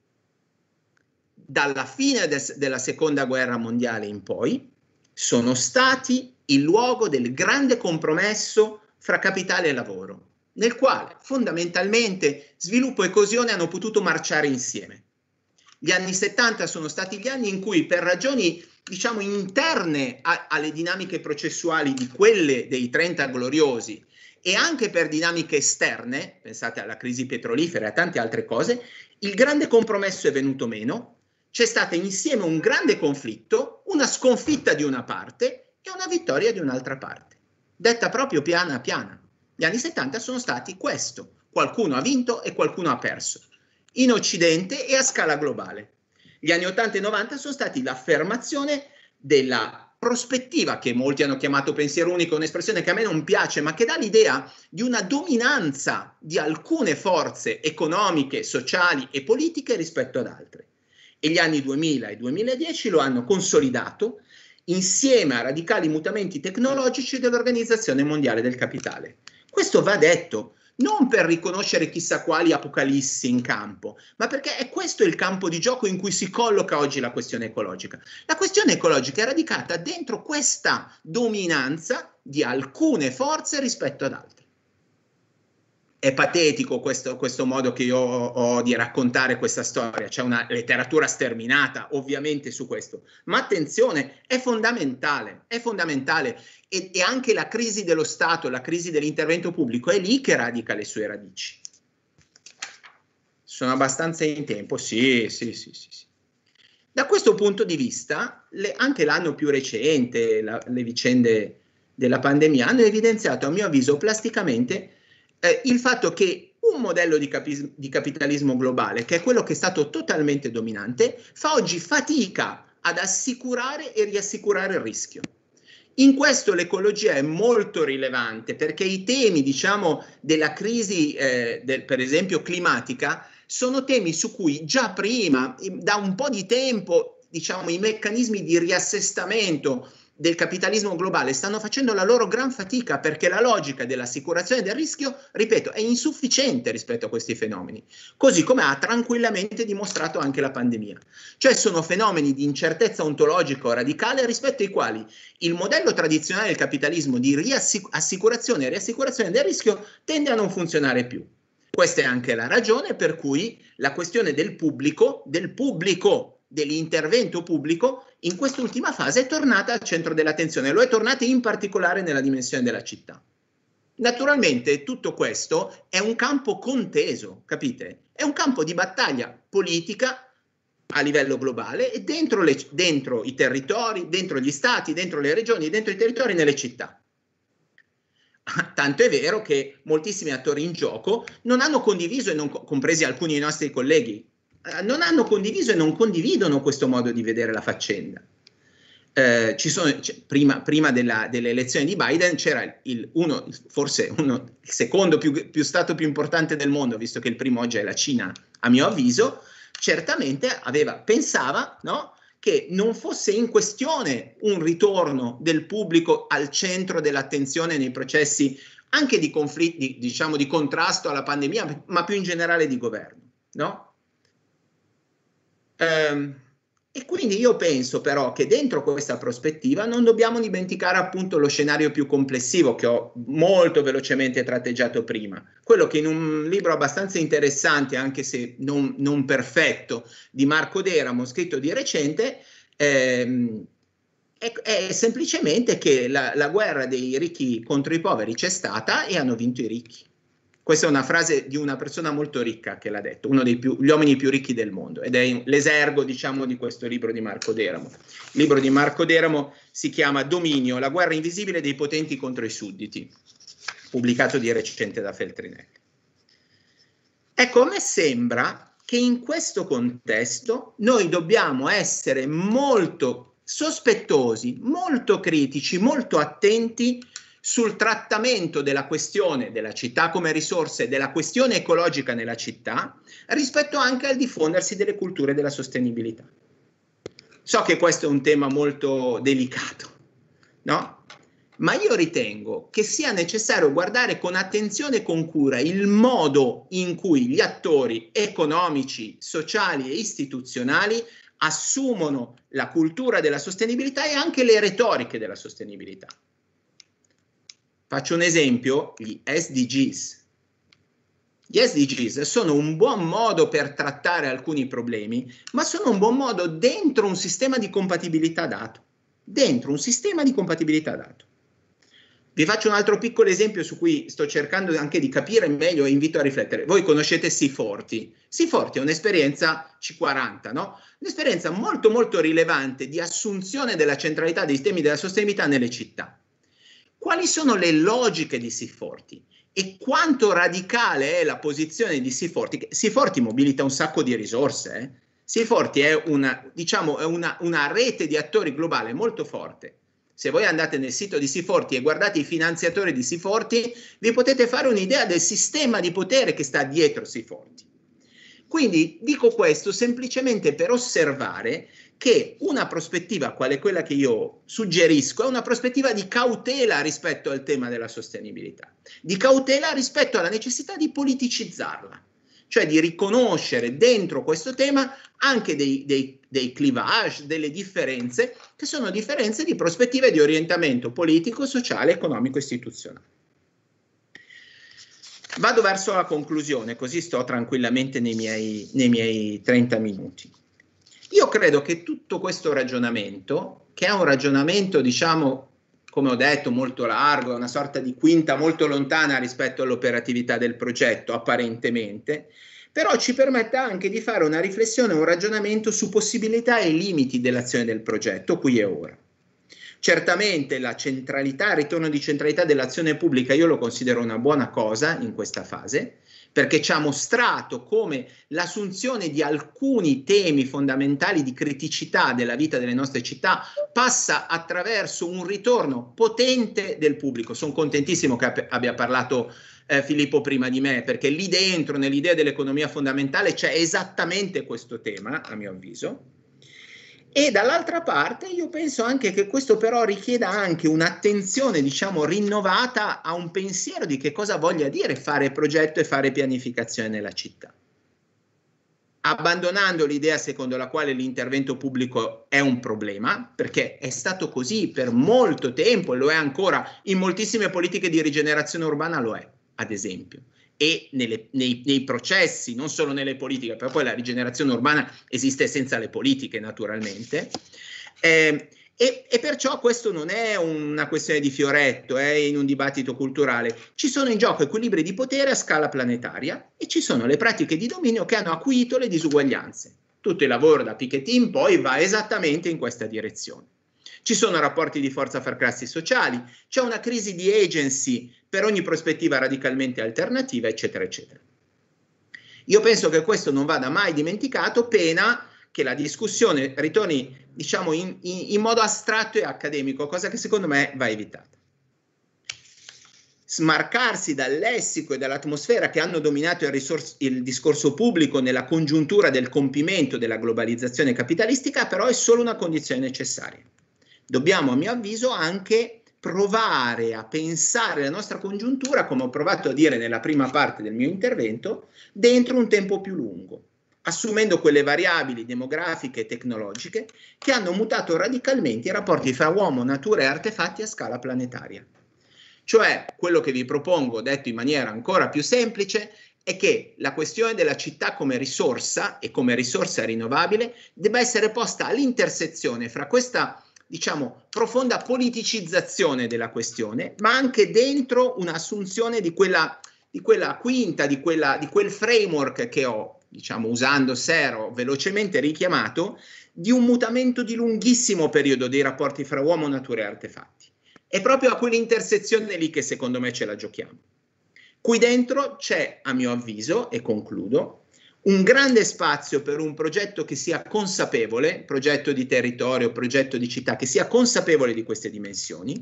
dalla fine della seconda guerra mondiale in poi, sono stati il luogo del grande compromesso fra capitale e lavoro, nel quale fondamentalmente sviluppo e coesione hanno potuto marciare insieme. Gli anni 70 sono stati gli anni in cui, per ragioni diciamo interne alle dinamiche processuali di quelle dei 30 gloriosi e anche per dinamiche esterne, pensate alla crisi petrolifera e a tante altre cose, il grande compromesso è venuto meno, c'è stato insieme un grande conflitto, una sconfitta di una parte e una vittoria di un'altra parte, detta proprio piana piana. Gli anni 70 sono stati questo, qualcuno ha vinto e qualcuno ha perso, in Occidente e a scala globale. Gli anni 80 e 90 sono stati l'affermazione della prospettiva, che molti hanno chiamato pensiero unico, un'espressione che a me non piace, ma che dà l'idea di una dominanza di alcune forze economiche, sociali e politiche rispetto ad altre. E gli anni 2000 e 2010 lo hanno consolidato insieme a radicali mutamenti tecnologici dell'Organizzazione Mondiale del Capitale. Questo va detto. Non per riconoscere chissà quali apocalissi in campo, ma perché è questo il campo di gioco in cui si colloca oggi la questione ecologica. La questione ecologica è radicata dentro questa dominanza di alcune forze rispetto ad altre. È patetico questo modo che io ho di raccontare questa storia, c'è una letteratura sterminata ovviamente su questo, ma attenzione, è fondamentale e anche la crisi dello Stato, la crisi dell'intervento pubblico è lì che radica le sue radici. Sono abbastanza in tempo, sì. Da questo punto di vista, anche l'anno più recente, le vicende della pandemia hanno evidenziato a mio avviso plasticamente il fatto che un modello di capitalismo globale, che è quello che è stato totalmente dominante, fa oggi fatica ad assicurare e riassicurare il rischio. In questo l'ecologia è molto rilevante perché i temi, diciamo, della crisi, per esempio climatica, sono temi su cui già prima, da un po' di tempo, diciamo, i meccanismi di riassestamento del capitalismo globale stanno facendo la loro gran fatica perché la logica dell'assicurazione del rischio, ripeto, è insufficiente rispetto a questi fenomeni, così come ha tranquillamente dimostrato anche la pandemia. Cioè sono fenomeni di incertezza ontologica radicale rispetto ai quali il modello tradizionale del capitalismo di assicurazione e riassicurazione del rischio tende a non funzionare più. Questa è anche la ragione per cui la questione del pubblico, dell'intervento pubblico, in quest'ultima fase è tornata al centro dell'attenzione, lo è tornata in particolare nella dimensione della città. Naturalmente tutto questo è un campo conteso, capite? È un campo di battaglia politica a livello globale e dentro i territori, dentro gli stati, dentro le regioni, dentro i territori, nelle città. Tanto è vero che moltissimi attori in gioco non hanno condiviso, e compresi alcuni dei nostri colleghi, non hanno condiviso e non condividono questo modo di vedere la faccenda. Prima delle elezioni di Biden c'era il secondo stato più importante del mondo, visto che il primo oggi è la Cina, a mio avviso, certamente pensava, no, che non fosse in questione un ritorno del pubblico al centro dell'attenzione nei processi anche di conflitti, diciamo di contrasto alla pandemia, ma più in generale di governo, no? E quindi io penso però che dentro questa prospettiva non dobbiamo dimenticare appunto lo scenario più complessivo che ho molto velocemente tratteggiato prima, quello che in un libro abbastanza interessante, anche se non perfetto, di Marco Deramo, scritto di recente, è semplicemente che la guerra dei ricchi contro i poveri c'è stata e hanno vinto i ricchi. Questa è una frase di una persona molto ricca che l'ha detto, uno degli uomini più ricchi del mondo, ed è l'esergo, diciamo, di questo libro di Marco Deramo. Il libro di Marco Deramo si chiama Dominio, la guerra invisibile dei potenti contro i sudditi, pubblicato di recente da Feltrinelli. Ecco, a me sembra che in questo contesto noi dobbiamo essere molto sospettosi, molto critici, molto attenti sul trattamento della questione della città come risorse, della questione ecologica nella città, rispetto anche al diffondersi delle culture della sostenibilità. So che questo è un tema molto delicato, no? Ma io ritengo che sia necessario guardare con attenzione e con cura il modo in cui gli attori economici, sociali e istituzionali assumono la cultura della sostenibilità e anche le retoriche della sostenibilità. Faccio un esempio, gli SDGs. Gli SDGs sono un buon modo per trattare alcuni problemi, ma sono un buon modo dentro un sistema di compatibilità dato. Dentro un sistema di compatibilità dato. Vi faccio un altro piccolo esempio su cui sto cercando anche di capire meglio e invito a riflettere. Voi conoscete Siforti. Siforti è un'esperienza C40, no? Un'esperienza molto molto rilevante di assunzione della centralità dei temi della sostenibilità nelle città. Quali sono le logiche di Siforti e quanto radicale è la posizione di Siforti? Siforti mobilita un sacco di risorse. Siforti è una rete di attori globale molto forte. Se voi andate nel sito di Siforti e guardate i finanziatori di Siforti, vi potete fare un'idea del sistema di potere che sta dietro Siforti. Quindi dico questo semplicemente per osservare che una prospettiva quale quella che io suggerisco è una prospettiva di cautela rispetto al tema della sostenibilità, di cautela rispetto alla necessità di politicizzarla, cioè di riconoscere dentro questo tema anche dei clivage, delle differenze, che sono differenze di prospettive di orientamento politico, sociale, economico e istituzionale. Vado verso la conclusione, così sto tranquillamente nei miei 30 minuti. Io credo che tutto questo ragionamento, che è un ragionamento, diciamo, come ho detto, molto largo, è una sorta di quinta molto lontana rispetto all'operatività del progetto, apparentemente, però ci permette anche di fare una riflessione, un ragionamento su possibilità e limiti dell'azione del progetto, qui e ora. Certamente la centralità, il ritorno di centralità dell'azione pubblica io lo considero una buona cosa in questa fase, perché ci ha mostrato come l'assunzione di alcuni temi fondamentali di criticità della vita delle nostre città passa attraverso un ritorno potente del pubblico. Sono contentissimo che abbia parlato Filippo prima di me, perché lì dentro, nell'idea dell'economia fondamentale, c'è esattamente questo tema, a mio avviso. E dall'altra parte io penso anche che questo però richieda anche un'attenzione, diciamo, rinnovata a un pensiero di che cosa voglia dire fare progetto e fare pianificazione nella città. Abbandonando l'idea secondo la quale l'intervento pubblico è un problema, perché è stato così per molto tempo e lo è ancora, in moltissime politiche di rigenerazione urbana lo è, ad esempio. E nei processi, non solo nelle politiche, però poi la rigenerazione urbana esiste senza le politiche naturalmente, e perciò questo non è una questione di fioretto in un dibattito culturale. Ci sono in gioco equilibri di potere a scala planetaria e ci sono le pratiche di dominio che hanno acuito le disuguaglianze. Tutto il lavoro da Piketty in poi va esattamente in questa direzione. Ci sono rapporti di forza fra classi sociali, c'è una crisi di agency per ogni prospettiva radicalmente alternativa, eccetera, eccetera. Io penso che questo non vada mai dimenticato, pena che la discussione ritorni, diciamo, in modo astratto e accademico, cosa che secondo me va evitata. smarcarsi dal lessico e dall'atmosfera che hanno dominato il discorso pubblico nella congiuntura del compimento della globalizzazione capitalistica, però è solo una condizione necessaria. Dobbiamo, a mio avviso, anche provare a pensare la nostra congiuntura, come ho provato a dire nella prima parte del mio intervento, dentro un tempo più lungo, assumendo quelle variabili demografiche e tecnologiche che hanno mutato radicalmente i rapporti fra uomo, natura e artefatti a scala planetaria. Cioè, quello che vi propongo, detto in maniera ancora più semplice, è che la questione della città come risorsa e come risorsa rinnovabile debba essere posta all'intersezione fra questa, diciamo, profonda politicizzazione della questione, ma anche dentro un'assunzione di quella quinta, di quel framework che ho, diciamo, usando Sero, velocemente richiamato, di un mutamento di lunghissimo periodo dei rapporti fra uomo, natura e artefatti. È proprio a quell'intersezione lì che secondo me ce la giochiamo. Qui dentro c'è, a mio avviso, e concludo, un grande spazio per un progetto che sia consapevole, progetto di territorio, progetto di città, che sia consapevole di queste dimensioni,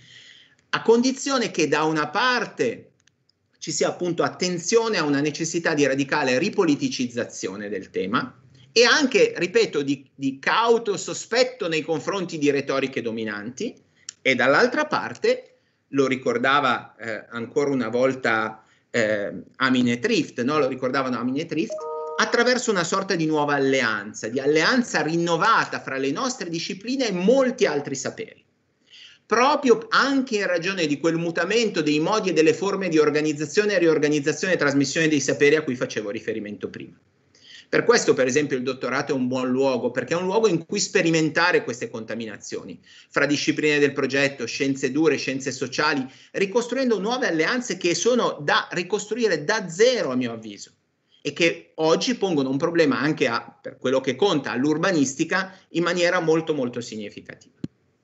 a condizione che da una parte ci sia appunto attenzione a una necessità di radicale ripoliticizzazione del tema e anche, ripeto, di cauto sospetto nei confronti di retoriche dominanti, e dall'altra parte, lo ricordava ancora una volta Amin e Trift, no? Lo ricordavano Amin e Trift, attraverso una sorta di nuova alleanza, di alleanza rinnovata fra le nostre discipline e molti altri saperi. Proprio anche in ragione di quel mutamento dei modi e delle forme di organizzazione, riorganizzazione e trasmissione dei saperi a cui facevo riferimento prima. Per questo, per esempio, il dottorato è un buon luogo, perché è un luogo in cui sperimentare queste contaminazioni fra discipline del progetto, scienze dure, scienze sociali, ricostruendo nuove alleanze che sono da ricostruire da zero, a mio avviso, e che oggi pongono un problema anche per quello che conta, all'urbanistica in maniera molto molto significativa.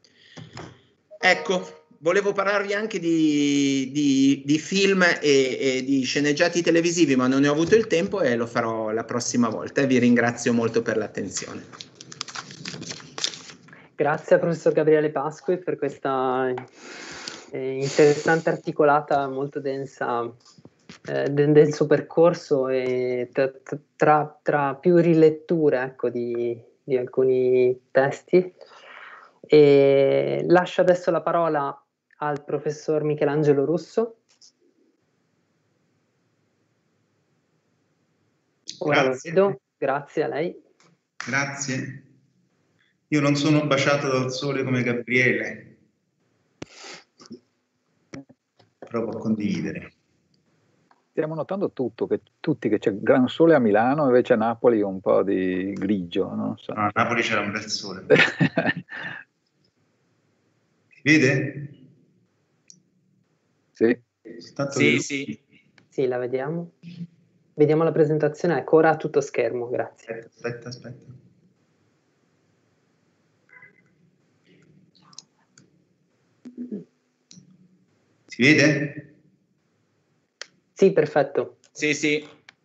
Ecco, volevo parlarvi anche di film e di sceneggiati televisivi, ma non ne ho avuto il tempo e lo farò la prossima volta, e vi ringrazio molto per l'attenzione. Grazie al professor Gabriele Pasqui per questa interessante articolata, molto densa, del suo percorso, e tra più riletture, ecco, di alcuni testi. E lascio adesso la parola al professor Michelangelo Russo. Ora lo vedo, grazie a lei. Grazie. Io non sono baciato dal sole come Gabriele, però può condividere. Stiamo notando tutti che c'è gran sole a Milano, invece a Napoli un po' di grigio. Non so. No, a Napoli c'era un bel sole. Si vede? Sì. Sì. Sì, la vediamo. Vediamo la presentazione, ecco, ora a tutto schermo, grazie. Aspetta. Si vede? Sì, perfetto. Sì.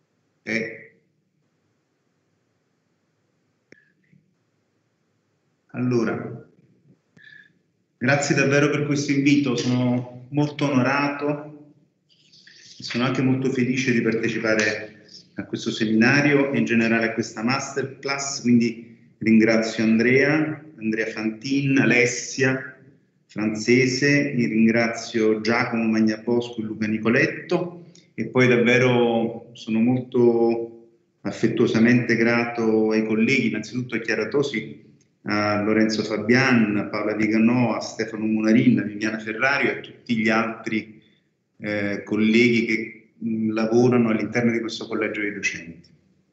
Allora, grazie davvero per questo invito, sono molto onorato e sono anche molto felice di partecipare a questo seminario e in generale a questa masterclass, quindi ringrazio Andrea Fantin, Alessia Francese, ringrazio Giacomo Magnabosco e Luca Nicoletto, e poi davvero sono molto affettuosamente grato ai colleghi, innanzitutto a Chiara Tosi, a Lorenzo Fabian, a Paola Viganò, a Stefano Munarin, a Viviana Ferrario e a tutti gli altri colleghi che lavorano all'interno di questo collegio dei docenti.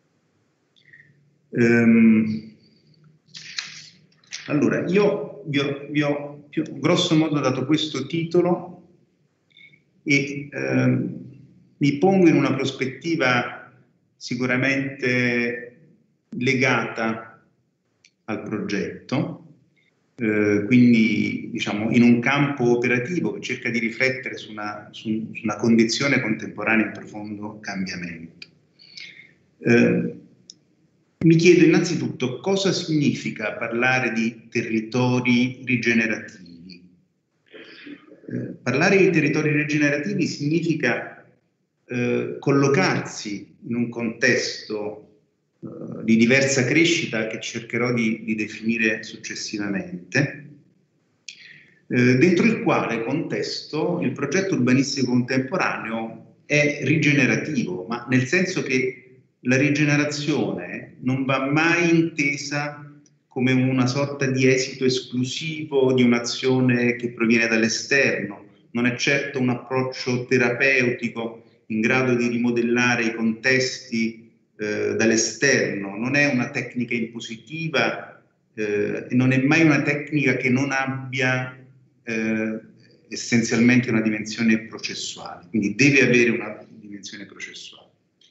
Allora, io vi ho grosso modo dato questo titolo e mi pongo in una prospettiva sicuramente legata al progetto, quindi diciamo in un campo operativo che cerca di riflettere su una condizione contemporanea in profondo cambiamento. Mi chiedo innanzitutto cosa significa parlare di territori rigenerativi. Parlare di territori rigenerativi significa collocarsi in un contesto di diversa crescita che cercherò di definire successivamente, dentro il quale contesto il progetto urbanistico contemporaneo è rigenerativo, ma nel senso che la rigenerazione non va mai intesa come una sorta di esito esclusivo di un'azione che proviene dall'esterno. Non è certo un approccio terapeutico in grado di rimodellare i contesti dall'esterno, non è una tecnica impositiva e non è mai una tecnica che non abbia essenzialmente una dimensione processuale, quindi deve avere una dimensione processuale.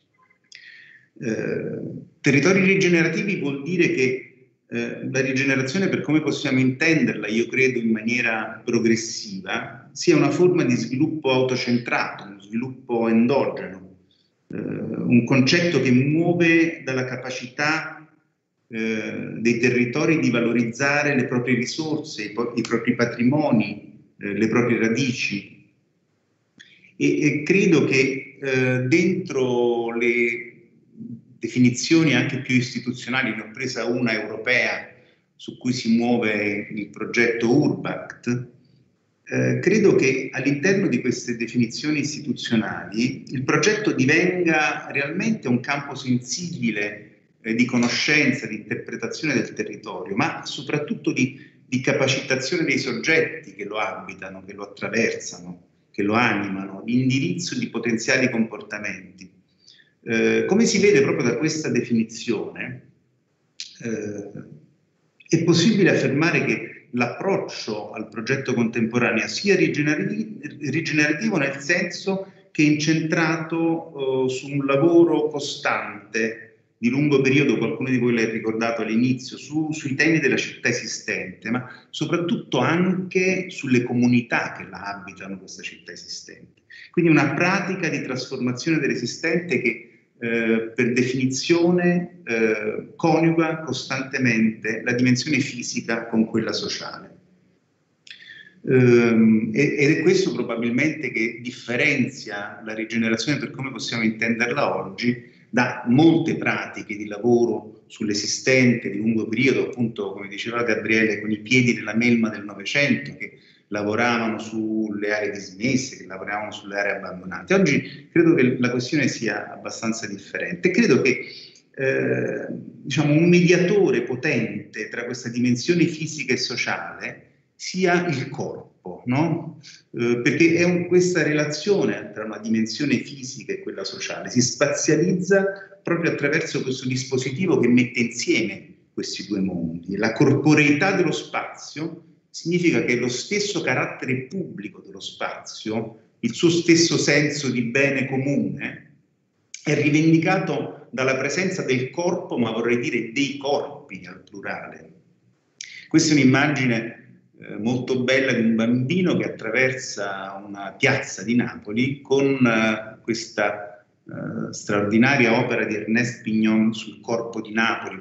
Territori rigenerativi vuol dire che la rigenerazione, per come possiamo intenderla, io credo in maniera progressiva, sia una forma di sviluppo autocentrato, uno sviluppo endogeno, un concetto che muove dalla capacità dei territori di valorizzare le proprie risorse, i propri patrimoni, le proprie radici. E credo che dentro le definizioni anche più istituzionali, ne ho presa una europea su cui si muove il progetto Urbact, credo che all'interno di queste definizioni istituzionali il progetto divenga realmente un campo sensibile di conoscenza, di interpretazione del territorio, ma soprattutto di capacitazione dei soggetti che lo abitano, che lo attraversano, che lo animano, di indirizzo di potenziali comportamenti. Come si vede proprio da questa definizione, è possibile affermare che l'approccio al progetto contemporaneo sia rigenerativo nel senso che è incentrato su un lavoro costante di lungo periodo, qualcuno di voi l'ha ricordato all'inizio, sui temi della città esistente, ma soprattutto anche sulle comunità che la abitano, questa città esistente. Quindi una pratica di trasformazione dell'esistente che per definizione coniuga costantemente la dimensione fisica con quella sociale. Ed è questo probabilmente che differenzia la rigenerazione, per come possiamo intenderla oggi, da molte pratiche di lavoro sull'esistente di lungo periodo, appunto come diceva Gabriele, con i piedi nella melma del Novecento, che lavoravano sulle aree dismesse, che lavoravano sulle aree abbandonate. Oggi credo che la questione sia abbastanza differente. Credo che diciamo, un mediatore potente tra questa dimensione fisica e sociale sia il corpo, no? Perché è questa relazione tra una dimensione fisica e quella sociale si spazializza proprio attraverso questo dispositivo che mette insieme questi due mondi. La corporeità dello spazio significa che lo stesso carattere pubblico dello spazio, il suo stesso senso di bene comune, è rivendicato dalla presenza del corpo, ma vorrei dire dei corpi al plurale. Questa è un'immagine molto bella di un bambino che attraversa una piazza di Napoli con questa straordinaria opera di Ernest Pignon sul corpo di Napoli,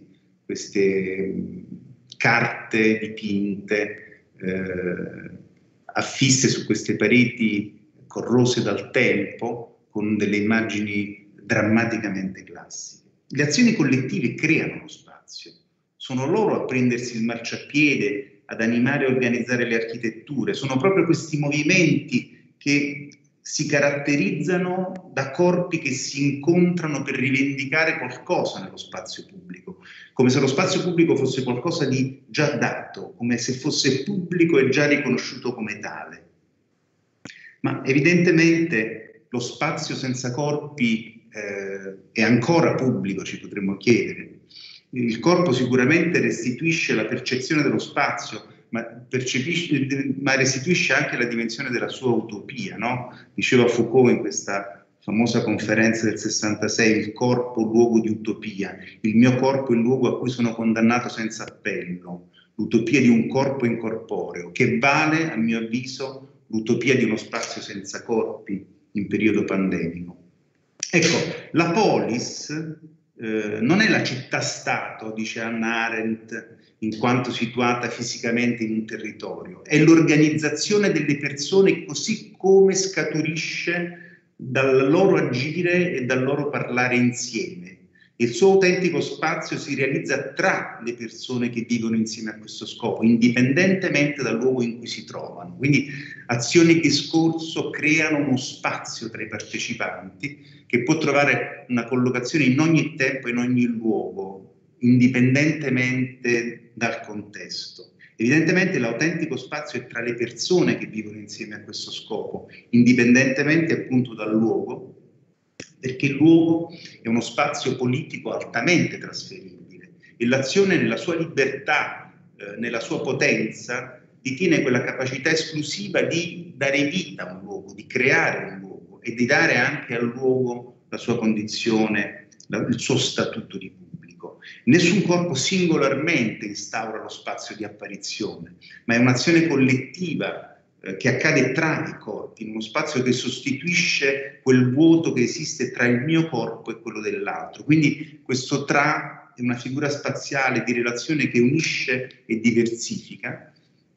queste carte dipinte affisse su queste pareti corrose dal tempo con delle immagini drammaticamente classiche. Le azioni collettive creano lo spazio, sono loro a prendersi il marciapiede, ad animare e organizzare le architetture, sono proprio questi movimenti che si caratterizzano da corpi che si incontrano per rivendicare qualcosa nello spazio pubblico, come se lo spazio pubblico fosse qualcosa di già dato, come se fosse pubblico e già riconosciuto come tale. Ma evidentemente lo spazio senza corpi è ancora pubblico, ci potremmo chiedere. Il corpo sicuramente restituisce la percezione dello spazio, ma restituisce anche la dimensione della sua utopia, no? Diceva Foucault in questa famosa conferenza del 66, il corpo luogo di utopia, il mio corpo è il luogo a cui sono condannato senza appello, l'utopia di un corpo incorporeo, che vale, a mio avviso, l'utopia di uno spazio senza corpi in periodo pandemico. Ecco, la polis non è la città-stato, dice Hannah Arendt, in quanto situata fisicamente in un territorio, è l'organizzazione delle persone così come scaturisce dal loro agire e dal loro parlare insieme. Il suo autentico spazio si realizza tra le persone che vivono insieme a questo scopo, indipendentemente dal luogo in cui si trovano. Quindi azioni e discorso creano uno spazio tra i partecipanti che può trovare una collocazione in ogni tempo e in ogni luogo, indipendentemente dal contesto. Evidentemente l'autentico spazio è tra le persone che vivono insieme a questo scopo, indipendentemente appunto dal luogo, perché il luogo è uno spazio politico altamente trasferibile e l'azione nella sua libertà, nella sua potenza, detiene quella capacità esclusiva di dare vita a un luogo, di creare un luogo e di dare anche al luogo la sua condizione, il suo statuto di pubblico. Nessun corpo singolarmente instaura lo spazio di apparizione, ma è un'azione collettiva che accade tra i corpi, in uno spazio che sostituisce quel vuoto che esiste tra il mio corpo e quello dell'altro. Quindi questo tra è una figura spaziale di relazione che unisce e diversifica,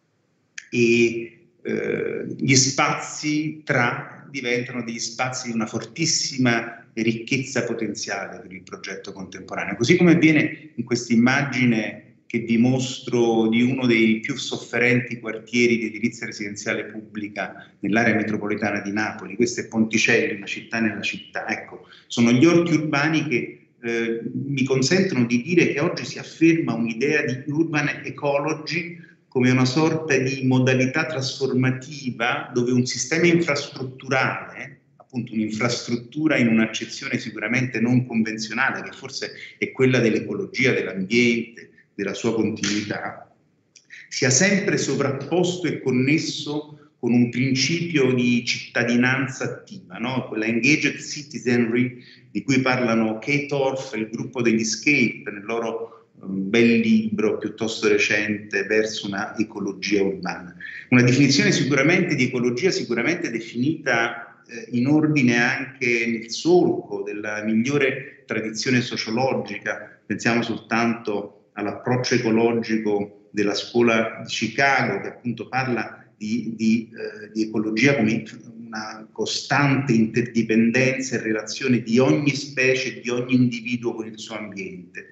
e gli spazi tra diventano degli spazi di una fortissima ricchezza potenziale per il progetto contemporaneo. Così come avviene in questa immagine che vi mostro di uno dei più sofferenti quartieri di edilizia residenziale pubblica nell'area metropolitana di Napoli. Questo è Ponticelli, una città nella città. Ecco, sono gli orti urbani che mi consentono di dire che oggi si afferma un'idea di urban ecology come una sorta di modalità trasformativa dove un sistema infrastrutturale, appunto un'infrastruttura in un'accezione sicuramente non convenzionale, che forse è quella dell'ecologia, dell'ambiente, della sua continuità, sia sempre sovrapposto e connesso con un principio di cittadinanza attiva, no? Quella engaged citizenry di cui parlano Kate Orff e il gruppo degli Escape nel loro bel libro piuttosto recente verso una ecologia urbana. Una definizione sicuramente di ecologia, sicuramente definita in ordine anche nel solco della migliore tradizione sociologica. Pensiamo soltanto all'approccio ecologico della scuola di Chicago, che appunto parla di ecologia come una costante interdipendenza e relazione di ogni specie, di ogni individuo con il suo ambiente.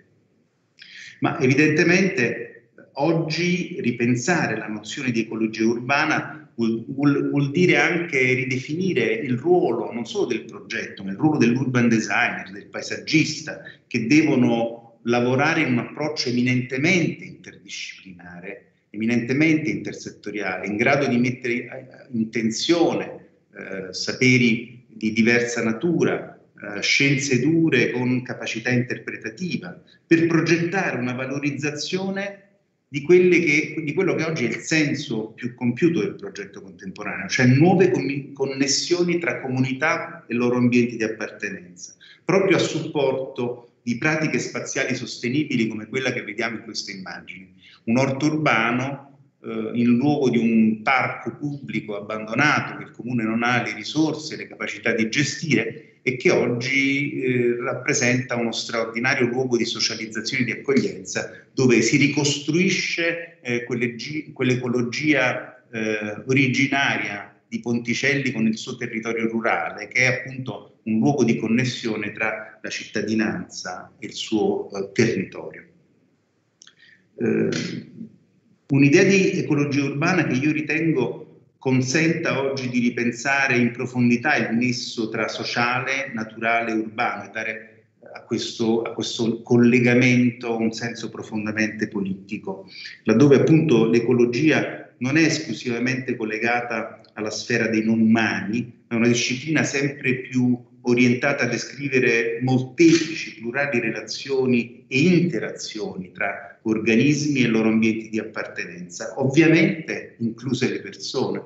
Ma evidentemente oggi ripensare la nozione di ecologia urbana vuol dire anche ridefinire il ruolo non solo del progetto, ma il ruolo dell'urban designer, del paesaggista, che devono lavorare in un approccio eminentemente interdisciplinare, eminentemente intersettoriale, in grado di mettere in tensione saperi di diversa natura, scienze dure con capacità interpretativa, per progettare una valorizzazione di quello che oggi è il senso più compiuto del progetto contemporaneo, cioè nuove connessioni tra comunità e loro ambienti di appartenenza, proprio a supporto di pratiche spaziali sostenibili come quella che vediamo in queste immagini. Un orto urbano in luogo di un parco pubblico abbandonato che il comune non ha le risorse, le capacità di gestire e che oggi rappresenta uno straordinario luogo di socializzazione e di accoglienza dove si ricostruisce quell'ecologia originaria di Ponticelli con il suo territorio rurale, che è appunto un luogo di connessione tra la cittadinanza e il suo territorio. Un'idea di ecologia urbana che io ritengo consenta oggi di ripensare in profondità il nesso tra sociale, naturale e urbano e dare a questo collegamento un senso profondamente politico, laddove appunto l'ecologia non è esclusivamente collegata alla sfera dei non umani, ma è una disciplina sempre più orientata a descrivere molteplici, plurali relazioni e interazioni tra organismi e loro ambienti di appartenenza, ovviamente incluse le persone.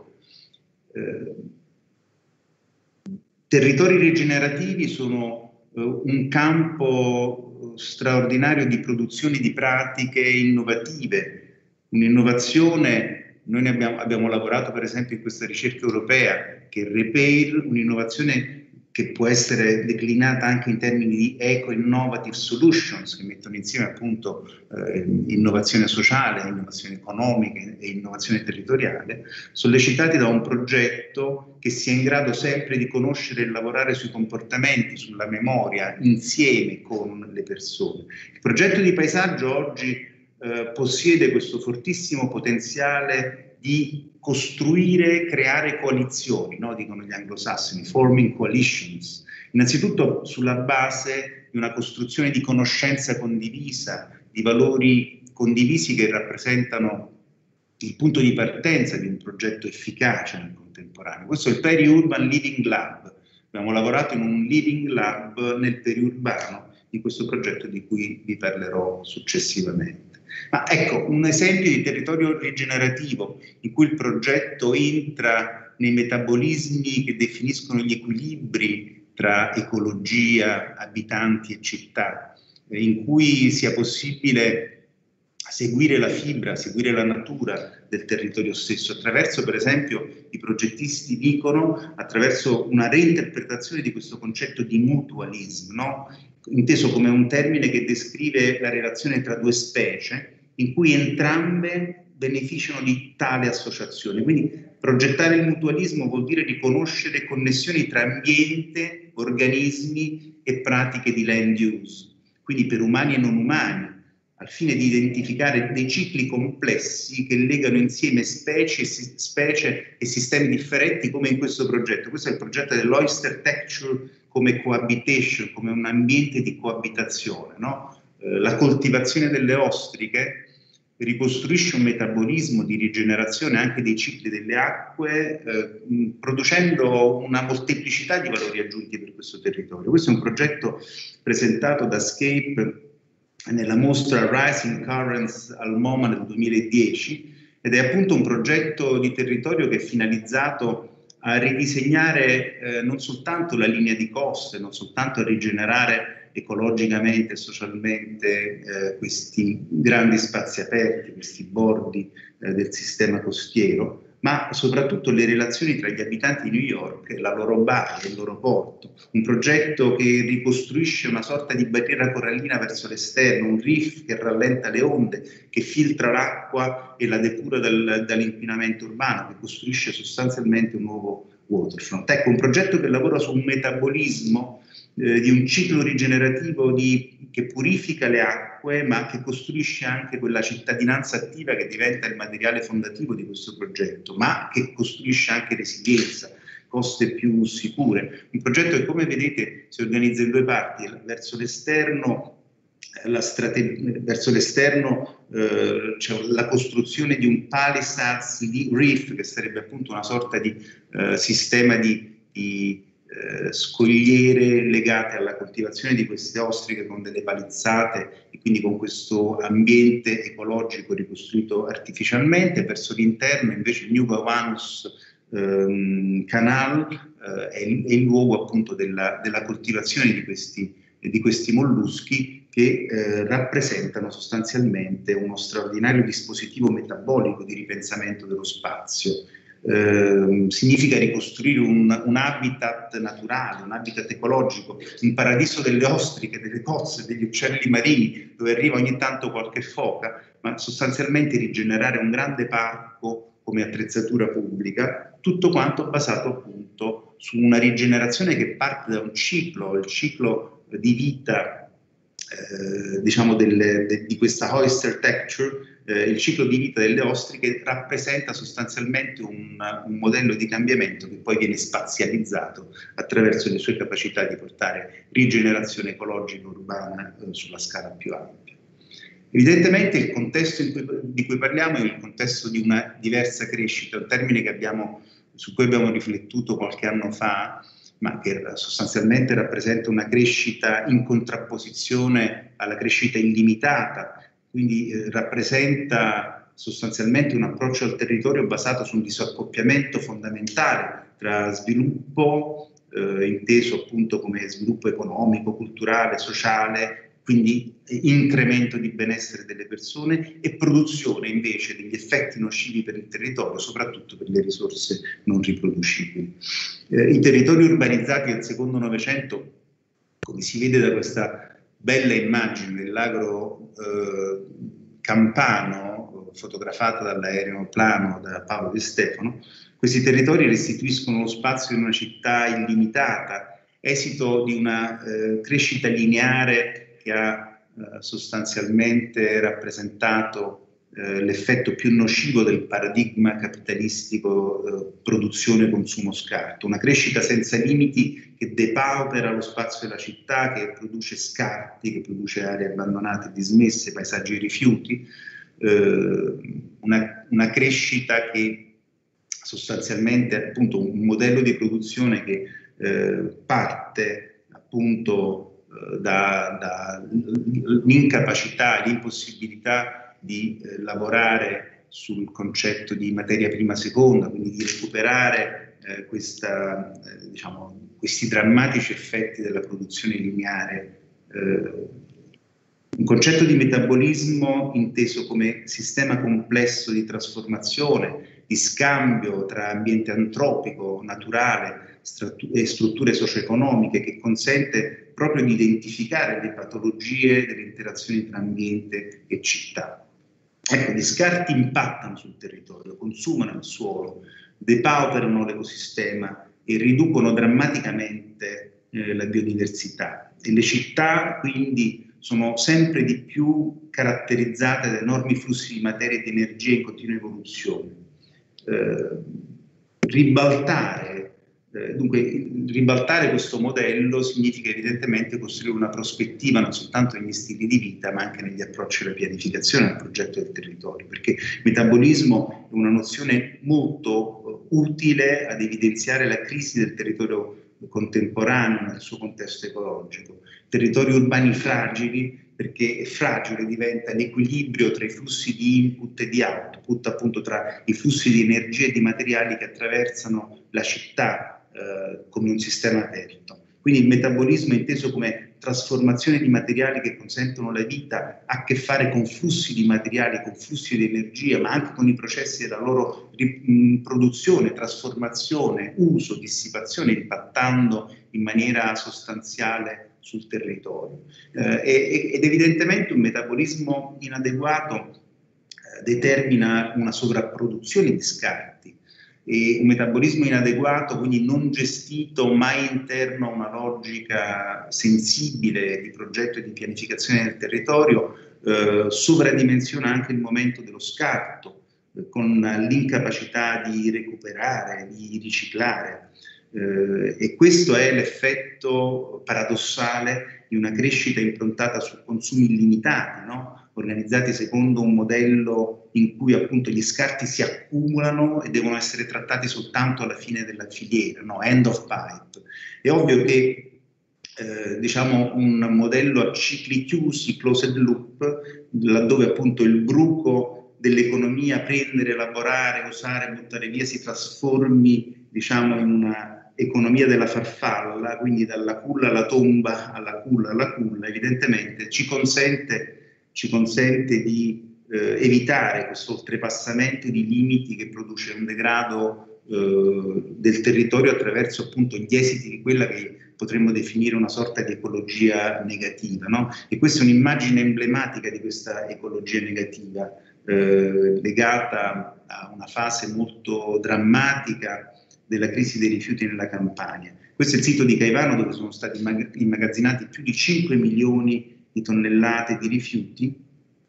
Territori rigenerativi sono un campo straordinario di produzioni di pratiche innovative, un'innovazione, noi abbiamo lavorato per esempio in questa ricerca europea che è Repair, un'innovazione che può essere declinata anche in termini di eco-innovative solutions, che mettono insieme appunto innovazione sociale, innovazione economica e innovazione territoriale, sollecitati da un progetto che sia in grado sempre di conoscere e lavorare sui comportamenti, sulla memoria, insieme con le persone. Il progetto di paesaggio oggi possiede questo fortissimo potenziale di costruire, creare coalizioni, no? Dicono gli anglosassoni, forming coalitions, innanzitutto sulla base di una costruzione di conoscenza condivisa, di valori condivisi che rappresentano il punto di partenza di un progetto efficace nel contemporaneo. Questo è il Peri-Urban Living Lab. Abbiamo lavorato in un Living Lab nel periurbano di questo progetto di cui vi parlerò successivamente. Ma ecco, un esempio di territorio rigenerativo in cui il progetto entra nei metabolismi che definiscono gli equilibri tra ecologia, abitanti e città, in cui sia possibile seguire la fibra, seguire la natura del territorio stesso, attraverso, per esempio, i progettisti dicono, attraverso una reinterpretazione di questo concetto di mutualism, no? Inteso come un termine che descrive la relazione tra due specie, in cui entrambe beneficiano di tale associazione. Quindi progettare il mutualismo vuol dire riconoscere connessioni tra ambiente, organismi e pratiche di land use, quindi per umani e non umani, al fine di identificare dei cicli complessi che legano insieme specie e sistemi differenti, come in questo progetto. Questo è il progetto dell'Oyster Texture come cohabitation, come un ambiente di coabitazione, no? La coltivazione delle ostriche ricostruisce un metabolismo di rigenerazione anche dei cicli delle acque, producendo una molteplicità di valori aggiunti per questo territorio. Questo è un progetto presentato da Scape nella mostra Rising Currents al MoMA nel 2010 ed è appunto un progetto di territorio che è finalizzato a ridisegnare non soltanto la linea di coste, non soltanto a rigenerare ecologicamente e socialmente questi grandi spazi aperti, questi bordi del sistema costiero, ma soprattutto le relazioni tra gli abitanti di New York, la loro baia, il loro porto. Un progetto che ricostruisce una sorta di barriera corallina verso l'esterno, un reef che rallenta le onde, che filtra l'acqua e la depura dall'inquinamento urbano, che costruisce sostanzialmente un nuovo waterfront. Ecco, un progetto che lavora su un metabolismo di un ciclo rigenerativo che purifica le acque, ma che costruisce anche quella cittadinanza attiva che diventa il materiale fondativo di questo progetto, ma che costruisce anche resilienza, coste più sicure. Un progetto che, come vedete, si organizza in due parti: verso l'esterno c'è la costruzione di un palisades reef, che sarebbe appunto una sorta di sistema di scogliere legate alla coltivazione di queste ostriche con delle palizzate e quindi con questo ambiente ecologico ricostruito artificialmente. Verso l'interno invece il New Gowanus Canal è il luogo appunto della coltivazione di questi molluschi che rappresentano sostanzialmente uno straordinario dispositivo metabolico di ripensamento dello spazio. Significa ricostruire un habitat naturale, un habitat ecologico, un paradiso delle ostriche, delle cozze, degli uccelli marini, dove arriva ogni tanto qualche foca, ma sostanzialmente rigenerare un grande parco come attrezzatura pubblica, tutto quanto basato appunto su una rigenerazione che parte da un ciclo, il ciclo di vita diciamo di questa Oyster Texture. Il ciclo di vita delle ostriche rappresenta sostanzialmente un modello di cambiamento che poi viene spazializzato attraverso le sue capacità di portare rigenerazione ecologica urbana sulla scala più ampia. Evidentemente il contesto di cui parliamo è il contesto di una diversa crescita, un termine su cui abbiamo riflettuto qualche anno fa, ma che sostanzialmente rappresenta una crescita in contrapposizione alla crescita illimitata. Quindi rappresenta sostanzialmente un approccio al territorio basato su un disaccoppiamento fondamentale tra sviluppo, inteso appunto come sviluppo economico, culturale, sociale, quindi incremento di benessere delle persone, e produzione invece degli effetti nocivi per il territorio, soprattutto per le risorse non riproducibili. I territori urbanizzati del secondo Novecento, come si vede da questa bella immagine dell'agro campano fotografata dall'aeroplano da Paolo De Stefano, questi territori restituiscono lo spazio di una città illimitata, esito di una crescita lineare che ha sostanzialmente rappresentato l'effetto più nocivo del paradigma capitalistico produzione-consumo scarto, una crescita senza limiti che depaupera lo spazio della città, che produce scarti, che produce aree abbandonate, dismesse, paesaggi e rifiuti, una crescita che sostanzialmente è appunto un modello di produzione che parte appunto dall'incapacità, l'impossibilità di lavorare sul concetto di materia prima seconda, quindi di recuperare questi drammatici effetti della produzione lineare. Un concetto di metabolismo inteso come sistema complesso di trasformazione, di scambio tra ambiente antropico, naturale e strutture socio-economiche, che consente proprio di identificare le patologie delle interazioni tra ambiente e città. Ecco, gli scarti impattano sul territorio, consumano il suolo, depauperano l'ecosistema e riducono drammaticamente la biodiversità. E le città quindi sono sempre di più caratterizzate da enormi flussi di materia e di energia in continua evoluzione. Ribaltare questo modello significa evidentemente costruire una prospettiva non soltanto negli stili di vita, ma anche negli approcci alla pianificazione, al progetto del territorio, perché metabolismo è una nozione molto utile ad evidenziare la crisi del territorio contemporaneo nel suo contesto ecologico. Territori urbani fragili, perché fragile diventa l'equilibrio tra i flussi di input e di output, appunto tra i flussi di energia e di materiali che attraversano la città come un sistema aperto. Quindi il metabolismo è inteso come trasformazione di materiali che consentono la vita, ha a che fare con flussi di materiali, con flussi di energia, ma anche con i processi della loro produzione, trasformazione, uso, dissipazione, impattando in maniera sostanziale sul territorio. Ed evidentemente un metabolismo inadeguato determina una sovrapproduzione di scarti, e un metabolismo inadeguato, quindi non gestito, mai interno a una logica sensibile di progetto e di pianificazione del territorio, sovradimensiona anche il momento dello scarto, con l'incapacità di recuperare, di riciclare. E questo è l'effetto paradossale di una crescita improntata su consumi illimitati, no? Organizzati secondo un modello in cui appunto gli scarti si accumulano e devono essere trattati soltanto alla fine della filiera, no? End of pipe. È ovvio che diciamo un modello a cicli chiusi, closed loop, laddove appunto il bruco dell'economia, prendere, elaborare, usare, buttare via, si trasformi diciamo in una economia della farfalla, quindi dalla culla alla tomba, alla culla, evidentemente ci consente di evitare questo oltrepassamento di limiti che produce un degrado del territorio attraverso appunto gli esiti di quella che potremmo definire una sorta di ecologia negativa, no? E questa è un'immagine emblematica di questa ecologia negativa, legata a una fase molto drammatica della crisi dei rifiuti nella Campania. Questo è il sito di Caivano, dove sono stati immagazzinati più di 5 milioni di tonnellate di rifiuti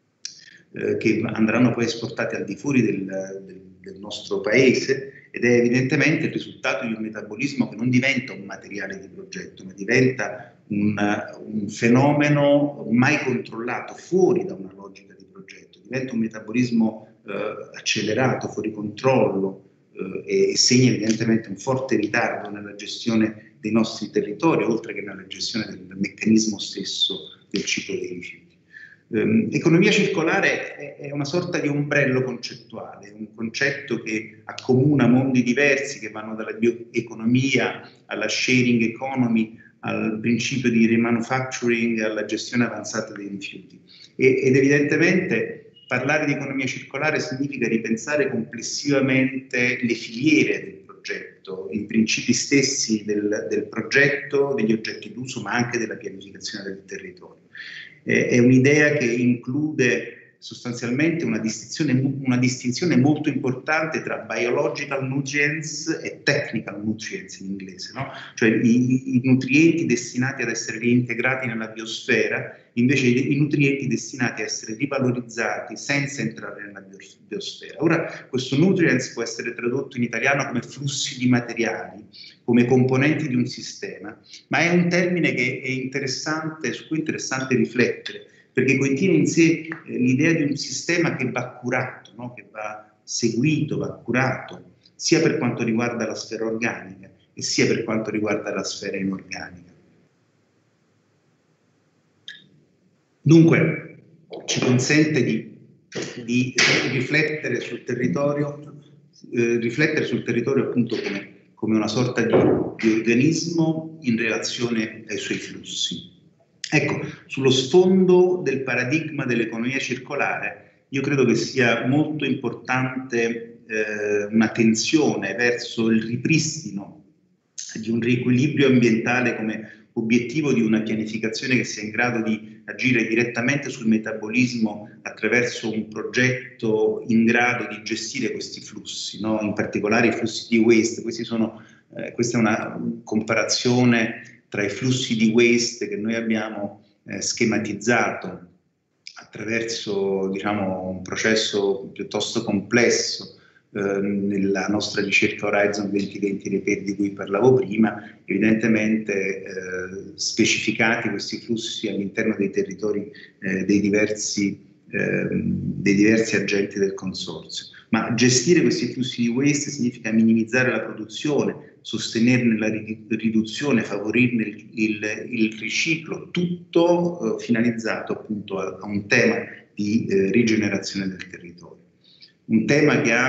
che andranno poi esportati al di fuori del nostro paese, ed è evidentemente il risultato di un metabolismo che non diventa un materiale di progetto, ma diventa un fenomeno mai controllato, fuori da una logica di progetto, diventa un metabolismo accelerato, fuori controllo, e segna evidentemente un forte ritardo nella gestione dei nostri territori, oltre che nella gestione del meccanismo stesso del ciclo dei rifiuti. Economia circolare è una sorta di ombrello concettuale, un concetto che accomuna mondi diversi che vanno dalla bioeconomia alla sharing economy, al principio di remanufacturing e alla gestione avanzata dei rifiuti. Ed evidentemente parlare di economia circolare significa ripensare complessivamente le filiere del progetto, i principi stessi del progetto, degli oggetti d'uso, ma anche della pianificazione del territorio. È un'idea che include sostanzialmente una distinzione molto importante tra biological nutrients e technical nutrients in inglese, no? Cioè i nutrienti destinati ad essere reintegrati nella biosfera, invece i nutrienti destinati a essere rivalorizzati senza entrare nella biosfera. Ora, questo nutrients può essere tradotto in italiano come flussi di materiali, come componenti di un sistema, ma è un termine che è interessante, su cui è interessante riflettere, perché contiene in sé l'idea di un sistema che va curato, no? Che va seguito, va curato, sia per quanto riguarda la sfera organica e sia per quanto riguarda la sfera inorganica. Dunque, ci consente di riflettere sul territorio appunto come una sorta di organismo in relazione ai suoi flussi. Ecco, sullo sfondo del paradigma dell'economia circolare, io credo che sia molto importante un'attenzione verso il ripristino di un riequilibrio ambientale come obiettivo di una pianificazione che sia in grado di agire direttamente sul metabolismo attraverso un progetto in grado di gestire questi flussi, no? In particolare i flussi di waste. Questa è una comparazione tra i flussi di waste che noi abbiamo schematizzato attraverso, diciamo, un processo piuttosto complesso nella nostra ricerca Horizon 2020 Repair di cui parlavo prima, evidentemente specificati questi flussi all'interno dei territori dei diversi agenti del consorzio. Ma gestire questi flussi di waste significa minimizzare la produzione, sostenerne la riduzione, favorirne il riciclo, tutto finalizzato appunto a un tema di rigenerazione del territorio. Un tema che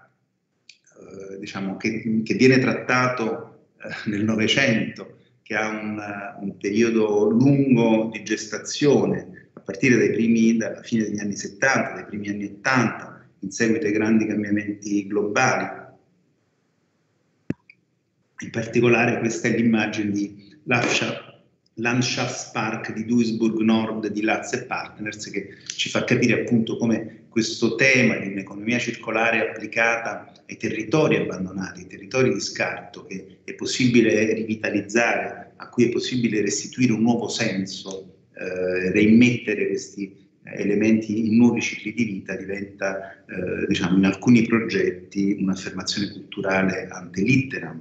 che viene trattato nel Novecento, che ha un periodo lungo di gestazione, a partire dalla fine degli anni 70, dai primi anni 80, in seguito ai grandi cambiamenti globali. In particolare questa è l'immagine di Landschaftspark di Duisburg Nord di Latz & Partners, che ci fa capire appunto come questo tema di un'economia circolare applicata ai territori abbandonati, ai territori di scarto, che è possibile rivitalizzare, a cui è possibile restituire un nuovo senso, reimmettere questi elementi in nuovi cicli di vita, diventa in alcuni progetti un'affermazione culturale ante litteram.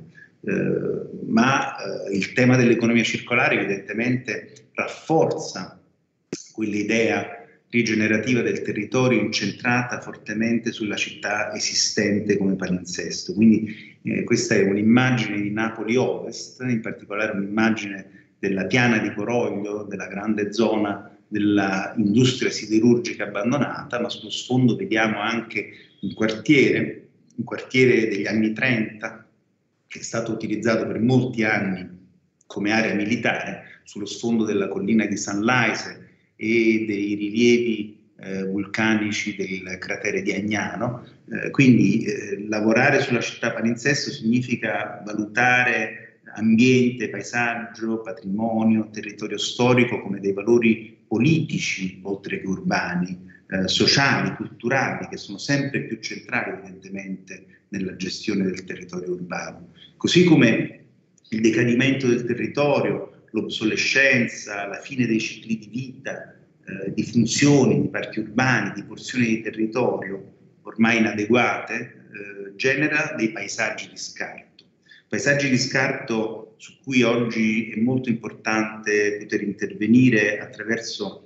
Ma il tema dell'economia circolare evidentemente rafforza quell'idea rigenerativa del territorio incentrata fortemente sulla città esistente come palinsesto. Quindi questa è un'immagine di Napoli Ovest, in particolare un'immagine della piana di Coroglio, della grande zona dell'industria siderurgica abbandonata, ma sullo sfondo vediamo anche un quartiere degli anni 30, che è stato utilizzato per molti anni come area militare, sullo sfondo della collina di San Laise e dei rilievi vulcanici del cratere di Agnano. Quindi lavorare sulla città palinsesto significa valutare ambiente, paesaggio, patrimonio, territorio storico come dei valori politici, oltre che urbani, sociali, culturali, che sono sempre più centrali evidentemente nella gestione del territorio urbano. Così come il decadimento del territorio, l'obsolescenza, la fine dei cicli di vita, di funzioni, di parchi urbani, di porzioni di territorio ormai inadeguate, genera dei paesaggi di scarto. Paesaggi di scarto su cui oggi è molto importante poter intervenire attraverso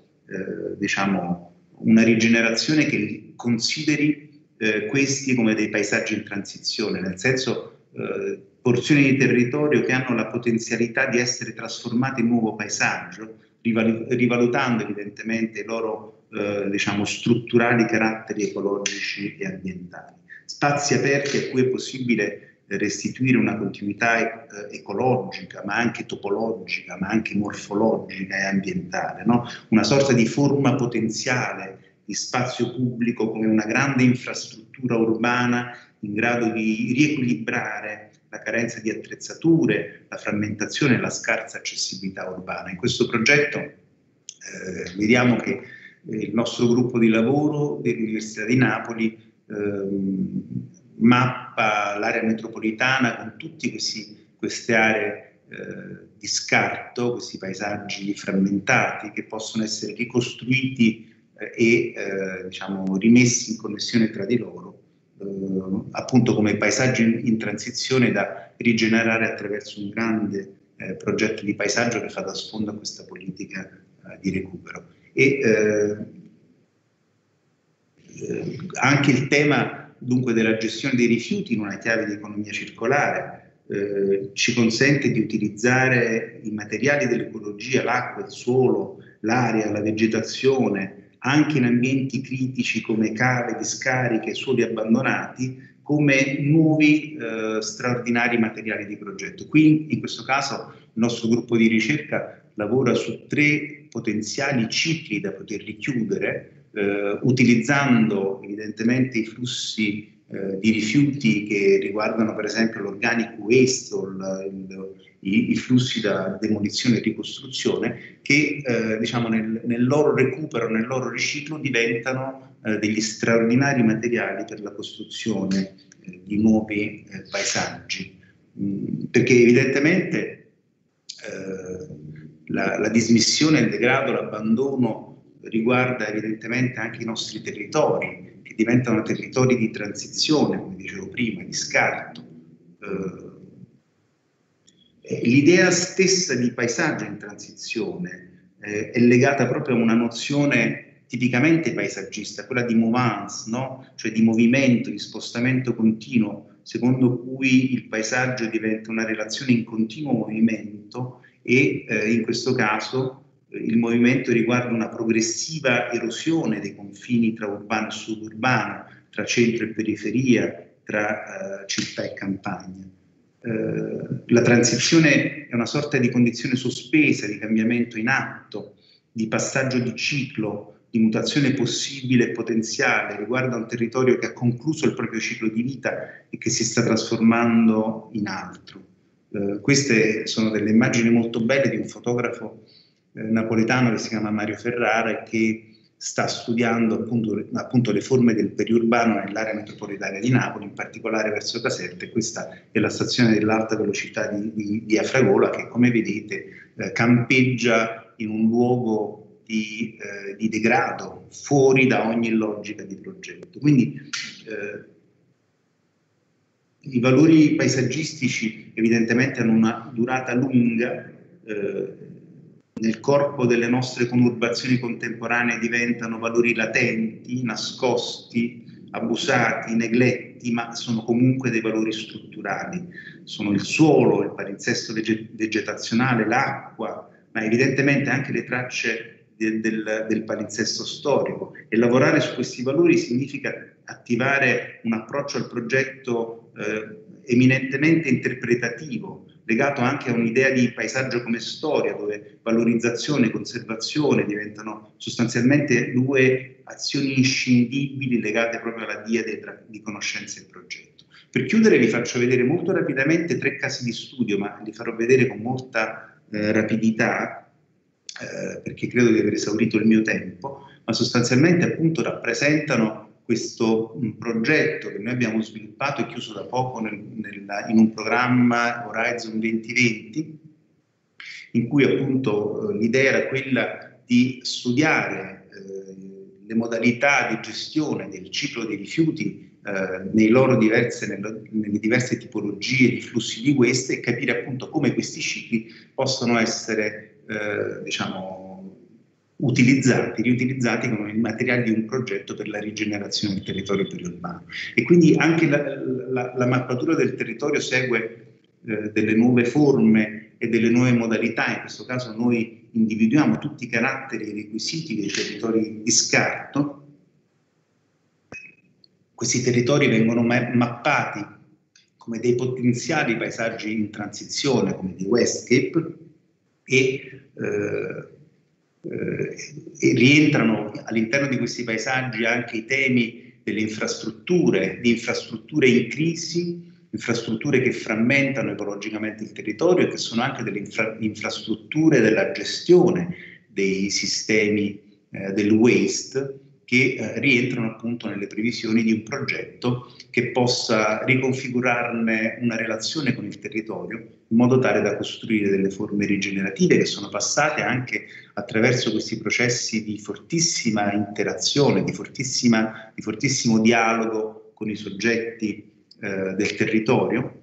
una rigenerazione che consideri questi come dei paesaggi in transizione, nel senso porzioni di territorio che hanno la potenzialità di essere trasformate in nuovo paesaggio, rivalutando evidentemente i loro strutturali caratteri ecologici e ambientali. Spazi aperti a cui è possibile restituire una continuità ecologica, ma anche topologica, ma anche morfologica e ambientale, no? Una sorta di forma potenziale di spazio pubblico come una grande infrastruttura urbana in grado di riequilibrare la carenza di attrezzature, la frammentazione e la scarsa accessibilità urbana. In questo progetto vediamo che il nostro gruppo di lavoro dell'Università di Napoli mappa l'area metropolitana con tutte queste aree di scarto, questi paesaggi frammentati che possono essere ricostruiti e diciamo rimessi in connessione tra di loro, appunto come paesaggi in transizione da rigenerare attraverso un grande progetto di paesaggio che fa da sfondo a questa politica di recupero. E anche il tema dunque della gestione dei rifiuti in una chiave di economia circolare ci consente di utilizzare i materiali dell'ecologia, l'acqua, il suolo, l'aria, la vegetazione, anche in ambienti critici come cave, discariche, suoli abbandonati, come nuovi straordinari materiali di progetto. Qui in questo caso il nostro gruppo di ricerca lavora su 3 potenziali cicli da poter richiudere, utilizzando evidentemente i flussi di rifiuti che riguardano per esempio l'organic waste o i flussi da demolizione e ricostruzione che diciamo nel loro recupero, nel loro riciclo diventano degli straordinari materiali per la costruzione di nuovi paesaggi, perché evidentemente la dismissione, il degrado, l'abbandono riguarda evidentemente anche i nostri territori, che diventano territori di transizione, come dicevo prima, di scarto. L'idea stessa di paesaggio in transizione è legata proprio a una nozione tipicamente paesaggista, quella di mouvance, no? Cioè di movimento, di spostamento continuo, secondo cui il paesaggio diventa una relazione in continuo movimento e in questo caso il movimento riguarda una progressiva erosione dei confini tra urbano e suburbano, tra centro e periferia, tra città e campagna. La transizione è una sorta di condizione sospesa, di cambiamento in atto, di passaggio di ciclo, di mutazione possibile e potenziale, riguarda un territorio che ha concluso il proprio ciclo di vita e che si sta trasformando in altro. Queste sono delle immagini molto belle di un fotografo napoletano che si chiama Mario Ferrara e che sta studiando appunto le forme del periurbano nell'area metropolitana di Napoli, in particolare verso Caserta, e questa è la stazione dell'alta velocità di Afragola che, come vedete, campeggia in un luogo di degrado, fuori da ogni logica di progetto. Quindi i valori paesaggistici evidentemente hanno una durata lunga, nel corpo delle nostre conurbazioni contemporanee diventano valori latenti, nascosti, abusati, negletti, ma sono comunque dei valori strutturali. Sono il suolo, il palinsesto vegetazionale, l'acqua, ma evidentemente anche le tracce del palinsesto storico. E lavorare su questi valori significa attivare un approccio al progetto eminentemente interpretativo, legato anche a un'idea di paesaggio come storia, dove valorizzazione e conservazione diventano sostanzialmente 2 azioni inscindibili legate proprio alla diade di conoscenza e progetto. Per chiudere vi faccio vedere molto rapidamente 3 casi di studio, ma li farò vedere con molta rapidità, perché credo di aver esaurito il mio tempo, ma sostanzialmente appunto rappresentano questo progetto che noi abbiamo sviluppato e chiuso da poco in un programma Horizon 2020, in cui appunto l'idea era quella di studiare le modalità di gestione del ciclo dei rifiuti nelle diverse tipologie di flussi di waste e capire appunto come questi cicli possono essere riutilizzati come i materiali di un progetto per la rigenerazione del territorio periurbano. E quindi anche la mappatura del territorio segue delle nuove forme e delle nuove modalità. In questo caso noi individuiamo tutti i caratteri e i requisiti dei territori di scarto. Questi territori vengono mappati come dei potenziali paesaggi in transizione, come dei Westscape, e rientrano all'interno di questi paesaggi anche i temi delle infrastrutture, di infrastrutture in crisi, infrastrutture che frammentano ecologicamente il territorio e che sono anche delle infrastrutture della gestione dei sistemi del waste, che rientrano appunto nelle previsioni di un progetto che possa riconfigurarne una relazione con il territorio in modo tale da costruire delle forme rigenerative che sono passate anche attraverso questi processi di fortissima interazione, di fortissimo dialogo con i soggetti del territorio,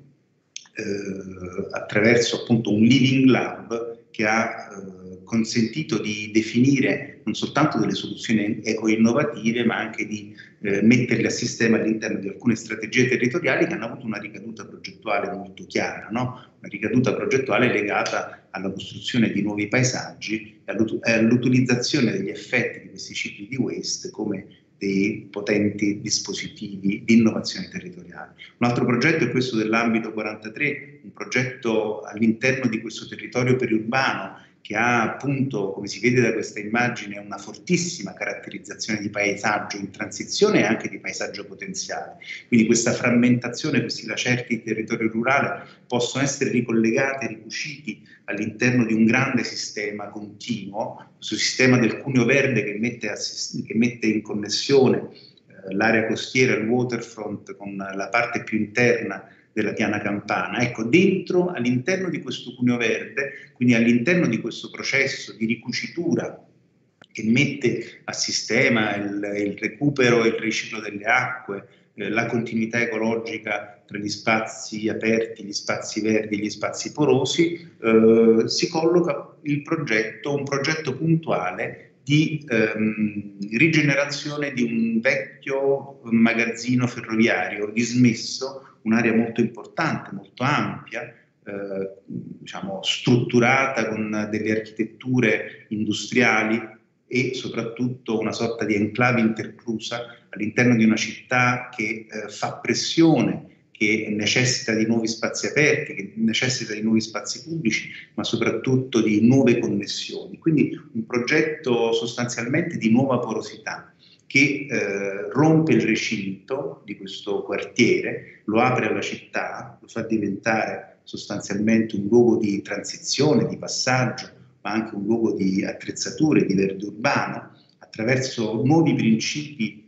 attraverso appunto un living lab che ha consentito di definire non soltanto delle soluzioni eco-innovative, ma anche di metterle a sistema all'interno di alcune strategie territoriali che hanno avuto una ricaduta progettuale molto chiara, no? Una ricaduta progettuale legata alla costruzione di nuovi paesaggi e all'utilizzazione degli effetti di questi cicli di waste come dei potenti dispositivi di innovazione territoriale. Un altro progetto è questo dell'ambito 43, un progetto all'interno di questo territorio periurbano che ha appunto, come si vede da questa immagine, una fortissima caratterizzazione di paesaggio in transizione e anche di paesaggio potenziale. Quindi questa frammentazione, questi lacerti di territorio rurale possono essere ricollegati, ricuciti all'interno di un grande sistema continuo, questo sistema del cuneo verde che mette in connessione l'area costiera, il waterfront, con la parte più interna della piana campana. Ecco, all'interno di questo cuneo verde, quindi all'interno di questo processo di ricucitura che mette a sistema il recupero e il riciclo delle acque, la continuità ecologica tra gli spazi aperti, gli spazi verdi e gli spazi porosi, si colloca un progetto puntuale di rigenerazione di un vecchio magazzino ferroviario dismesso, un'area molto importante, molto ampia, diciamo strutturata con delle architetture industriali e soprattutto una sorta di enclave interclusa all'interno di una città che fa pressione, che necessita di nuovi spazi aperti, che necessita di nuovi spazi pubblici, ma soprattutto di nuove connessioni. Quindi un progetto sostanzialmente di nuova porosità che rompe il recinto di questo quartiere, lo apre alla città, lo fa diventare sostanzialmente un luogo di transizione, di passaggio, ma anche un luogo di attrezzature, di verde urbano, attraverso nuovi principi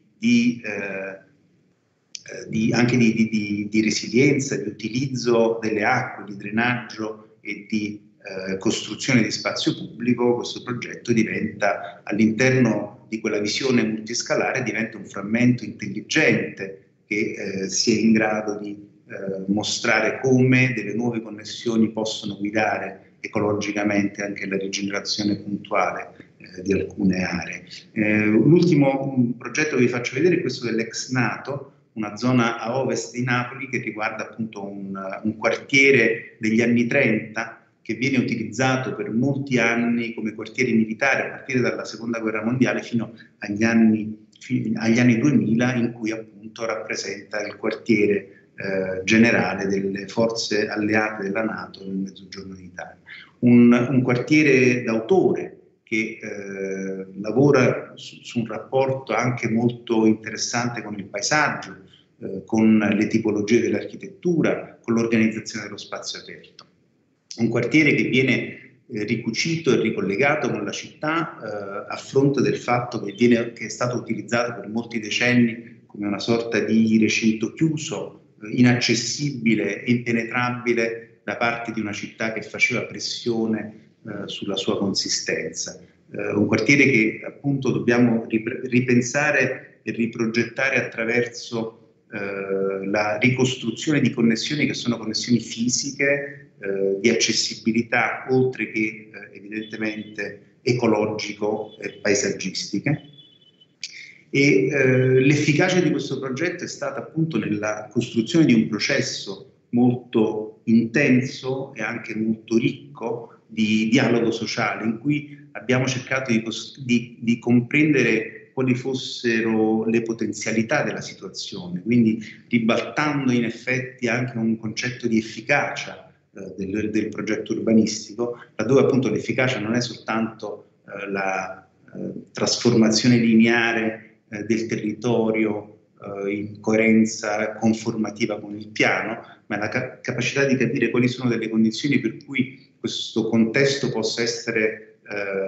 anche di resilienza, di utilizzo delle acque, di drenaggio e di costruzione di spazio pubblico. Questo progetto diventa, all'interno di quella visione multiscalare, diventa un frammento intelligente che sia in grado di mostrare come delle nuove connessioni possono guidare ecologicamente anche la rigenerazione puntuale di alcune aree. L'ultimo progetto che vi faccio vedere è questo dell'ex NATO, una zona a ovest di Napoli che riguarda appunto un quartiere degli anni 30 che viene utilizzato per molti anni come quartiere militare a partire dalla Seconda Guerra Mondiale fino agli anni 2000, in cui appunto rappresenta il quartiere generale delle forze alleate della NATO nel Mezzogiorno d'Italia. Un quartiere d'autore che lavora su un rapporto anche molto interessante con il paesaggio, con le tipologie dell'architettura, con l'organizzazione dello spazio aperto. Un quartiere che viene ricucito e ricollegato con la città a fronte del fatto che è stato utilizzato per molti decenni come una sorta di recinto chiuso, inaccessibile e impenetrabile da parte di una città che faceva pressione sulla sua consistenza. Un quartiere che appunto dobbiamo ripensare e riprogettare attraverso la ricostruzione di connessioni che sono connessioni fisiche, di accessibilità, oltre che evidentemente ecologico e paesaggistiche. E l'efficacia di questo progetto è stata appunto nella costruzione di un processo molto intenso e anche molto ricco di dialogo sociale, in cui abbiamo cercato di comprendere quali fossero le potenzialità della situazione, quindi ribaltando in effetti anche un concetto di efficacia del progetto urbanistico, laddove appunto l'efficacia non è soltanto la trasformazione lineare del territorio in coerenza conformativa con il piano, ma la capacità di capire quali sono delle condizioni per cui questo contesto possa essere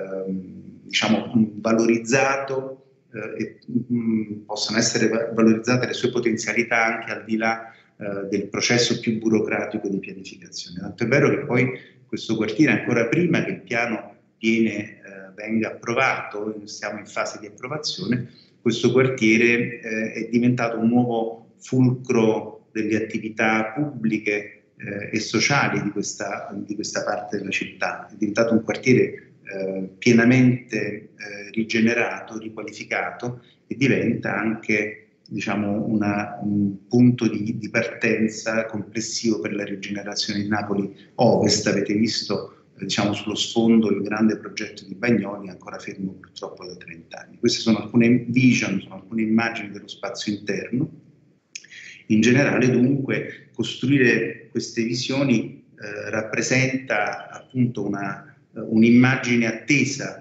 valorizzato e possano essere valorizzate le sue potenzialità anche al di là del processo più burocratico di pianificazione. Tanto è vero che poi questo quartiere, ancora prima che il piano venga approvato, siamo in fase di approvazione, questo quartiere è diventato un nuovo fulcro delle attività pubbliche e sociali di questa parte della città. È diventato un quartiere pienamente rigenerato, riqualificato, e diventa anche un punto di partenza complessivo per la rigenerazione di Napoli Ovest. Avete visto sullo sfondo il grande progetto di Bagnoli, ancora fermo purtroppo da 30 anni. Queste sono alcune vision, sono alcune immagini dello spazio interno. In generale, dunque, costruire queste visioni rappresenta appunto un'immagine attesa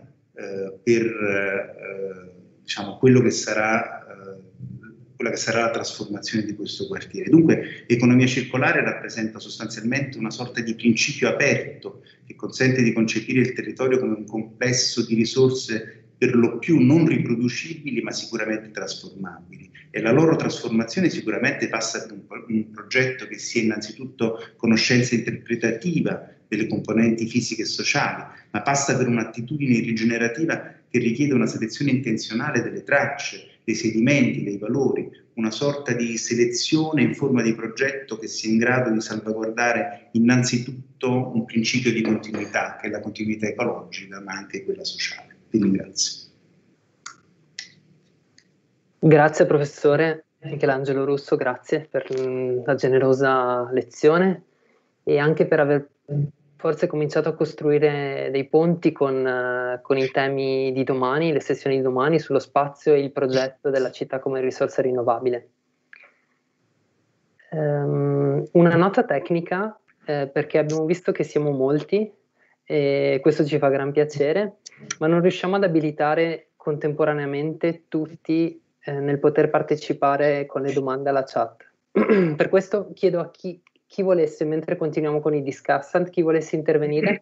per quella che sarà la trasformazione di questo quartiere. Dunque l'economia circolare rappresenta sostanzialmente una sorta di principio aperto che consente di concepire il territorio come un complesso di risorse per lo più non riproducibili ma sicuramente trasformabili, e la loro trasformazione sicuramente passa per un progetto che sia innanzitutto conoscenza interpretativa delle componenti fisiche e sociali, ma passa per un'attitudine rigenerativa che richiede una selezione intenzionale delle tracce, dei sedimenti, dei valori, una sorta di selezione in forma di progetto che sia in grado di salvaguardare innanzitutto un principio di continuità, che è la continuità ecologica, ma anche quella sociale. Vi ringrazio. Grazie professore Michelangelo Russo, grazie per la generosa lezione e anche per aver forse cominciato a costruire dei ponti con i temi di domani, le sessioni di domani sullo spazio e il progetto della città come risorsa rinnovabile. Una nota tecnica, perché abbiamo visto che siamo molti e questo ci fa gran piacere, ma non riusciamo ad abilitare contemporaneamente tutti nel poter partecipare con le domande alla chat. Per questo chiedo a chi volesse, mentre continuiamo con i discussant, chi volesse intervenire,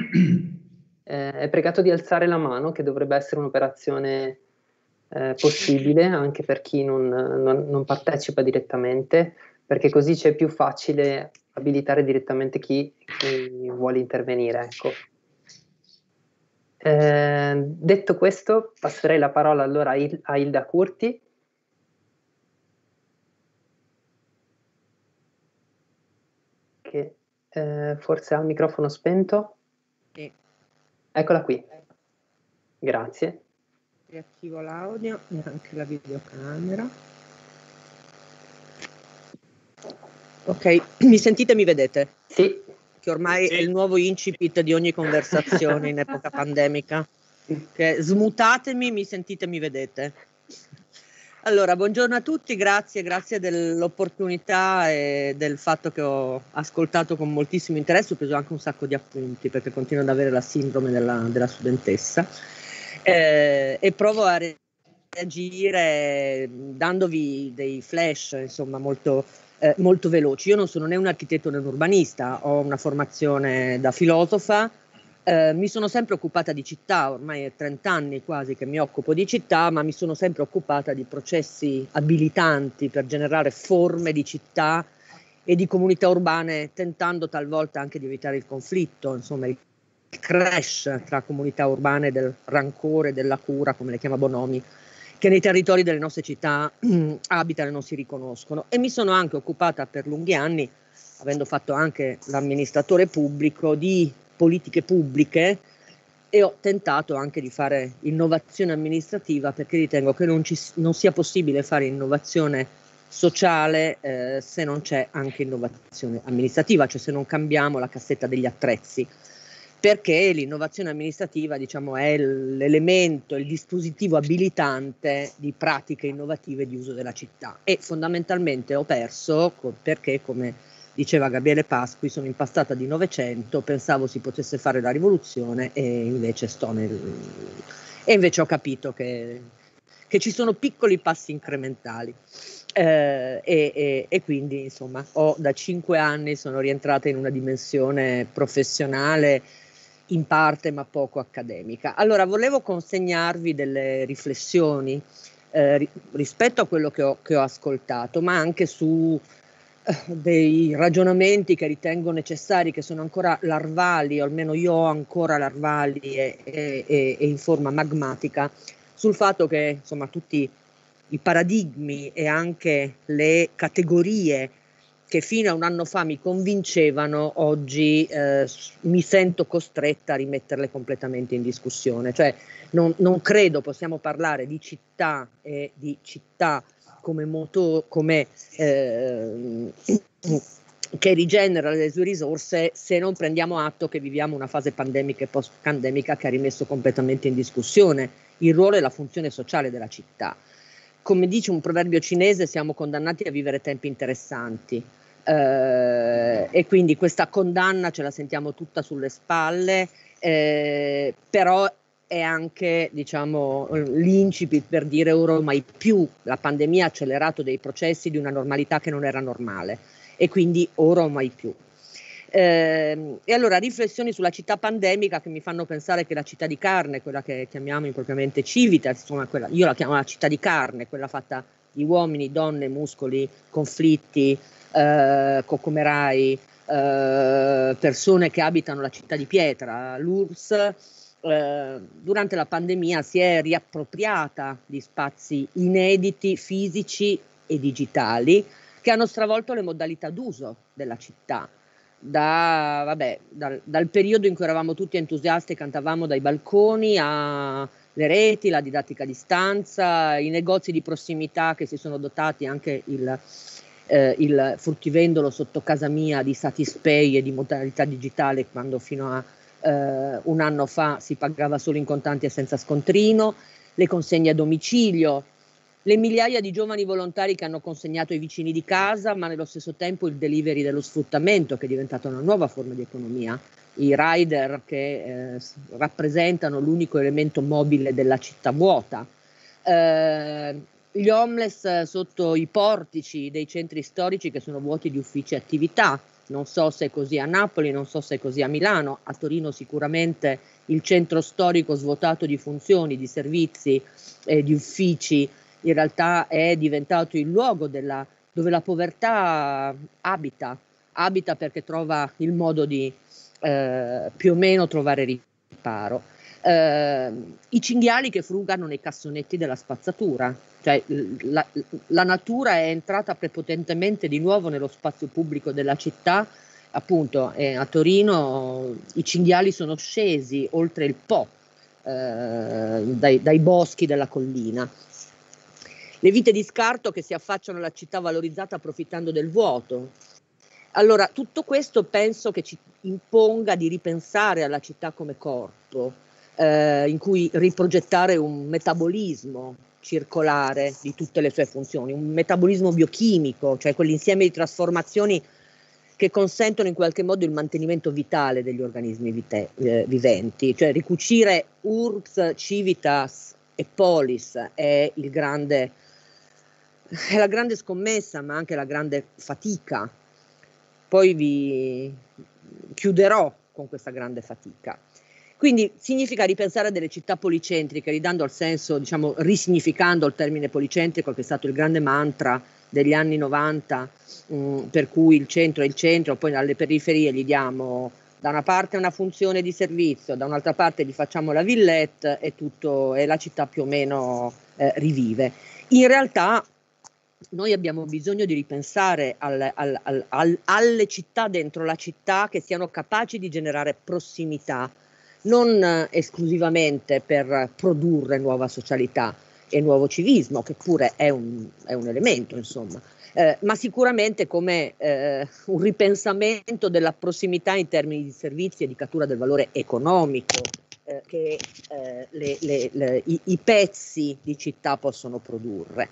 è pregato di alzare la mano, che dovrebbe essere un'operazione possibile anche per chi non partecipa direttamente, perché così c'è più facile abilitare direttamente chi vuole intervenire. Ecco. Detto questo, passerei la parola allora a Ilda Curti. Che forse ha il microfono spento. Sì. Eccola qui. Grazie. Riattivo l'audio e anche la videocamera. Ok, mi sentite e mi vedete? Sì. Che ormai è il nuovo incipit di ogni conversazione in epoca pandemica. Che smutatemi, mi sentite e mi vedete. Allora, buongiorno a tutti, grazie dell'opportunità e del fatto che ho ascoltato con moltissimo interesse, ho preso anche un sacco di appunti perché continuo ad avere la sindrome della studentessa e provo a reagire dandovi dei flash, insomma, molto veloci. Io non sono né un architetto né un urbanista, ho una formazione da filosofa. Mi sono sempre occupata di città, ormai è 30 anni quasi che mi occupo di città, ma mi sono sempre occupata di processi abilitanti per generare forme di città e di comunità urbane, tentando talvolta anche di evitare il conflitto, insomma il crash tra comunità urbane del rancore, della cura, come le chiama Bonomi, che nei territori delle nostre città abitano e non si riconoscono. E mi sono anche occupata per lunghi anni, avendo fatto anche l'amministratore pubblico, di politiche pubbliche, e ho tentato anche di fare innovazione amministrativa, perché ritengo che non sia possibile fare innovazione sociale se non c'è anche innovazione amministrativa, cioè se non cambiamo la cassetta degli attrezzi. perché l'innovazione amministrativa, diciamo, è l'elemento, il dispositivo abilitante di pratiche innovative di uso della città. E fondamentalmente ho perso perché, come diceva Gabriele Pasqui, sono impastata di Novecento, pensavo si potesse fare la rivoluzione e invece ho capito che ci sono piccoli passi incrementali. E quindi insomma da 5 anni sono rientrata in una dimensione professionale in parte ma poco accademica. Allora volevo consegnarvi delle riflessioni rispetto a quello che ho ascoltato, ma anche su dei ragionamenti che ritengo necessari, che sono ancora larvali, o almeno io ho ancora larvali e in forma magmatica, sul fatto che insomma tutti i paradigmi e anche le categorie che fino a un anno fa mi convincevano, oggi mi sento costretta a rimetterle completamente in discussione. Cioè non credo possiamo parlare di città e di città come che rigenera le sue risorse se non prendiamo atto che viviamo una fase pandemica e post-pandemica che ha rimesso completamente in discussione il ruolo e la funzione sociale della città. Come dice un proverbio cinese, siamo condannati a vivere tempi interessanti, e quindi questa condanna ce la sentiamo tutta sulle spalle, però è anche, diciamo, l'incipit per dire ora mai più. La pandemia ha accelerato dei processi di una normalità che non era normale e quindi ora o mai più. E allora riflessioni sulla città pandemica che mi fanno pensare che la città di carne, quella che chiamiamo impropriamente Civitas, insomma io la chiamo la città di carne, quella fatta di uomini, donne, muscoli, conflitti, cocomerai, persone che abitano la città di pietra, l'URSS, durante la pandemia si è riappropriata di spazi inediti, fisici e digitali, che hanno stravolto le modalità d'uso della città. Dal periodo in cui eravamo tutti entusiasti e cantavamo dai balconi, alle reti, la didattica a distanza, i negozi di prossimità che si sono dotati, anche il fruttivendolo sotto casa mia di Satispay e di modalità digitale, quando fino a un anno fa si pagava solo in contanti e senza scontrino, le consegne a domicilio, le migliaia di giovani volontari che hanno consegnato ai vicini di casa, ma nello stesso tempo il delivery dello sfruttamento, che è diventata una nuova forma di economia, i rider che rappresentano l'unico elemento mobile della città vuota, gli homeless sotto i portici dei centri storici che sono vuoti di uffici e attività. Non so se è così a Napoli, non so se è così a Milano, a Torino sicuramente il centro storico svuotato di funzioni, di servizi e di uffici in realtà è diventato il luogo dove la povertà abita perché trova il modo di più o meno trovare riparo. I cinghiali che frugano nei cassonetti della spazzatura, cioè la natura è entrata prepotentemente di nuovo nello spazio pubblico della città, appunto a Torino i cinghiali sono scesi oltre il Po dai boschi della collina. Le vite di scarto che si affacciano alla città valorizzata approfittando del vuoto. Allora, tutto questo penso che ci imponga di ripensare alla città come corpo, in cui riprogettare un metabolismo circolare di tutte le sue funzioni, un metabolismo biochimico, cioè quell'insieme di trasformazioni che consentono in qualche modo il mantenimento vitale degli organismi viventi, cioè ricucire Urbs, Civitas e Polis è la grande scommessa, ma anche la grande fatica. Poi vi chiuderò con questa grande fatica. Quindi significa ripensare a delle città policentriche, ridando al senso, diciamo, risignificando il termine policentrico, che è stato il grande mantra degli anni 90, per cui il centro è il centro, poi alle periferie gli diamo da una parte una funzione di servizio, da un'altra parte gli facciamo la villette e la città più o meno rivive. In realtà noi abbiamo bisogno di ripensare alle città dentro la città, che siano capaci di generare prossimità, non esclusivamente per produrre nuova socialità e nuovo civismo, che pure è un elemento, insomma, ma sicuramente come un ripensamento della prossimità in termini di servizi e di cattura del valore economico che i pezzi di città possono produrre.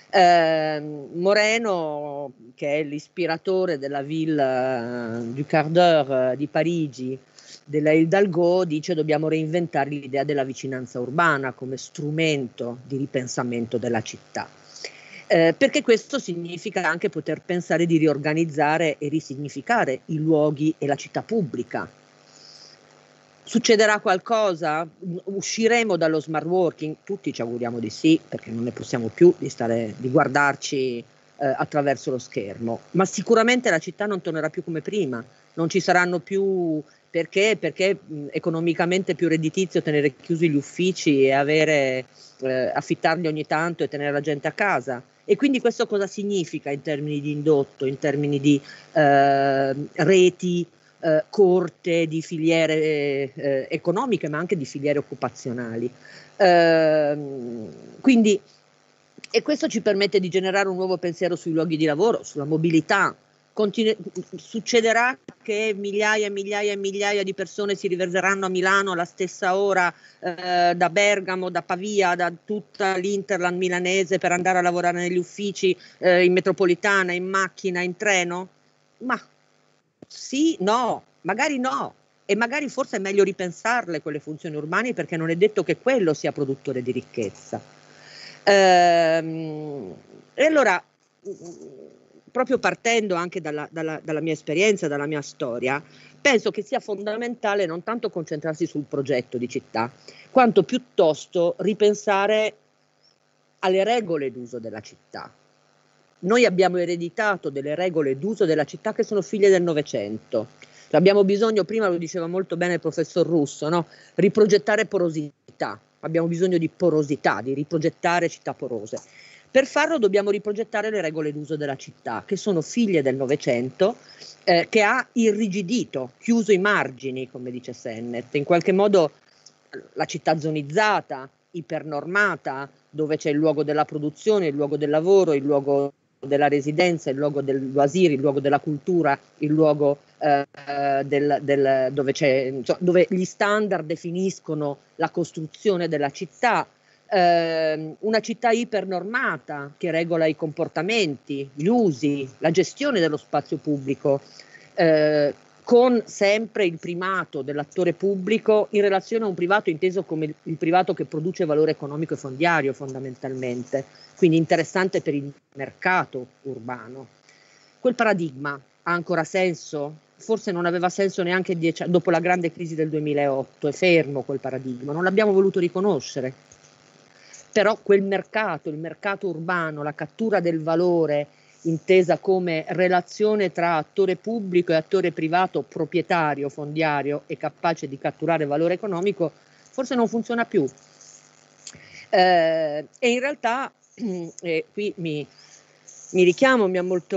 Moreno, che è l'ispiratore della Ville du Quart d'Heure di Parigi, della Hidalgo, dice: dobbiamo reinventare l'idea della vicinanza urbana come strumento di ripensamento della città. Perché questo significa anche poter pensare di riorganizzare e risignificare i luoghi e la città pubblica. Succederà qualcosa? Usciremo dallo smart working? Tutti ci auguriamo di sì, perché non ne possiamo più di guardarci attraverso lo schermo, ma sicuramente la città non tornerà più come prima, non ci saranno più, perché economicamente più redditizio tenere chiusi gli uffici e affittarli ogni tanto e tenere la gente a casa. E quindi questo cosa significa in termini di indotto, in termini di reti corte, di filiere economiche, ma anche di filiere occupazionali. Quindi, e questo ci permette di generare un nuovo pensiero sui luoghi di lavoro, sulla mobilità. Succederà che migliaia e migliaia e migliaia di persone si riverseranno a Milano alla stessa ora da Bergamo, da Pavia, da tutta l'Interland milanese per andare a lavorare negli uffici in metropolitana, in macchina, in treno? Ma sì, no, magari no, e magari forse è meglio ripensarle quelle funzioni urbane, perché non è detto che quello sia produttore di ricchezza. E allora, proprio partendo anche dalla mia esperienza, dalla mia storia, penso che sia fondamentale non tanto concentrarsi sul progetto di città, quanto piuttosto ripensare alle regole d'uso della città. Noi abbiamo ereditato delle regole d'uso della città che sono figlie del Novecento. Abbiamo bisogno, prima lo diceva molto bene il professor Russo, no? Riprogettare porosità. Abbiamo bisogno di porosità, di riprogettare città porose. Per farlo dobbiamo riprogettare le regole d'uso della città, che sono figlie del Novecento, che ha irrigidito, chiuso i margini, come dice Sennett. In qualche modo la città zonizzata, ipernormata, dove c'è il luogo della produzione, il luogo del lavoro, il luogo della residenza, il luogo del loisir, il luogo della cultura, il luogo dove gli standard definiscono la costruzione della città, una città ipernormata che regola i comportamenti, gli usi, la gestione dello spazio pubblico, con sempre il primato dell'attore pubblico in relazione a un privato inteso come il privato che produce valore economico e fondiario fondamentalmente, quindi interessante per il mercato urbano. Quel paradigma ha ancora senso? Forse non aveva senso neanche dopo la grande crisi del 2008, è fermo quel paradigma, non l'abbiamo voluto riconoscere. Però quel mercato, il mercato urbano, la cattura del valore intesa come relazione tra attore pubblico e attore privato proprietario, fondiario e capace di catturare valore economico, forse non funziona più. E in realtà, qui mi richiamo,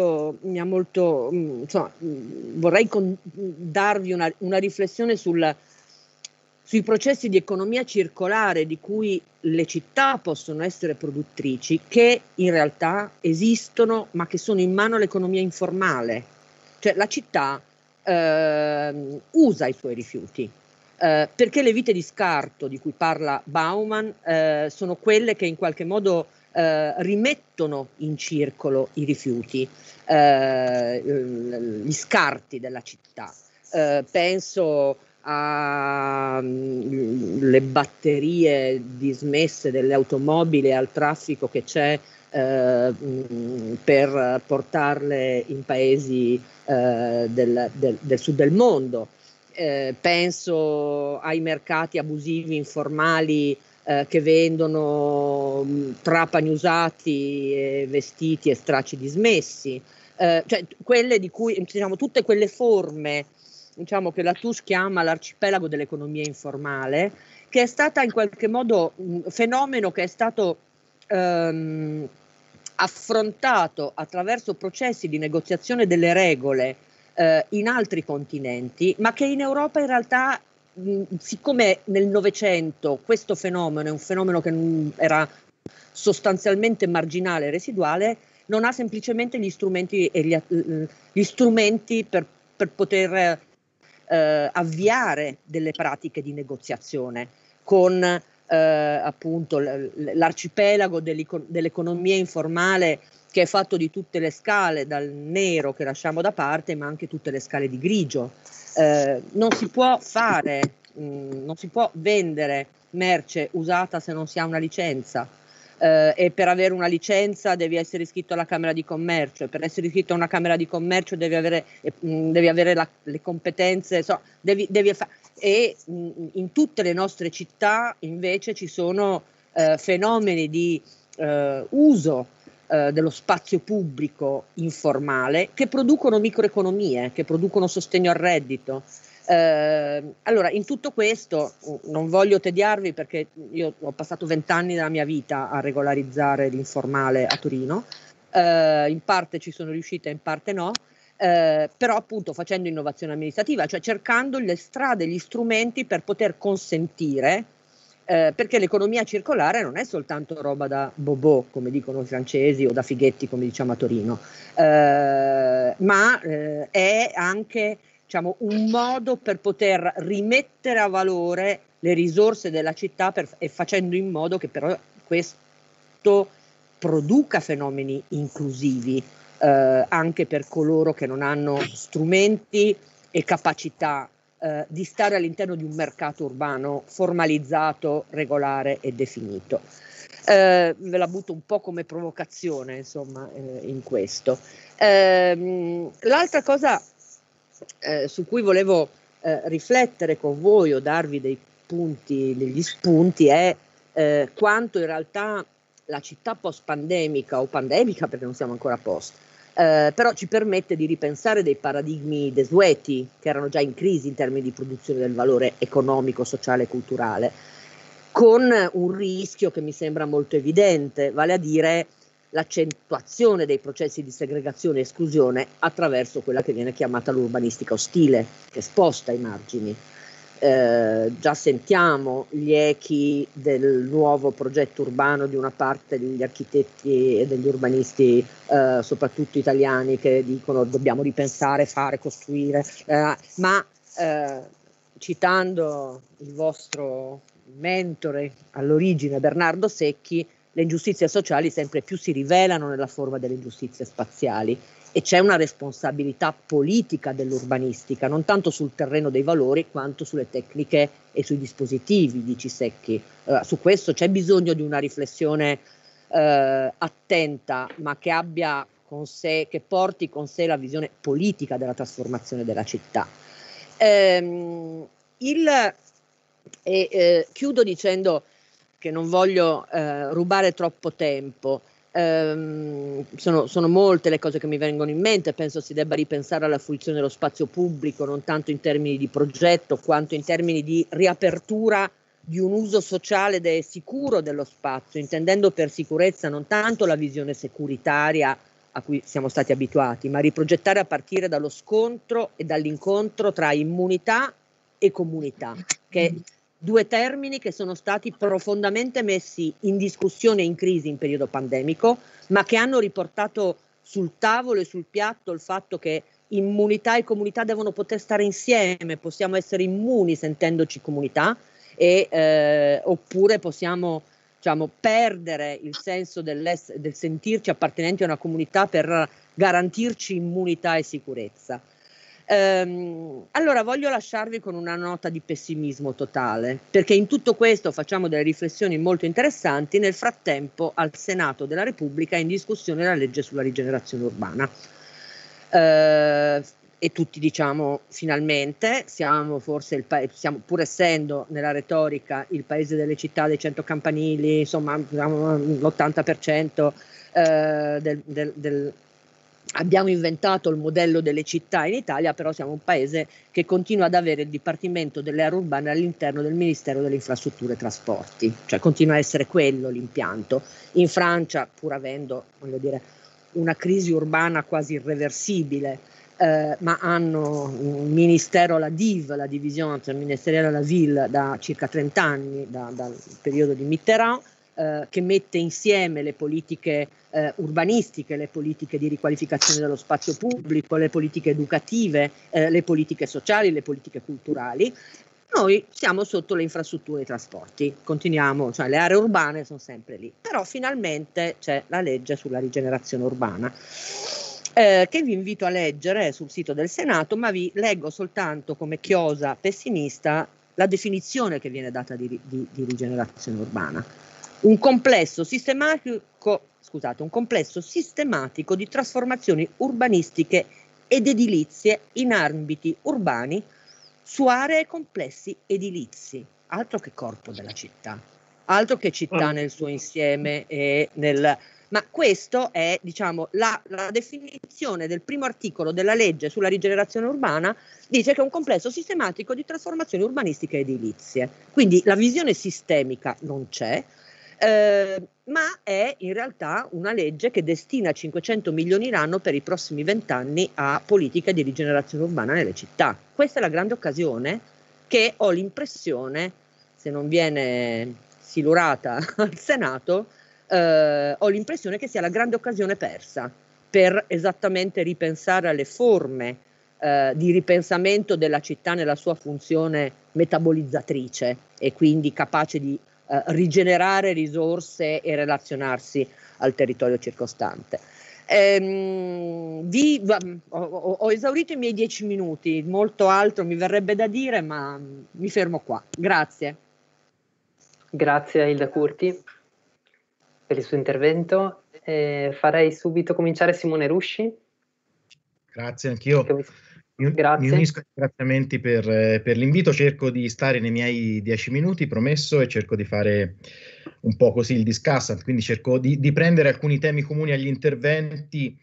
vorrei darvi una riflessione sui processi di economia circolare di cui le città possono essere produttrici, che in realtà esistono ma che sono in mano all'economia informale. Cioè la città usa i suoi rifiuti, perché le vite di scarto di cui parla Bauman sono quelle che in qualche modo rimettono in circolo i rifiuti, gli scarti della città. Penso alle batterie dismesse delle automobili, al traffico che c'è per portarle in paesi del sud del mondo. Penso ai mercati abusivi informali che vendono trapani usati, vestiti e stracci dismessi, cioè quelle di cui, diciamo, tutte quelle forme, diciamo, che Latouche chiama l'arcipelago dell'economia informale, che è stata in qualche modo un fenomeno che è stato affrontato attraverso processi di negoziazione delle regole in altri continenti, ma che in Europa in realtà, siccome nel Novecento questo fenomeno è un fenomeno che era sostanzialmente marginale e residuale, non ha semplicemente gli strumenti, gli strumenti per poter avviare delle pratiche di negoziazione con appunto l'arcipelago dell'economia informale, che è fatto di tutte le scale, dal nero che lasciamo da parte, ma anche tutte le scale di grigio. Non si può non si può vendere merce usata se non si ha una licenza. E per avere una licenza devi essere iscritto alla Camera di Commercio, e per essere iscritto a una Camera di Commercio devi avere le competenze, e in tutte le nostre città invece ci sono fenomeni di uso dello spazio pubblico informale che producono microeconomie, che producono sostegno al reddito. Allora, in tutto questo non voglio tediarvi, perché io ho passato 20 anni della mia vita a regolarizzare l'informale a Torino, in parte ci sono riuscita, in parte no, però appunto facendo innovazione amministrativa, cioè cercando le strade, gli strumenti per poter consentire, perché l'economia circolare non è soltanto roba da bobo, come dicono i francesi, o da fighetti, come diciamo a Torino, ma è anche, diciamo, un modo per poter rimettere a valore le risorse della città e facendo in modo che però questo produca fenomeni inclusivi anche per coloro che non hanno strumenti e capacità di stare all'interno di un mercato urbano formalizzato, regolare e definito. Ve la butto un po' come provocazione, insomma, in questo. L'altra cosa su cui volevo riflettere con voi o darvi degli spunti è quanto in realtà la città post-pandemica o pandemica, perché non siamo ancora post, però ci permette di ripensare dei paradigmi desueti che erano già in crisi in termini di produzione del valore economico, sociale e culturale, con un rischio che mi sembra molto evidente, vale a dire l'accentuazione dei processi di segregazione e esclusione attraverso quella che viene chiamata l'urbanistica ostile, che sposta i margini. Già sentiamo gli echi del nuovo progetto urbano di una parte degli architetti e degli urbanisti, soprattutto italiani, che dicono dobbiamo ripensare, fare, costruire, ma citando il vostro mentore all'origine, Bernardo Secchi, le ingiustizie sociali sempre più si rivelano nella forma delle ingiustizie spaziali, e c'è una responsabilità politica dell'urbanistica, non tanto sul terreno dei valori quanto sulle tecniche e sui dispositivi, dice Secchi. Su questo c'è bisogno di una riflessione attenta, ma che abbia con sé, che porti con sé la visione politica della trasformazione della città. Chiudo dicendo che non voglio rubare troppo tempo. Sono molte le cose che mi vengono in mente. Penso si debba ripensare alla fruizione dello spazio pubblico, non tanto in termini di progetto quanto in termini di riapertura di un uso sociale e sicuro dello spazio, intendendo per sicurezza non tanto la visione securitaria a cui siamo stati abituati, ma riprogettare a partire dallo scontro e dall'incontro tra immunità e comunità, che due termini che sono stati profondamente messi in discussione e in crisi in periodo pandemico, ma che hanno riportato sul tavolo e sul piatto il fatto che immunità e comunità devono poter stare insieme. Possiamo essere immuni sentendoci comunità, oppure possiamo, diciamo, perdere il senso del sentirci appartenenti a una comunità per garantirci immunità e sicurezza. Allora voglio lasciarvi con una nota di pessimismo totale, perché in tutto questo facciamo delle riflessioni molto interessanti. Nel frattempo al Senato della Repubblica è in discussione la legge sulla rigenerazione urbana, e tutti diciamo finalmente siamo forse siamo, pur essendo nella retorica il paese delle città, dei 100 campanili, insomma l'80% abbiamo inventato il modello delle città in Italia, però siamo un paese che continua ad avere il Dipartimento delle Aree Urbane all'interno del Ministero delle Infrastrutture e Trasporti, cioè continua a essere quello l'impianto. In Francia, pur avendo, voglio dire, una crisi urbana quasi irreversibile, ma hanno un ministero, la DIV, la Division Ministeriale de la Ville, da circa 30 anni, dal periodo di Mitterrand, che mette insieme le politiche urbanistiche, le politiche di riqualificazione dello spazio pubblico, le politiche educative, le politiche sociali, le politiche culturali. Noi siamo sotto le infrastrutture e i trasporti, continuiamo, cioè le aree urbane sono sempre lì, però finalmente c'è la legge sulla rigenerazione urbana, che vi invito a leggere sul sito del Senato, ma vi leggo soltanto come chiosa pessimista la definizione che viene data di rigenerazione urbana. Un complesso sistematico di trasformazioni urbanistiche ed edilizie in ambiti urbani su aree e complessi edilizi. Altro che corpo della città, altro che città nel suo insieme e ma questo è, diciamo, la definizione del primo articolo della legge sulla rigenerazione urbana, dice che è un complesso sistematico di trasformazioni urbanistiche e edilizie. Quindi la visione sistemica non c'è, ma è in realtà una legge che destina 500 milioni l'anno per i prossimi 20 anni a politiche di rigenerazione urbana nelle città. Questa è la grande occasione che ho l'impressione, se non viene silurata al Senato, ho l'impressione che sia la grande occasione persa per esattamente ripensare alle forme di ripensamento della città nella sua funzione metabolizzatrice e quindi capace di rigenerare risorse e relazionarsi al territorio circostante. Ho esaurito i miei 10 minuti, molto altro mi verrebbe da dire, ma mi fermo qua. Grazie. Grazie a Hilda Curti per il suo intervento. Farei subito cominciare Simone Rusci. Grazie, anch'io. Grazie. Mi unisco ai ringraziamenti per l'invito, cerco di stare nei miei 10 minuti, promesso, e cerco di fare un po' così il discussant, quindi cerco di prendere alcuni temi comuni agli interventi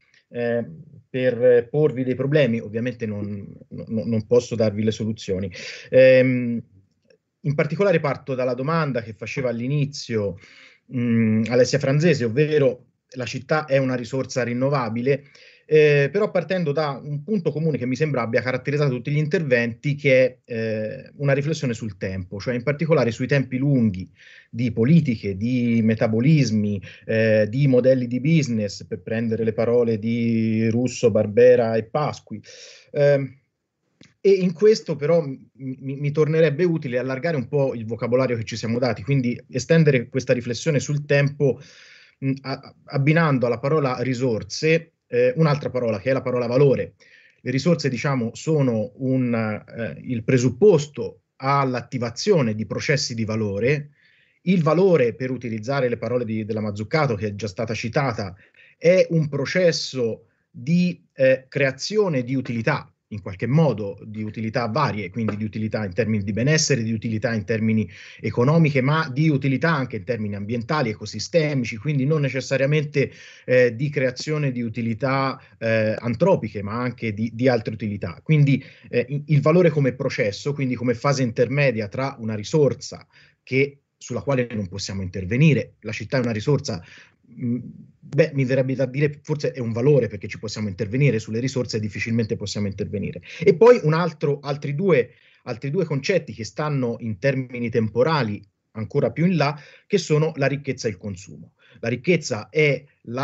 per porvi dei problemi. Ovviamente non posso darvi le soluzioni. In particolare parto dalla domanda che faceva all'inizio Alessia Franzese, ovvero la città è una risorsa rinnovabile. Però partendo da un punto comune che mi sembra abbia caratterizzato tutti gli interventi, che è una riflessione sul tempo, cioè in particolare sui tempi lunghi di politiche, di metabolismi, di modelli di business, per prendere le parole di Russo, Barbera e Pasqui. E in questo però mi tornerebbe utile allargare un po' il vocabolario che ci siamo dati, quindi estendere questa riflessione sul tempo abbinando alla parola risorse un'altra parola, che è la parola valore. Le risorse, diciamo, sono il presupposto all'attivazione di processi di valore. Il valore, per utilizzare le parole della Mazzucato, che è già stata citata, è un processo di creazione di utilità, in qualche modo di utilità varie, quindi di utilità in termini di benessere, di utilità in termini economiche, ma di utilità anche in termini ambientali, ecosistemici, quindi non necessariamente di creazione di utilità antropiche, ma anche di altre utilità. Quindi il valore come processo, quindi come fase intermedia tra una risorsa sulla quale non possiamo intervenire. La città è una risorsa, mi verrebbe da dire forse è un valore, perché ci possiamo intervenire, sulle risorse difficilmente possiamo intervenire. E poi altri due concetti che stanno in termini temporali ancora più in là, che sono la ricchezza e il consumo. La ricchezza è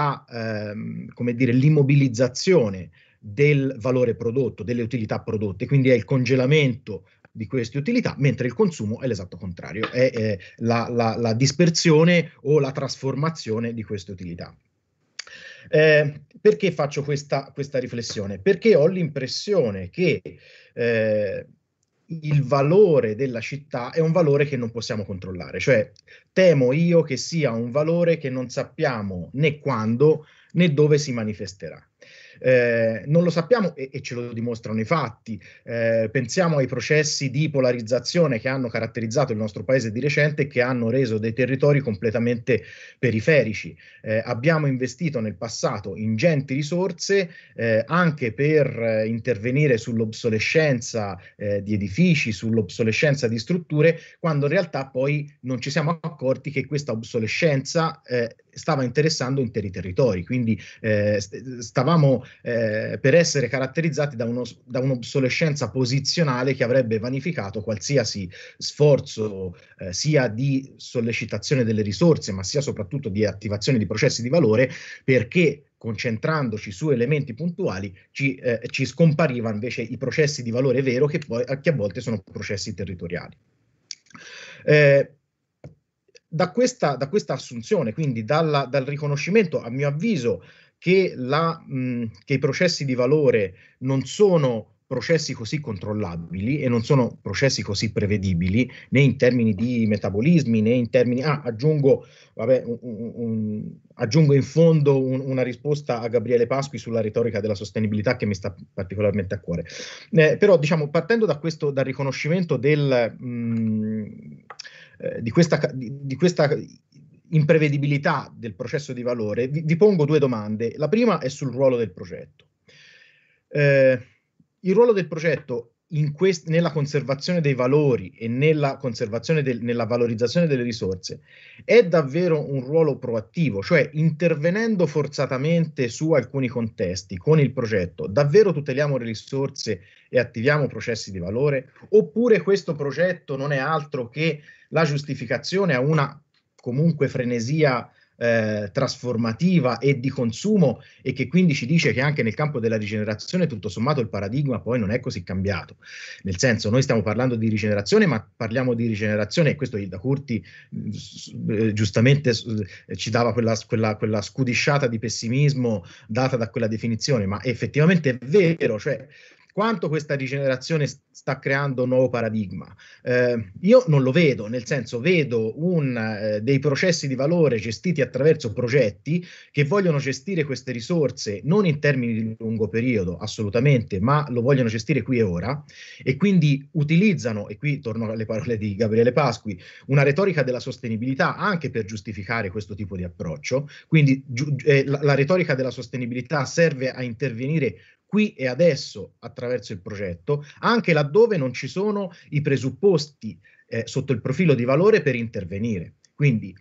l'immobilizzazione del valore prodotto, delle utilità prodotte, quindi è il congelamento di queste utilità, mentre il consumo è l'esatto contrario, è la dispersione o la trasformazione di queste utilità. Perché faccio questa riflessione? Perché ho l'impressione che il valore della città è un valore che non possiamo controllare, cioè temo io che sia un valore che non sappiamo né quando né dove si manifesterà. Non lo sappiamo e ce lo dimostrano i fatti. Pensiamo ai processi di polarizzazione che hanno caratterizzato il nostro paese di recente e che hanno reso dei territori completamente periferici. Abbiamo investito nel passato ingenti risorse anche per intervenire sull'obsolescenza di edifici, sull'obsolescenza di strutture, quando in realtà poi non ci siamo accorti che questa obsolescenza stava interessando interi territori, quindi stavamo per essere caratterizzati da un'obsolescenza posizionale che avrebbe vanificato qualsiasi sforzo sia di sollecitazione delle risorse, ma sia soprattutto di attivazione di processi di valore, perché concentrandoci su elementi puntuali ci scompariva invece i processi di valore vero, che a volte sono processi territoriali. Da questa assunzione, quindi dal riconoscimento, a mio avviso, che i processi di valore non sono processi così controllabili e non sono processi così prevedibili, né in termini di metabolismi, né in termini... aggiungo in fondo una risposta a Gabriele Pasqui sulla retorica della sostenibilità, che mi sta particolarmente a cuore. Però, diciamo, partendo dal riconoscimento di questa imprevedibilità del processo di valore, vi pongo due domande. La prima è sul ruolo del progetto. Il ruolo del progetto nella conservazione dei valori e nella valorizzazione delle risorse è davvero un ruolo proattivo, cioè intervenendo forzatamente su alcuni contesti con il progetto, davvero tuteliamo le risorse e attiviamo processi di valore? Oppure questo progetto non è altro che la giustificazione a una comunque frenesia trasformativa e di consumo, e che quindi ci dice che anche nel campo della rigenerazione tutto sommato il paradigma poi non è così cambiato? Nel senso, noi stiamo parlando di rigenerazione, ma parliamo di rigenerazione, e questo Hilda Curti giustamente ci dava quella scudisciata di pessimismo data da quella definizione, ma effettivamente è vero, cioè quanto questa rigenerazione sta creando un nuovo paradigma. Io non lo vedo, nel senso, vedo dei processi di valore gestiti attraverso progetti che vogliono gestire queste risorse non in termini di lungo periodo, assolutamente, ma lo vogliono gestire qui e ora, e quindi utilizzano, e qui torno alle parole di Gabriele Pasqui, una retorica della sostenibilità anche per giustificare questo tipo di approccio. Quindi la retorica della sostenibilità serve a intervenire qui e adesso attraverso il progetto, anche laddove non ci sono i presupposti sotto il profilo di valore per intervenire. Quindi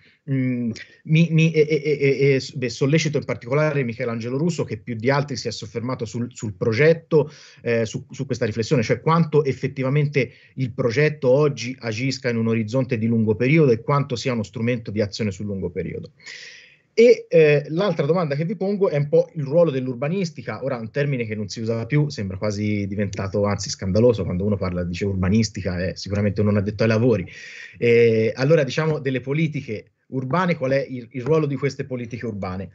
sollecito in particolare Michelangelo Russo, che più di altri si è soffermato sul progetto, su questa riflessione, cioè quanto effettivamente il progetto oggi agisca in un orizzonte di lungo periodo e quanto sia uno strumento di azione sul lungo periodo. E l'altra domanda che vi pongo è un po' il ruolo dell'urbanistica. Ora, un termine che non si usa più, sembra quasi diventato, anzi scandaloso, quando uno dice urbanistica, è sicuramente un non addetto ai lavori. Allora, diciamo, delle politiche urbane, qual è il ruolo di queste politiche urbane?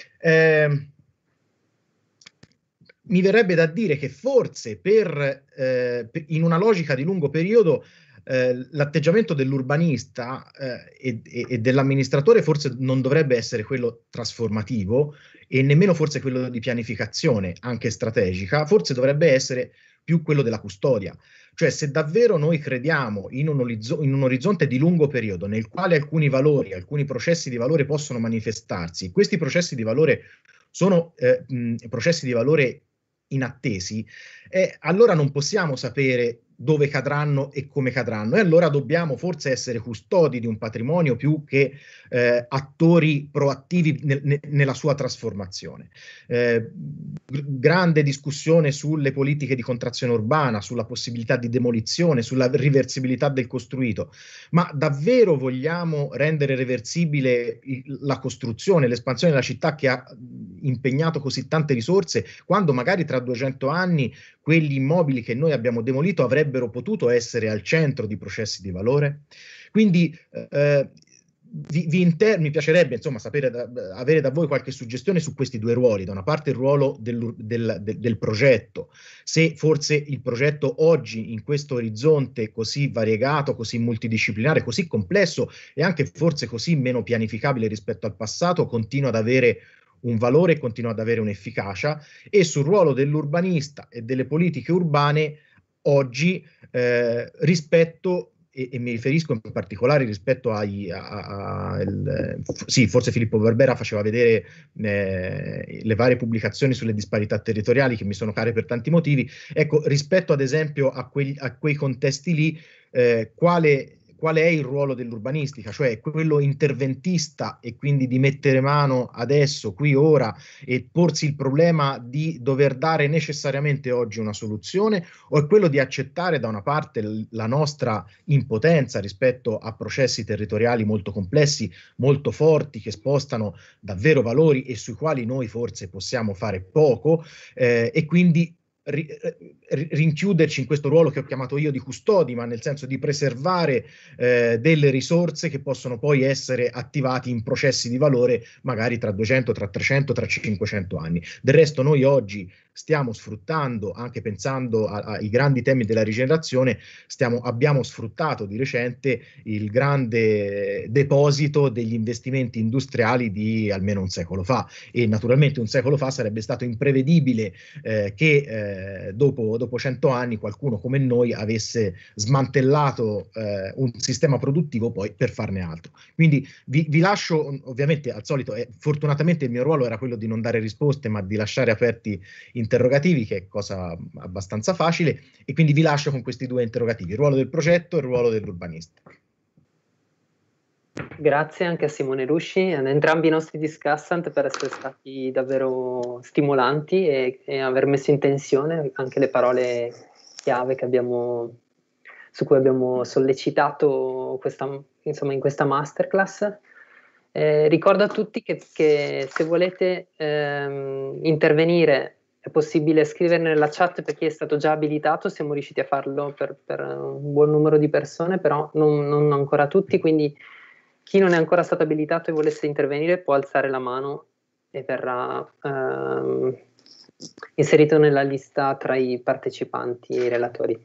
Mi verrebbe da dire che forse in una logica di lungo periodo l'atteggiamento dell'urbanista e dell'amministratore forse non dovrebbe essere quello trasformativo, e nemmeno forse quello di pianificazione anche strategica, forse dovrebbe essere più quello della custodia. Cioè, se davvero noi crediamo in un orizzonte di lungo periodo nel quale alcuni valori, alcuni processi di valore possono manifestarsi, questi processi di valore sono processi di valore inattesi, allora non possiamo sapere dove cadranno e come cadranno, e allora dobbiamo forse essere custodi di un patrimonio più che attori proattivi nella sua trasformazione. Grande discussione sulle politiche di contrazione urbana, sulla possibilità di demolizione, sulla reversibilità del costruito, ma davvero vogliamo rendere reversibile la costruzione, l'espansione della città che ha impegnato così tante risorse, quando magari tra 200 anni quegli immobili che noi abbiamo demolito avrebbero potuto essere al centro di processi di valore? Quindi mi piacerebbe, insomma, avere da voi qualche suggestione su questi due ruoli. Da una parte il ruolo del progetto, se forse il progetto oggi in questo orizzonte così variegato, così multidisciplinare, così complesso e anche forse così meno pianificabile rispetto al passato, continua ad avere un valore e continua ad avere un'efficacia, e sul ruolo dell'urbanista e delle politiche urbane oggi rispetto, e mi riferisco in particolare rispetto sì, forse Filippo Barbera faceva vedere le varie pubblicazioni sulle disparità territoriali che mi sono care per tanti motivi. Ecco, rispetto ad esempio a quei contesti lì, quale qual è il ruolo dell'urbanistica, cioè quello interventista, e quindi di mettere mano adesso, qui, ora, e porsi il problema di dover dare necessariamente oggi una soluzione, o è quello di accettare da una parte la nostra impotenza rispetto a processi territoriali molto complessi, molto forti, che spostano davvero valori e sui quali noi forse possiamo fare poco, e quindi rinchiuderci in questo ruolo che ho chiamato io di custodi, ma nel senso di preservare delle risorse che possono poi essere attivati in processi di valore magari tra 200, tra 300, tra 500 anni. Del resto noi oggi stiamo sfruttando, anche pensando ai grandi temi della rigenerazione, abbiamo sfruttato di recente il grande deposito degli investimenti industriali di almeno un secolo fa, e naturalmente un secolo fa sarebbe stato imprevedibile che dopo 100 anni qualcuno come noi avesse smantellato un sistema produttivo poi per farne altro. Quindi vi lascio, ovviamente al solito, fortunatamente il mio ruolo era quello di non dare risposte ma di lasciare aperti interrogativi, che è cosa abbastanza facile, e quindi vi lascio con questi due interrogativi: il ruolo del progetto e il ruolo dell'urbanista. Grazie anche a Simone Rusci, ad entrambi i nostri discussant, per essere stati davvero stimolanti e aver messo in tensione anche le parole chiave su cui abbiamo sollecitato in questa masterclass. Ricordo a tutti che se volete intervenire è possibile scrivere nella chat per chi è stato già abilitato. Siamo riusciti a farlo per un buon numero di persone, però non ancora tutti, quindi chi non è ancora stato abilitato e volesse intervenire può alzare la mano e verrà inserito nella lista tra i partecipanti e i relatori.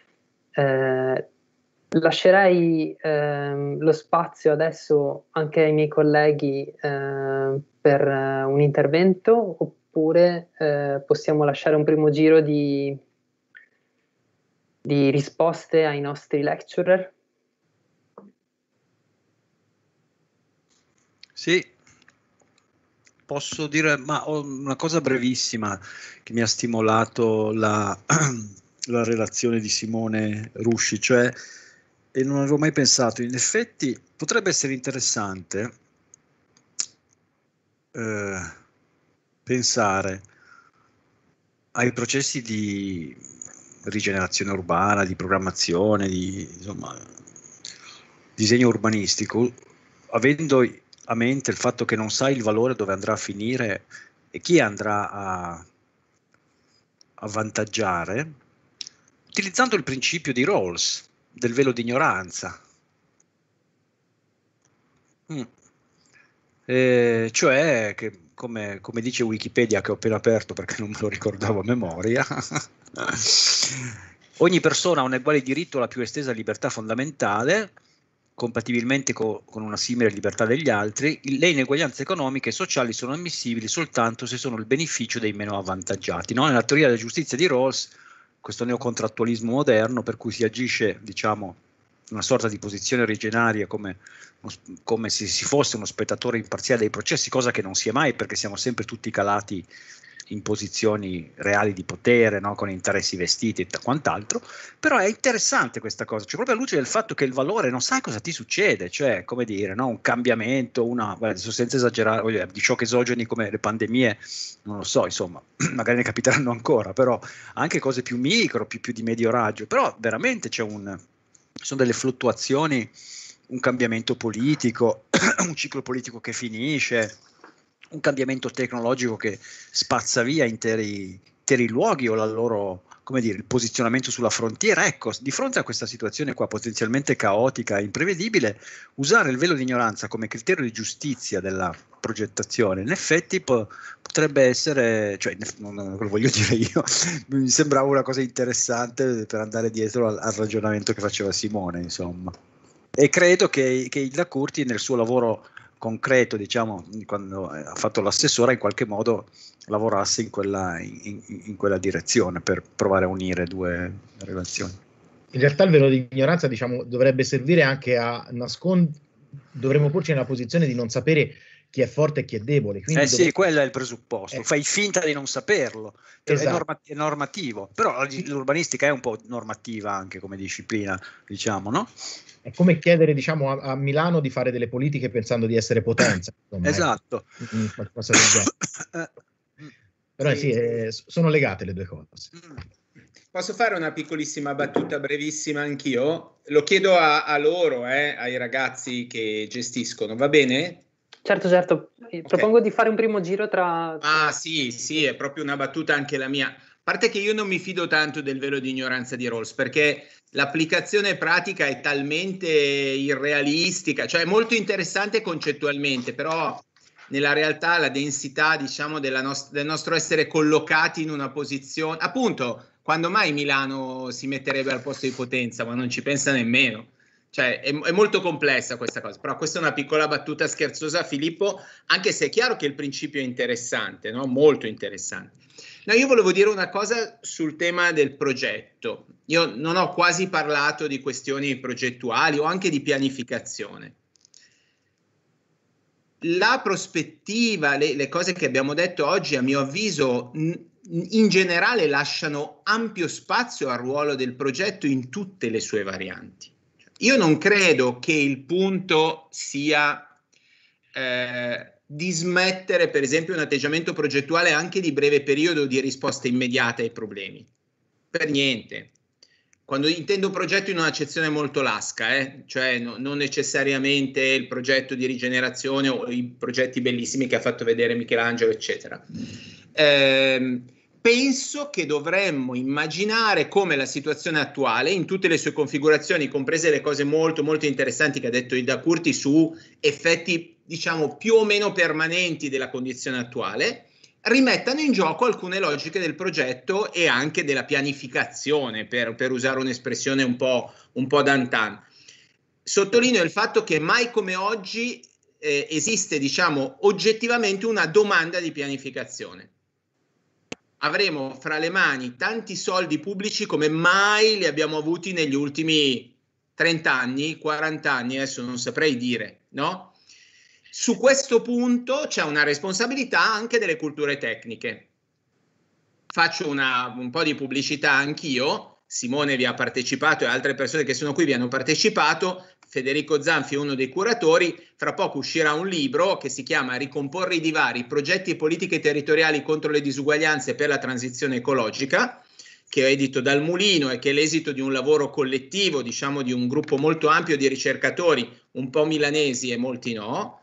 Lascerei lo spazio adesso anche ai miei colleghi per un intervento, oppure possiamo lasciare un primo giro di risposte ai nostri lecturer. Sì, posso dire, ma ho una cosa brevissima che mi ha stimolato la relazione di Simone Rusci, cioè, e non avevo mai pensato, in effetti potrebbe essere interessante pensare ai processi di rigenerazione urbana, di programmazione, di disegno urbanistico, avendo a mente il fatto che non sai il valore dove andrà a finire e chi andrà a avvantaggiare, utilizzando il principio di Rawls, del velo di ignoranza. Cioè, che come dice Wikipedia, che ho appena aperto perché non me lo ricordavo a memoria, ogni persona ha un uguale diritto alla più estesa libertà fondamentale, compatibilmente con una simile libertà degli altri. Le ineguaglianze economiche e sociali sono ammissibili soltanto se sono il beneficio dei meno avvantaggiati. No? Nella teoria della giustizia di Rawls, questo neocontrattualismo moderno, per cui si agisce, diciamo, una sorta di posizione originaria come se si fosse uno spettatore imparziale dei processi, cosa che non si è mai, perché siamo sempre tutti calati in posizioni reali di potere, no? Con interessi vestiti e quant'altro. Però è interessante questa cosa, cioè proprio alla luce del fatto che il valore non sai cosa ti succede, cioè come dire, no? Un cambiamento, adesso senza esagerare, di shock esogeni come le pandemie, non lo so, insomma, magari ne capiteranno ancora, però anche cose più micro, più di medio raggio, però veramente sono delle fluttuazioni, un cambiamento politico, un ciclo politico che finisce, un cambiamento tecnologico che spazza via interi luoghi o la loro, come dire, il posizionamento sulla frontiera. Ecco, di fronte a questa situazione qua potenzialmente caotica e imprevedibile, usare il velo di ignoranza come criterio di giustizia della progettazione in effetti potrebbe essere, cioè non lo voglio dire io, mi sembrava una cosa interessante per andare dietro al ragionamento che faceva Simone, insomma. E credo che Hilda Curti nel suo lavoro concreto, diciamo, quando ha fatto l'assessora, in qualche modo lavorasse in quella direzione per provare a unire due relazioni. In realtà il velo di ignoranza, diciamo, dovrebbe servire anche a nascondere, dovremmo porci nella posizione di non sapere chi è forte e chi è debole. Quindi sì, quello è il presupposto, fai finta di non saperlo, esatto. È normativo, però l'urbanistica è un po' normativa anche come disciplina, diciamo, no? È come chiedere, diciamo, a Milano di fare delle politiche pensando di essere potenza. Insomma, esatto. Qualcosa del genere. Però sì, sono legate le due cose. Posso fare una piccolissima battuta brevissima anch'io? Lo chiedo a loro, ai ragazzi che gestiscono, va bene? Certo. Propongo di fare un primo giro tra... Ah sì, è proprio una battuta anche la mia. A parte che io non mi fido tanto del velo di ignoranza di Rawls, perché l'applicazione pratica è talmente irrealistica, cioè è molto interessante concettualmente, però nella realtà la densità, diciamo, del nostro essere collocati in una posizione, appunto, quando mai Milano si metterebbe al posto di Potenza, ma non ci pensa nemmeno. Cioè è molto complessa questa cosa, però questa è una piccola battuta scherzosa a Filippo, anche se è chiaro che il principio è interessante, no? Molto interessante. No, io volevo dire una cosa sul tema del progetto. Io non ho quasi parlato di questioni progettuali o anche di pianificazione. La prospettiva, le cose che abbiamo detto oggi, a mio avviso, in generale lasciano ampio spazio al ruolo del progetto in tutte le sue varianti. Io non credo che il punto sia dismettere, per esempio, un atteggiamento progettuale anche di breve periodo di risposta immediata ai problemi. Per niente. Quando intendo progetto in un'accezione molto lasca, cioè non necessariamente il progetto di rigenerazione o i progetti bellissimi che ha fatto vedere Michelangelo, eccetera. Penso che dovremmo immaginare come la situazione attuale, in tutte le sue configurazioni, comprese le cose molto, molto interessanti che ha detto Ida Curti su effetti, diciamo, più o meno permanenti della condizione attuale, rimettano in gioco alcune logiche del progetto e anche della pianificazione, per usare un'espressione un po' d'antan. Sottolineo il fatto che mai come oggi esiste, diciamo, oggettivamente una domanda di pianificazione. Avremo fra le mani tanti soldi pubblici come mai li abbiamo avuti negli ultimi 30 anni, 40 anni, adesso non saprei dire, no? Su questo punto c'è una responsabilità anche delle culture tecniche. Faccio un po' di pubblicità anch'io, Simone vi ha partecipato e altre persone che sono qui vi hanno partecipato, Federico Zanfi è uno dei curatori, fra poco uscirà un libro che si chiama Ricomporre i divari, progetti e politiche territoriali contro le disuguaglianze per la transizione ecologica, che è edito dal Mulino e che è l'esito di un lavoro collettivo, diciamo di un gruppo molto ampio di ricercatori, un po' milanesi e molti no.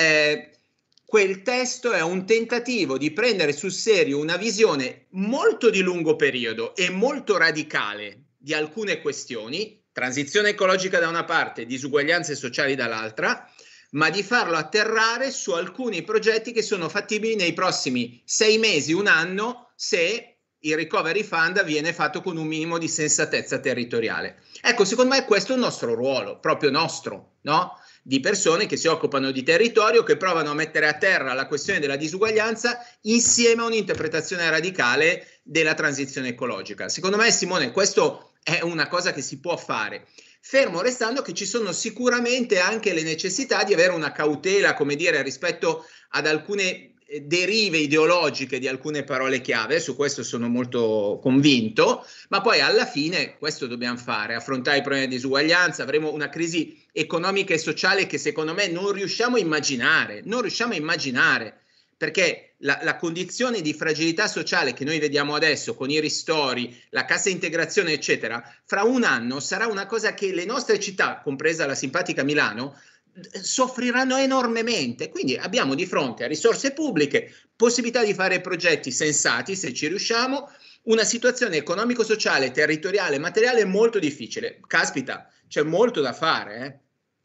Quel testo è un tentativo di prendere sul serio una visione molto di lungo periodo e molto radicale di alcune questioni, transizione ecologica da una parte, disuguaglianze sociali dall'altra, ma di farlo atterrare su alcuni progetti che sono fattibili nei prossimi 6 mesi, un anno, se il recovery fund viene fatto con un minimo di sensatezza territoriale. Ecco, secondo me questo è il nostro ruolo, proprio nostro, no? Di persone che si occupano di territorio, che provano a mettere a terra la questione della disuguaglianza insieme a un'interpretazione radicale della transizione ecologica. Secondo me, Simone, questo è una cosa che si può fare, fermo restando che ci sono sicuramente anche le necessità di avere una cautela, come dire, rispetto ad alcune derive ideologiche di alcune parole chiave, su questo sono molto convinto, ma poi alla fine questo dobbiamo fare, affrontare i problemi di disuguaglianza, avremo una crisi economica e sociale che secondo me non riusciamo a immaginare, perché la condizione di fragilità sociale che noi vediamo adesso con i ristori, la cassa integrazione eccetera, fra un anno sarà una cosa che le nostre città, compresa la simpatica Milano, soffriranno enormemente. Quindi abbiamo di fronte a risorse pubbliche, possibilità di fare progetti sensati se ci riusciamo, una situazione economico-sociale, territoriale, materiale molto difficile. Caspita, c'è molto da fare.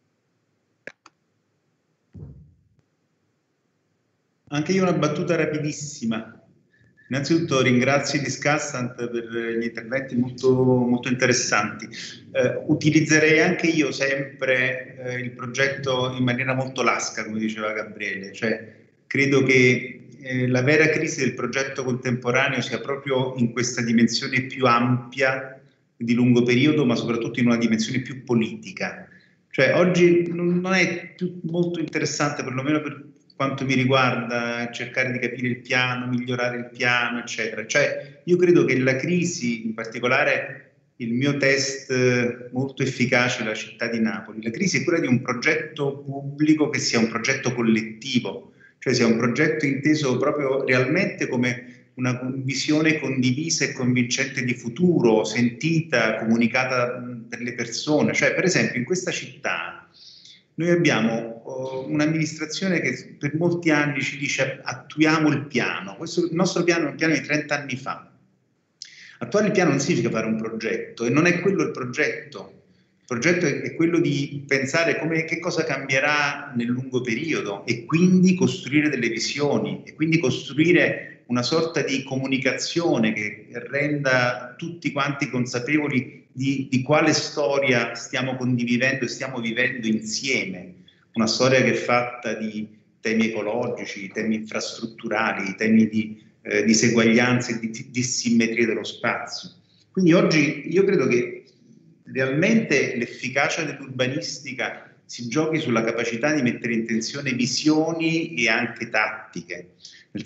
Anche io una battuta rapidissima. Innanzitutto ringrazio i Discussant per gli interventi molto, molto interessanti. Utilizzerei anche io sempre il progetto in maniera molto lasca, come diceva Gabriele. Cioè, credo che la vera crisi del progetto contemporaneo sia proprio in questa dimensione più ampia di lungo periodo, ma soprattutto in una dimensione più politica. Cioè, oggi non è più molto interessante, perlomeno per quanto mi riguarda, cercare di capire il piano, migliorare il piano, eccetera. Cioè, io credo che la crisi, in particolare il mio test molto efficace, la città di Napoli, la crisi è quella di un progetto pubblico che sia un progetto collettivo, cioè sia un progetto inteso proprio realmente come una visione condivisa e convincente di futuro, sentita, comunicata per le persone. Cioè, per esempio, in questa città noi abbiamo un'amministrazione che per molti anni ci dice attuiamo il piano. Il nostro piano è un piano di 30 anni fa. Attuare il piano non significa fare un progetto, e non è quello il progetto. Il progetto è quello di pensare che cosa cambierà nel lungo periodo, e quindi costruire delle visioni, e quindi costruire una sorta di comunicazione che renda tutti quanti consapevoli di quale storia stiamo condividendo e stiamo vivendo insieme. Una storia che è fatta di temi ecologici, temi infrastrutturali, temi di diseguaglianze e di simmetrie dello spazio. Quindi oggi io credo che realmente l'efficacia dell'urbanistica si giochi sulla capacità di mettere in tensione visioni e anche tattiche. Nel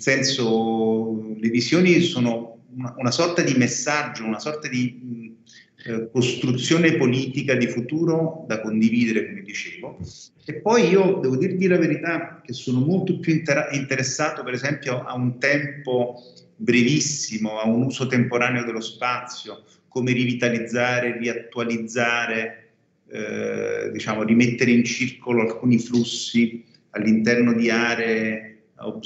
senso, le visioni sono una sorta di messaggio, una sorta di costruzione politica di futuro da condividere, come dicevo. E poi io devo dirvi la verità che sono molto più interessato, per esempio, a un tempo brevissimo, a un uso temporaneo dello spazio, come rivitalizzare, riattualizzare, diciamo, rimettere in circolo alcuni flussi all'interno di aree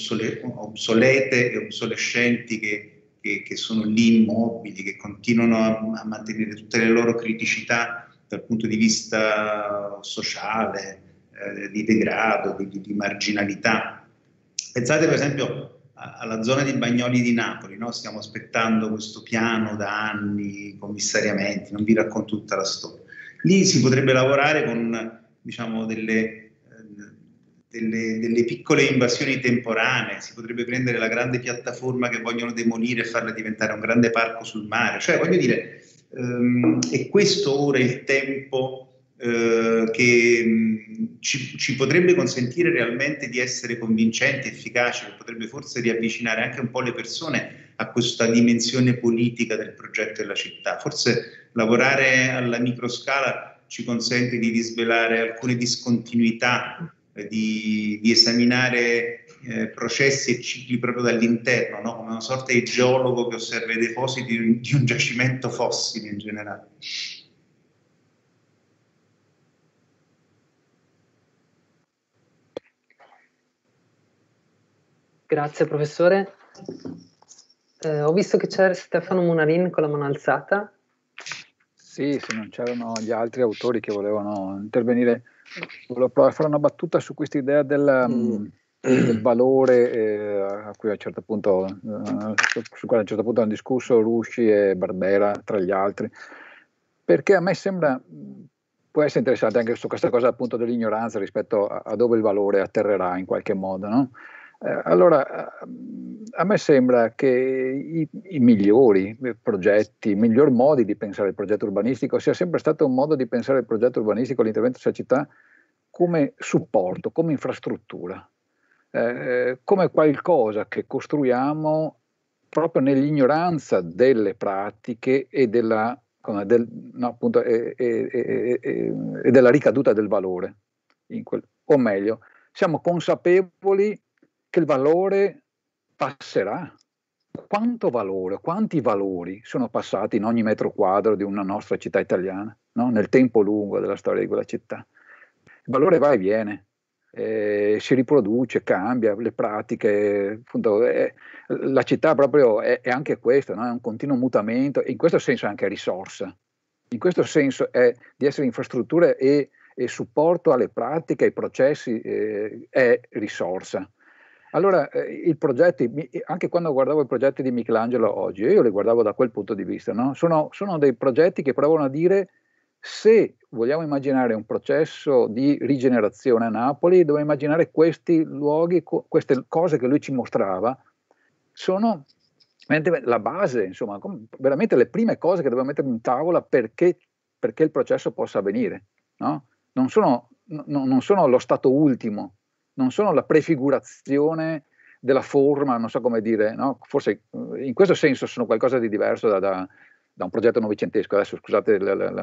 obsolete e obsolescenti che sono lì immobili, che continuano a mantenere tutte le loro criticità dal punto di vista sociale, di degrado, di marginalità. Pensate per esempio alla zona di Bagnoli di Napoli, no? Stiamo aspettando questo piano da anni, commissariamenti, non vi racconto tutta la storia. Lì si potrebbe lavorare con, diciamo, delle piccole invasioni temporanee, si potrebbe prendere la grande piattaforma che vogliono demolire e farla diventare un grande parco sul mare. Cioè, voglio dire, è questo ora il tempo che ci potrebbe consentire realmente di essere convincenti, efficaci, che potrebbe forse riavvicinare anche un po' le persone a questa dimensione politica del progetto della città. Forse lavorare alla microscala ci consente di disvelare alcune discontinuità, di esaminare processi e cicli proprio dall'interno, no? Come una sorta di geologo che osserva i depositi di un giacimento fossile in generale. Grazie professore. Ho visto che c'è Stefano Munarin con la mano alzata. Sì, se non c'erano gli altri autori che volevano intervenire, volevo provare a fare una battuta su questa idea del valore a cui a un certo punto, su quale a un certo punto hanno discusso Rusci e Barbera tra gli altri, perché a me sembra, può essere interessante anche su questa cosa appunto dell'ignoranza rispetto a dove il valore atterrerà in qualche modo, no? Allora, a me sembra che i migliori progetti, i miglior modi di pensare il progetto urbanistico sia sempre stato un modo di pensare il progetto urbanistico, l'intervento sulla città, come supporto, come infrastruttura, come qualcosa che costruiamo proprio nell'ignoranza delle pratiche e della, appunto, e della ricaduta del valore. O meglio, siamo consapevoli che il valore passerà. Quanto valore, quanti valori sono passati in ogni metro quadro di una nostra città italiana, no? Nel tempo lungo della storia di quella città. Il valore va e viene, si riproduce, cambia, le pratiche, appunto, la città proprio è anche questo, no? È un continuo mutamento, e in questo senso è anche risorsa. In questo senso è di essere infrastrutture e supporto alle pratiche, ai processi, è risorsa. Allora, i progetti, anche quando guardavo i progetti di Michelangelo oggi, io li guardavo da quel punto di vista, no? Sono dei progetti che provano a dire: se vogliamo immaginare un processo di rigenerazione a Napoli, dobbiamo immaginare questi luoghi, queste cose che lui ci mostrava, sono la base, insomma, veramente le prime cose che dobbiamo mettere in tavola perché il processo possa avvenire, no? Non sono lo stato ultimo non sono la prefigurazione della forma, non so come dire, no? Forse in questo senso sono qualcosa di diverso da un progetto novecentesco. Adesso scusate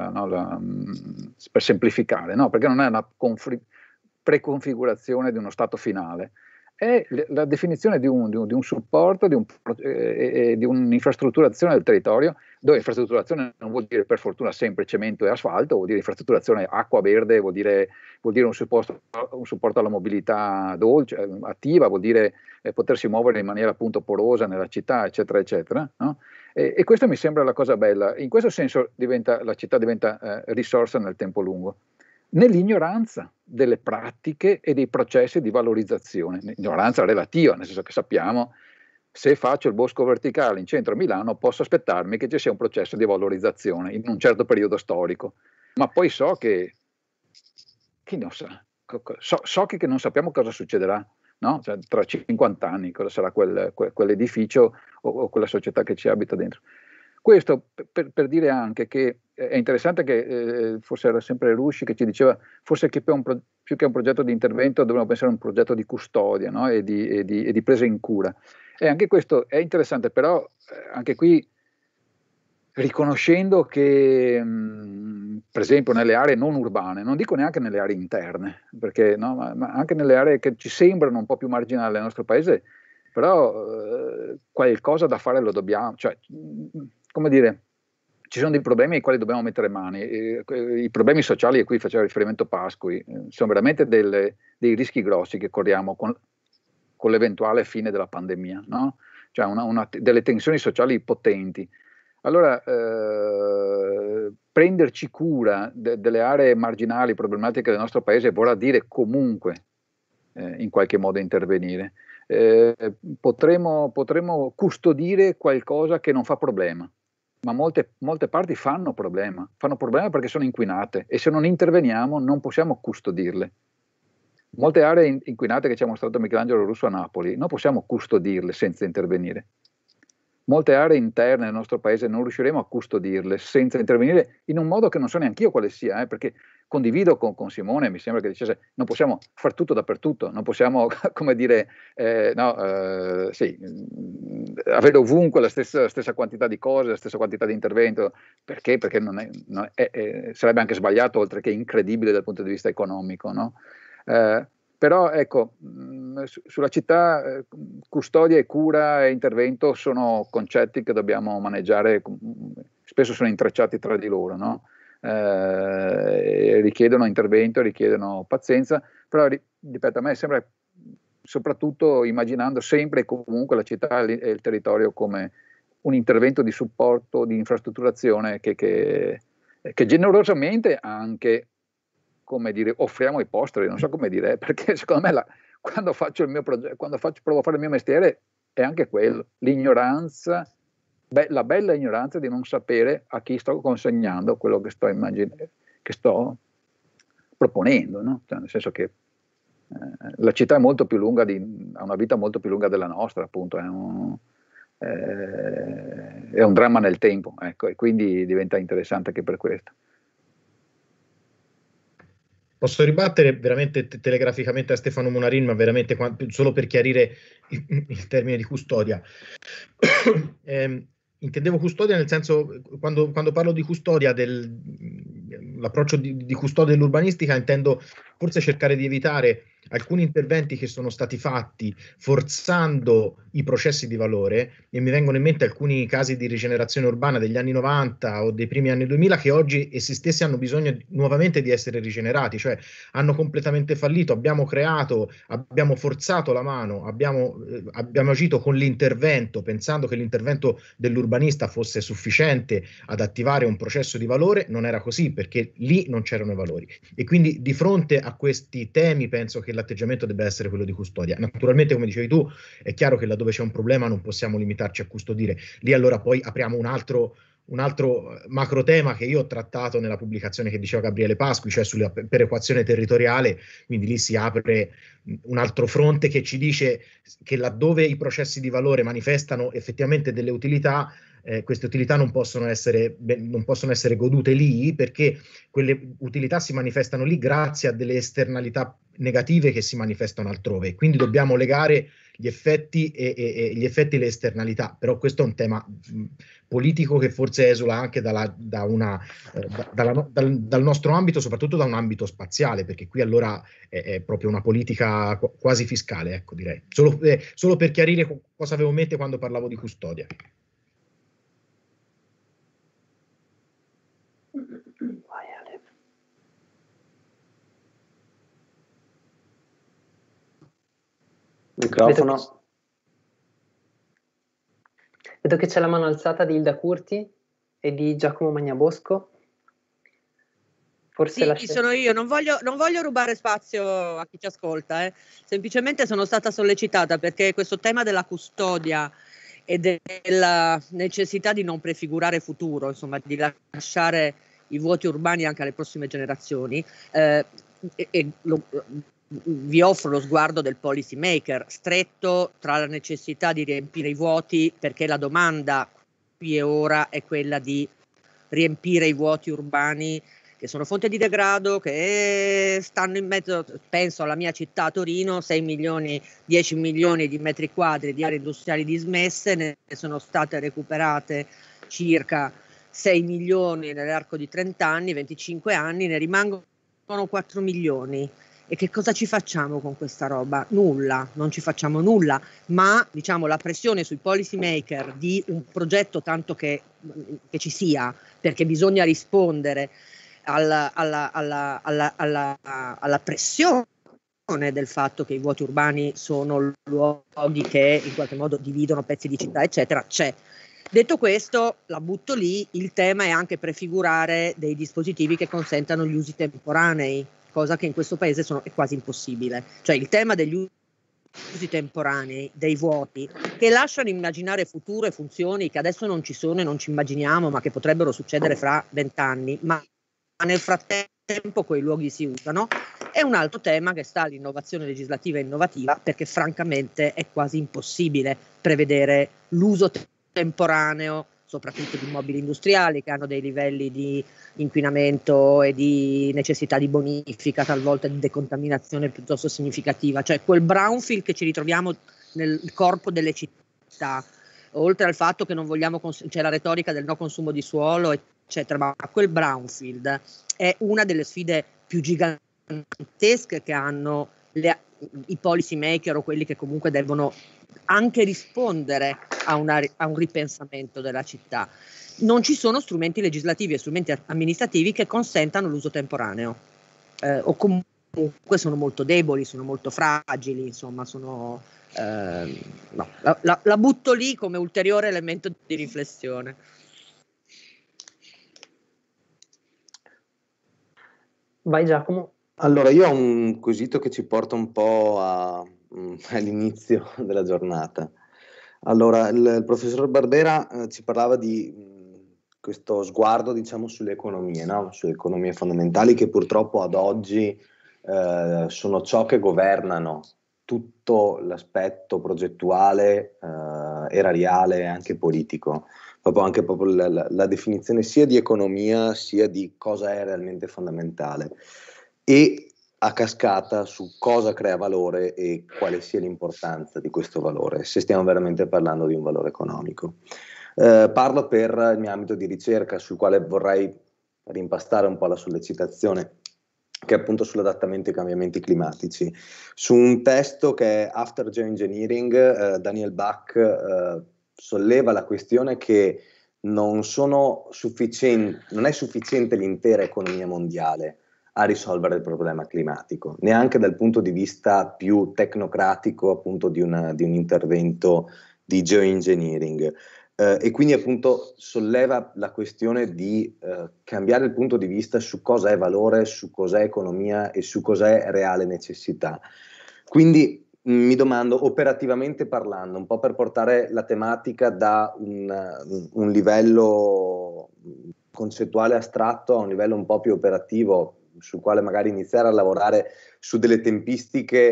per semplificare, no? Perché non è una preconfigurazione di uno stato finale, è la definizione di un supporto, di un'infrastrutturazione del territorio, dove infrastrutturazione non vuol dire per fortuna sempre cemento e asfalto, vuol dire infrastrutturazione acqua verde, vuol dire un supporto alla mobilità dolce, attiva, vuol dire potersi muovere in maniera appunto porosa nella città, eccetera, eccetera, no? E questo mi sembra la cosa bella. In questo senso la città diventa risorsa nel tempo lungo, nell'ignoranza delle pratiche e dei processi di valorizzazione, ignoranza relativa, nel senso che sappiamo, se faccio il bosco verticale in centro a Milano posso aspettarmi che ci sia un processo di valorizzazione in un certo periodo storico, ma poi so che chi non sa, so che non sappiamo cosa succederà, no? Cioè, tra 50 anni cosa sarà quell'edificio o quella società che ci abita dentro. Questo per dire anche che è interessante che forse era sempre Rusci che ci diceva forse che più che un progetto di intervento dovremmo pensare a un progetto di custodia, no? e di presa in cura. E anche questo è interessante, però anche qui riconoscendo che per esempio nelle aree non urbane, non dico neanche nelle aree interne, perché, no, ma anche nelle aree che ci sembrano un po' più marginali nel nostro paese, però qualcosa da fare lo dobbiamo, cioè, come dire, ci sono dei problemi ai quali dobbiamo mettere mani. I problemi sociali a cui faceva riferimento Pasqui sono veramente dei rischi grossi che corriamo con l'eventuale fine della pandemia, no? Cioè delle tensioni sociali potenti. Allora, prenderci cura delle aree marginali problematiche del nostro paese vorrà dire comunque in qualche modo intervenire. Potremo custodire qualcosa che non fa problema, ma molte parti fanno problema perché sono inquinate e se non interveniamo non possiamo custodirle. Molte aree inquinate che ci ha mostrato Michelangelo Russo a Napoli non possiamo custodirle senza intervenire. Molte aree interne del nostro paese non riusciremo a custodirle senza intervenire in un modo che non so neanche io quale sia, perché condivido con Simone, mi sembra che dicesse non possiamo far tutto dappertutto, non possiamo, come dire, avere ovunque la stessa quantità di cose, la stessa quantità di intervento, perché sarebbe anche sbagliato, oltre che incredibile dal punto di vista economico, no? Però ecco, sulla città custodia e cura e intervento sono concetti che dobbiamo maneggiare, spesso sono intrecciati tra di loro, no? Richiedono intervento, richiedono pazienza, però ripeto, a me sembra, soprattutto immaginando sempre e comunque la città e il territorio come un intervento di supporto, di infrastrutturazione che generosamente anche, come dire, offriamo ai posteri, non so come dire, perché secondo me quando faccio il mio progetto, provo a fare il mio mestiere, è anche quello, l'ignoranza, la bella ignoranza di non sapere a chi sto consegnando quello che sto proponendo, no? Cioè, nel senso che la città è molto più lunga, ha una vita molto più lunga della nostra, appunto, è un dramma nel tempo, ecco, e quindi diventa interessante anche per questo. Posso ribattere veramente telegraficamente a Stefano Munarin, ma veramente solo per chiarire il termine di custodia. Intendevo custodia nel senso, quando parlo di custodia, l'approccio di custodia dell'urbanistica, intendo forse cercare di evitare alcuni interventi che sono stati fatti forzando i processi di valore, e mi vengono in mente alcuni casi di rigenerazione urbana degli anni 90 o dei primi anni 2000 che oggi essi stessi hanno bisogno nuovamente di essere rigenerati, cioè hanno completamente fallito, abbiamo forzato la mano, abbiamo agito con l'intervento pensando che l'intervento dell'urbanista fosse sufficiente ad attivare un processo di valore. Non era così, perché lì non c'erano i valori, e quindi di fronte a questi temi penso che l'atteggiamento debba essere quello di custodia. Naturalmente, come dicevi tu, è chiaro che laddove c'è un problema non possiamo limitarci a custodire. Lì allora poi apriamo un altro macro tema che io ho trattato nella pubblicazione che diceva Gabriele Pasqui, cioè sulla perequazione territoriale. Quindi lì si apre un altro fronte che ci dice che laddove i processi di valore manifestano effettivamente delle utilità, queste utilità non possono essere godute lì, perché quelle utilità si manifestano lì grazie a delle esternalità negative che si manifestano altrove. Quindi dobbiamo legare gli effetti e le esternalità, però questo è un tema politico che forse esula anche dal nostro ambito, soprattutto da un ambito spaziale, perché qui allora è proprio una politica quasi fiscale, ecco, direi. Solo per chiarire cosa avevo in mente quando parlavo di custodia. Microfono. Vedo che c'è la mano alzata di Ilda Curti e di Giacomo Magnabosco. Forse sì, sono io, non voglio rubare spazio a chi ci ascolta, semplicemente sono stata sollecitata perché questo tema della custodia e della necessità di non prefigurare futuro, insomma di lasciare i vuoti urbani anche alle prossime generazioni, vi offro lo sguardo del policy maker, stretto tra la necessità di riempire i vuoti, perché la domanda qui e ora è quella di riempire i vuoti urbani che sono fonte di degrado, che stanno in mezzo, penso alla mia città Torino, 6 milioni, 10 milioni di metri quadri di aree industriali dismesse, ne sono state recuperate circa 6 milioni nell'arco di 30 anni, 25 anni, ne rimangono 4 milioni. E che cosa ci facciamo con questa roba? Nulla, non ci facciamo nulla, ma diciamo la pressione sui policy maker di un progetto tanto che ci sia, perché bisogna rispondere alla pressione del fatto che i vuoti urbani sono luoghi che in qualche modo dividono pezzi di città, eccetera, c'è. Detto questo, la butto lì, il tema è anche prefigurare dei dispositivi che consentano gli usi temporanei, cosa che in questo paese è quasi impossibile. Cioè il tema degli usi temporanei, dei vuoti, che lasciano immaginare futuro e funzioni che adesso non ci sono e non ci immaginiamo, ma che potrebbero succedere fra 20 anni, ma nel frattempo quei luoghi si usano, è un altro tema che sta all'innovazione legislativa e innovativa, perché francamente è quasi impossibile prevedere l'uso temporaneo, soprattutto di immobili industriali che hanno dei livelli di inquinamento e di necessità di bonifica, talvolta di decontaminazione piuttosto significativa, cioè quel brownfield che ci ritroviamo nel corpo delle città, oltre al fatto che non vogliamo, c'è la retorica del no consumo di suolo, eccetera, ma quel brownfield è una delle sfide più gigantesche che hanno i policy maker o quelli che comunque devono anche rispondere a un ripensamento della città. Non ci sono strumenti legislativi e strumenti amministrativi che consentano l'uso temporaneo, o comunque sono molto deboli, sono molto fragili, insomma no, la butto lì come ulteriore elemento di riflessione. Vai Giacomo. Allora, io ho un quesito che ci porta un po' all'inizio della giornata. Allora, il professor Barbera ci parlava di questo sguardo, diciamo, sulle economie, no? Sulle economie fondamentali che purtroppo ad oggi sono ciò che governano tutto l'aspetto progettuale, erariale e anche politico. Proprio la definizione sia di economia sia di cosa è realmente fondamentale. E a cascata su cosa crea valore e quale sia l'importanza di questo valore, se stiamo veramente parlando di un valore economico. Parlo per il mio ambito di ricerca, sul quale vorrei rimpastare un po' la sollecitazione, che è appunto sull'adattamento ai cambiamenti climatici. Su un testo che è After Geoengineering, Daniel Bach solleva la questione che non è sufficiente l'intera economia mondiale a risolvere il problema climatico, neanche dal punto di vista più tecnocratico, appunto di un intervento di geoengineering, e quindi appunto solleva la questione di cambiare il punto di vista su cosa è valore, su cos'è economia e su cos'è reale necessità. Quindi mi domando, operativamente parlando, un po' per portare la tematica da un livello concettuale astratto a un livello un po' più operativo, sul quale magari iniziare a lavorare su delle tempistiche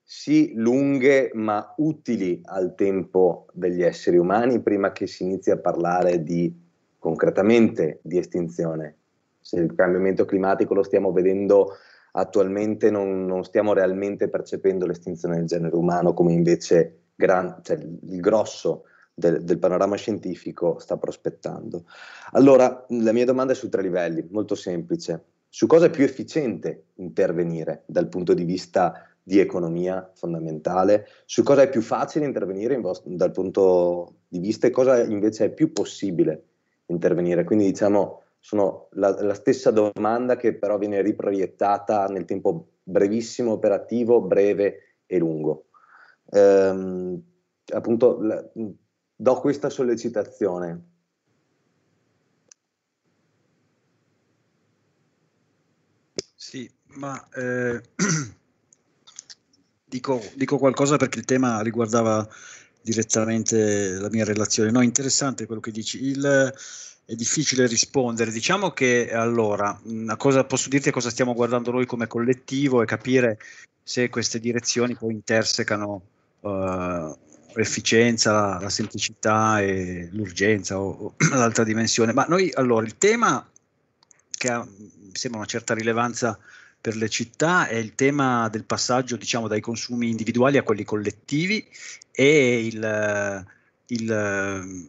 sì lunghe ma utili al tempo degli esseri umani prima che si inizi a parlare concretamente di estinzione. Se il cambiamento climatico lo stiamo vedendo attualmente, non stiamo realmente percependo l'estinzione del genere umano, come invece il grosso del panorama scientifico sta prospettando. Allora, la mia domanda è su 3 livelli, molto semplice. Su cosa è più efficiente intervenire dal punto di vista di economia fondamentale, su cosa è più facile intervenire dal punto di vista e cosa invece è più possibile intervenire. Quindi diciamo sono la stessa domanda che però viene riproiettata nel tempo brevissimo, operativo, breve e lungo. Appunto do questa sollecitazione. Sì, ma dico qualcosa perché il tema riguardava direttamente la mia relazione. No, interessante quello che dici. È difficile rispondere. Diciamo che allora, posso dirti cosa stiamo guardando noi come collettivo e capire se queste direzioni poi intersecano l'efficienza, la semplicità e l'urgenza o l'altra dimensione. Ma noi, allora, il tema che mi sembra una certa rilevanza per le città è il tema del passaggio, diciamo, dai consumi individuali a quelli collettivi e il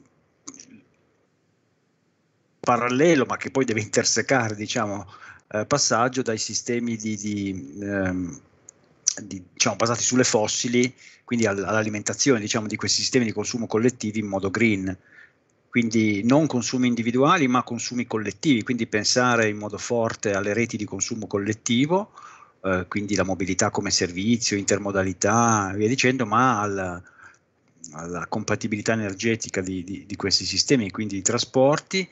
parallelo, ma che poi deve intersecare, diciamo, passaggio dai sistemi diciamo, basati sulle fossili, quindi all'alimentazione, diciamo, di questi sistemi di consumo collettivi in modo green. Quindi non consumi individuali ma consumi collettivi, quindi pensare in modo forte alle reti di consumo collettivo, quindi la mobilità come servizio, intermodalità, via dicendo, ma alla compatibilità energetica di questi sistemi, quindi di trasporti.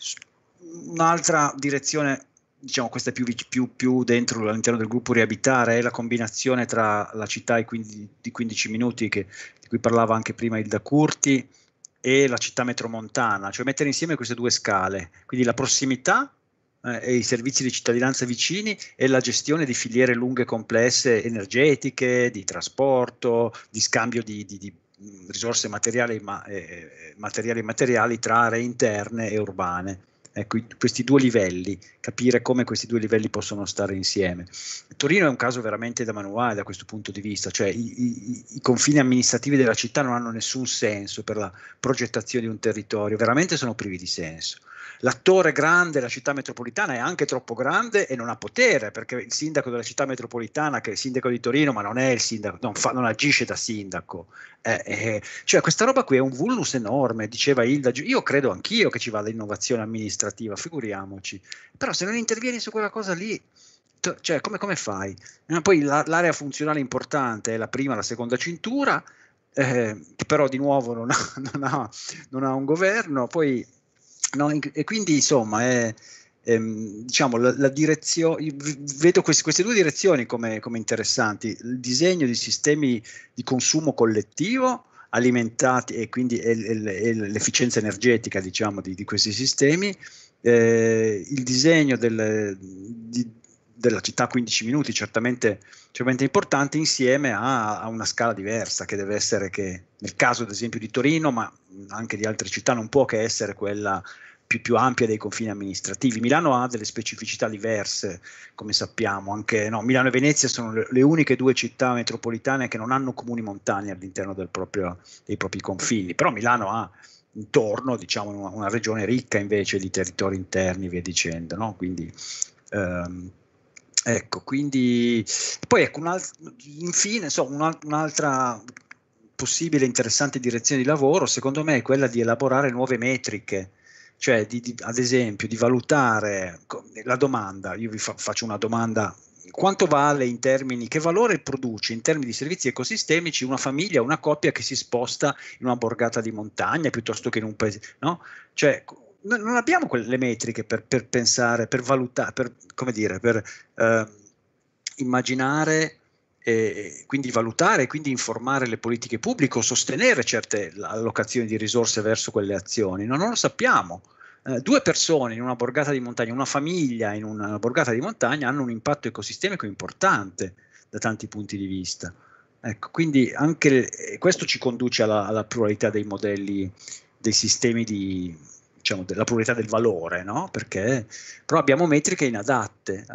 Un'altra direzione, diciamo questa è più dentro all'interno del gruppo Riabitare, è la combinazione tra la città di 15 minuti di cui parlava anche prima Ilda Curti e la città metromontana, cioè mettere insieme queste 2 scale, quindi la prossimità e i servizi di cittadinanza vicini e la gestione di filiere lunghe e complesse energetiche, di trasporto, di scambio di risorse materiali e immateriali tra aree interne e urbane. Ecco, questi 2 livelli, capire come questi 2 livelli possono stare insieme. Torino è un caso veramente da manuale da questo punto di vista, cioè i confini amministrativi della città non hanno nessun senso per la progettazione di un territorio, veramente sono privi di senso. L'attore grande, la città metropolitana, è anche troppo grande e non ha potere, perché il sindaco della città metropolitana, che è il sindaco di Torino, ma non è il sindaco, non agisce da sindaco. Cioè questa roba qui è un vulnus enorme, diceva Ilda. Io credo anch'io che ci vada innovazione amministrativa, figuriamoci. Però se non intervieni su quella cosa lì, cioè come fai? Poi l'area funzionale importante è la prima, la seconda cintura, che però di nuovo non ha un governo, poi no, e quindi insomma diciamo la direzione, vedo queste 2 direzioni come interessanti: il disegno di sistemi di consumo collettivo alimentati e quindi l'efficienza energetica, diciamo, di questi sistemi, il disegno della città 15 minuti certamente importante, insieme a una scala diversa che deve essere, che nel caso ad esempio di Torino, ma anche di altre città, non può che essere quella più ampia dei confini amministrativi. Milano ha delle specificità diverse, come sappiamo, anche Milano e Venezia sono le uniche 2 città metropolitane che non hanno comuni montani all'interno dei propri confini, però Milano ha intorno, diciamo, una regione ricca invece di territori interni, via dicendo, no? Quindi ecco, quindi poi ecco infine un'altra possibile interessante direzione di lavoro, secondo me, è quella di elaborare nuove metriche, cioè ad esempio di valutare la domanda. Io vi faccio una domanda: quanto vale in termini, che valore produce in termini di servizi ecosistemici una famiglia, una coppia che si sposta in una borgata di montagna piuttosto che in un paese, no? Cioè non abbiamo quelle metriche per pensare, per valutare, per immaginare, quindi valutare, quindi informare le politiche pubbliche o sostenere certe allocazioni di risorse verso quelle azioni. Non lo sappiamo. 2 persone in una borgata di montagna, una famiglia in una borgata di montagna, hanno un impatto ecosistemico importante da tanti punti di vista. Ecco, quindi anche questo ci conduce alla pluralità dei modelli, dei sistemi diciamo, della pluralità del valore, no? Perché però abbiamo metriche inadatte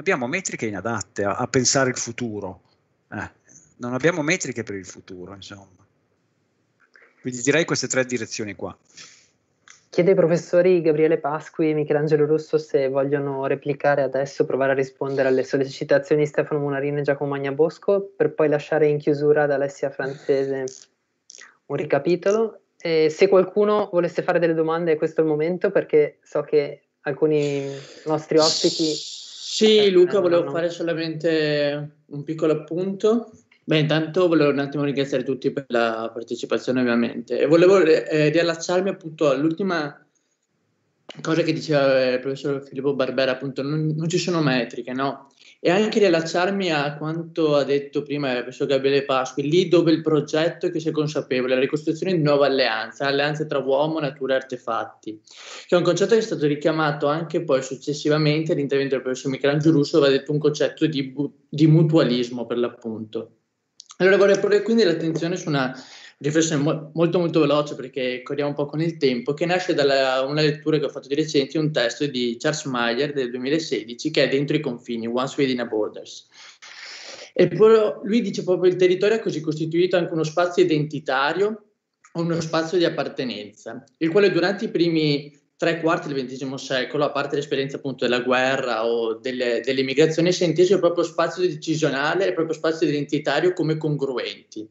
a pensare il futuro. Non abbiamo metriche per il futuro, insomma. Quindi direi queste 3 direzioni qua. Chiedo ai professori Gabriele Pasqui e Michelangelo Russo se vogliono replicare adesso, provare a rispondere alle sollecitazioni di Stefano Munarin e Giacomo Magnabosco, per poi lasciare in chiusura ad Alessia Francese un ricapitolo. E se qualcuno volesse fare delle domande, questo è il momento, perché so che alcuni nostri ospiti... Sì, Luca, volevo fare solamente un piccolo appunto. Beh, intanto volevo un attimo ringraziare tutti per la partecipazione, ovviamente, e volevo riallacciarmi appunto all'ultima cosa che diceva il professor Filippo Barbera, appunto, non ci sono metriche, no? E anche riallacciarmi a quanto ha detto prima il professor Gabriele Pasqui, lì dove il progetto è che si è consapevole, la ricostruzione di nuove alleanze tra uomo, natura e artefatti, che è un concetto che è stato richiamato anche poi successivamente all'intervento del professor Michelangelo Russo, aveva detto un concetto di mutualismo, per l'appunto. Allora vorrei porre quindi l'attenzione su una riflessione molto veloce, perché corriamo un po' con il tempo, che nasce da una lettura che ho fatto di recente, un testo di Charles Maier del 2016 che è Dentro i confini, Once Within a Borders. E poi lui dice proprio: il territorio è così costituito anche uno spazio identitario, uno spazio di appartenenza, il quale durante i primi 3/4 del XX secolo, a parte l'esperienza appunto della guerra o delle migrazioni, si è inteso il proprio spazio decisionale e il proprio spazio identitario come congruenti.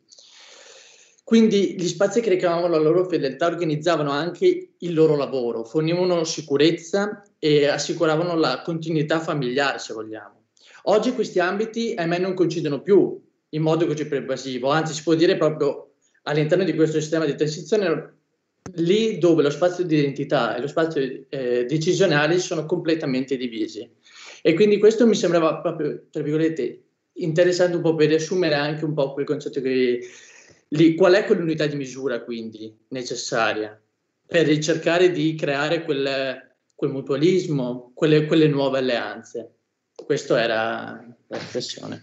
Quindi gli spazi che reclamavano la loro fedeltà organizzavano anche il loro lavoro, fornivano sicurezza e assicuravano la continuità familiare, se vogliamo. Oggi questi ambiti, ahimè, non coincidono più in modo così pervasivo, anzi si può dire proprio all'interno di questo sistema di transizione, lì dove lo spazio di identità e lo spazio decisionale sono completamente divisi. E quindi questo mi sembrava proprio, tra virgolette, interessante un po' per riassumere anche un po' quel concetto che qual è quell'unità di misura quindi necessaria per ricercare di creare quel mutualismo, quelle nuove alleanze. Questa era la riflessione.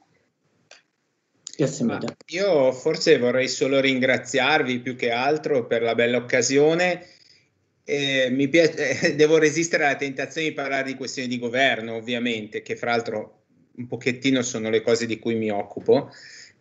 Grazie mille. Io forse vorrei solo ringraziarvi più che altro per la bella occasione. Devo resistere alla tentazione di parlare di questioni di governo, ovviamente, che fra l'altro un pochettino sono le cose di cui mi occupo.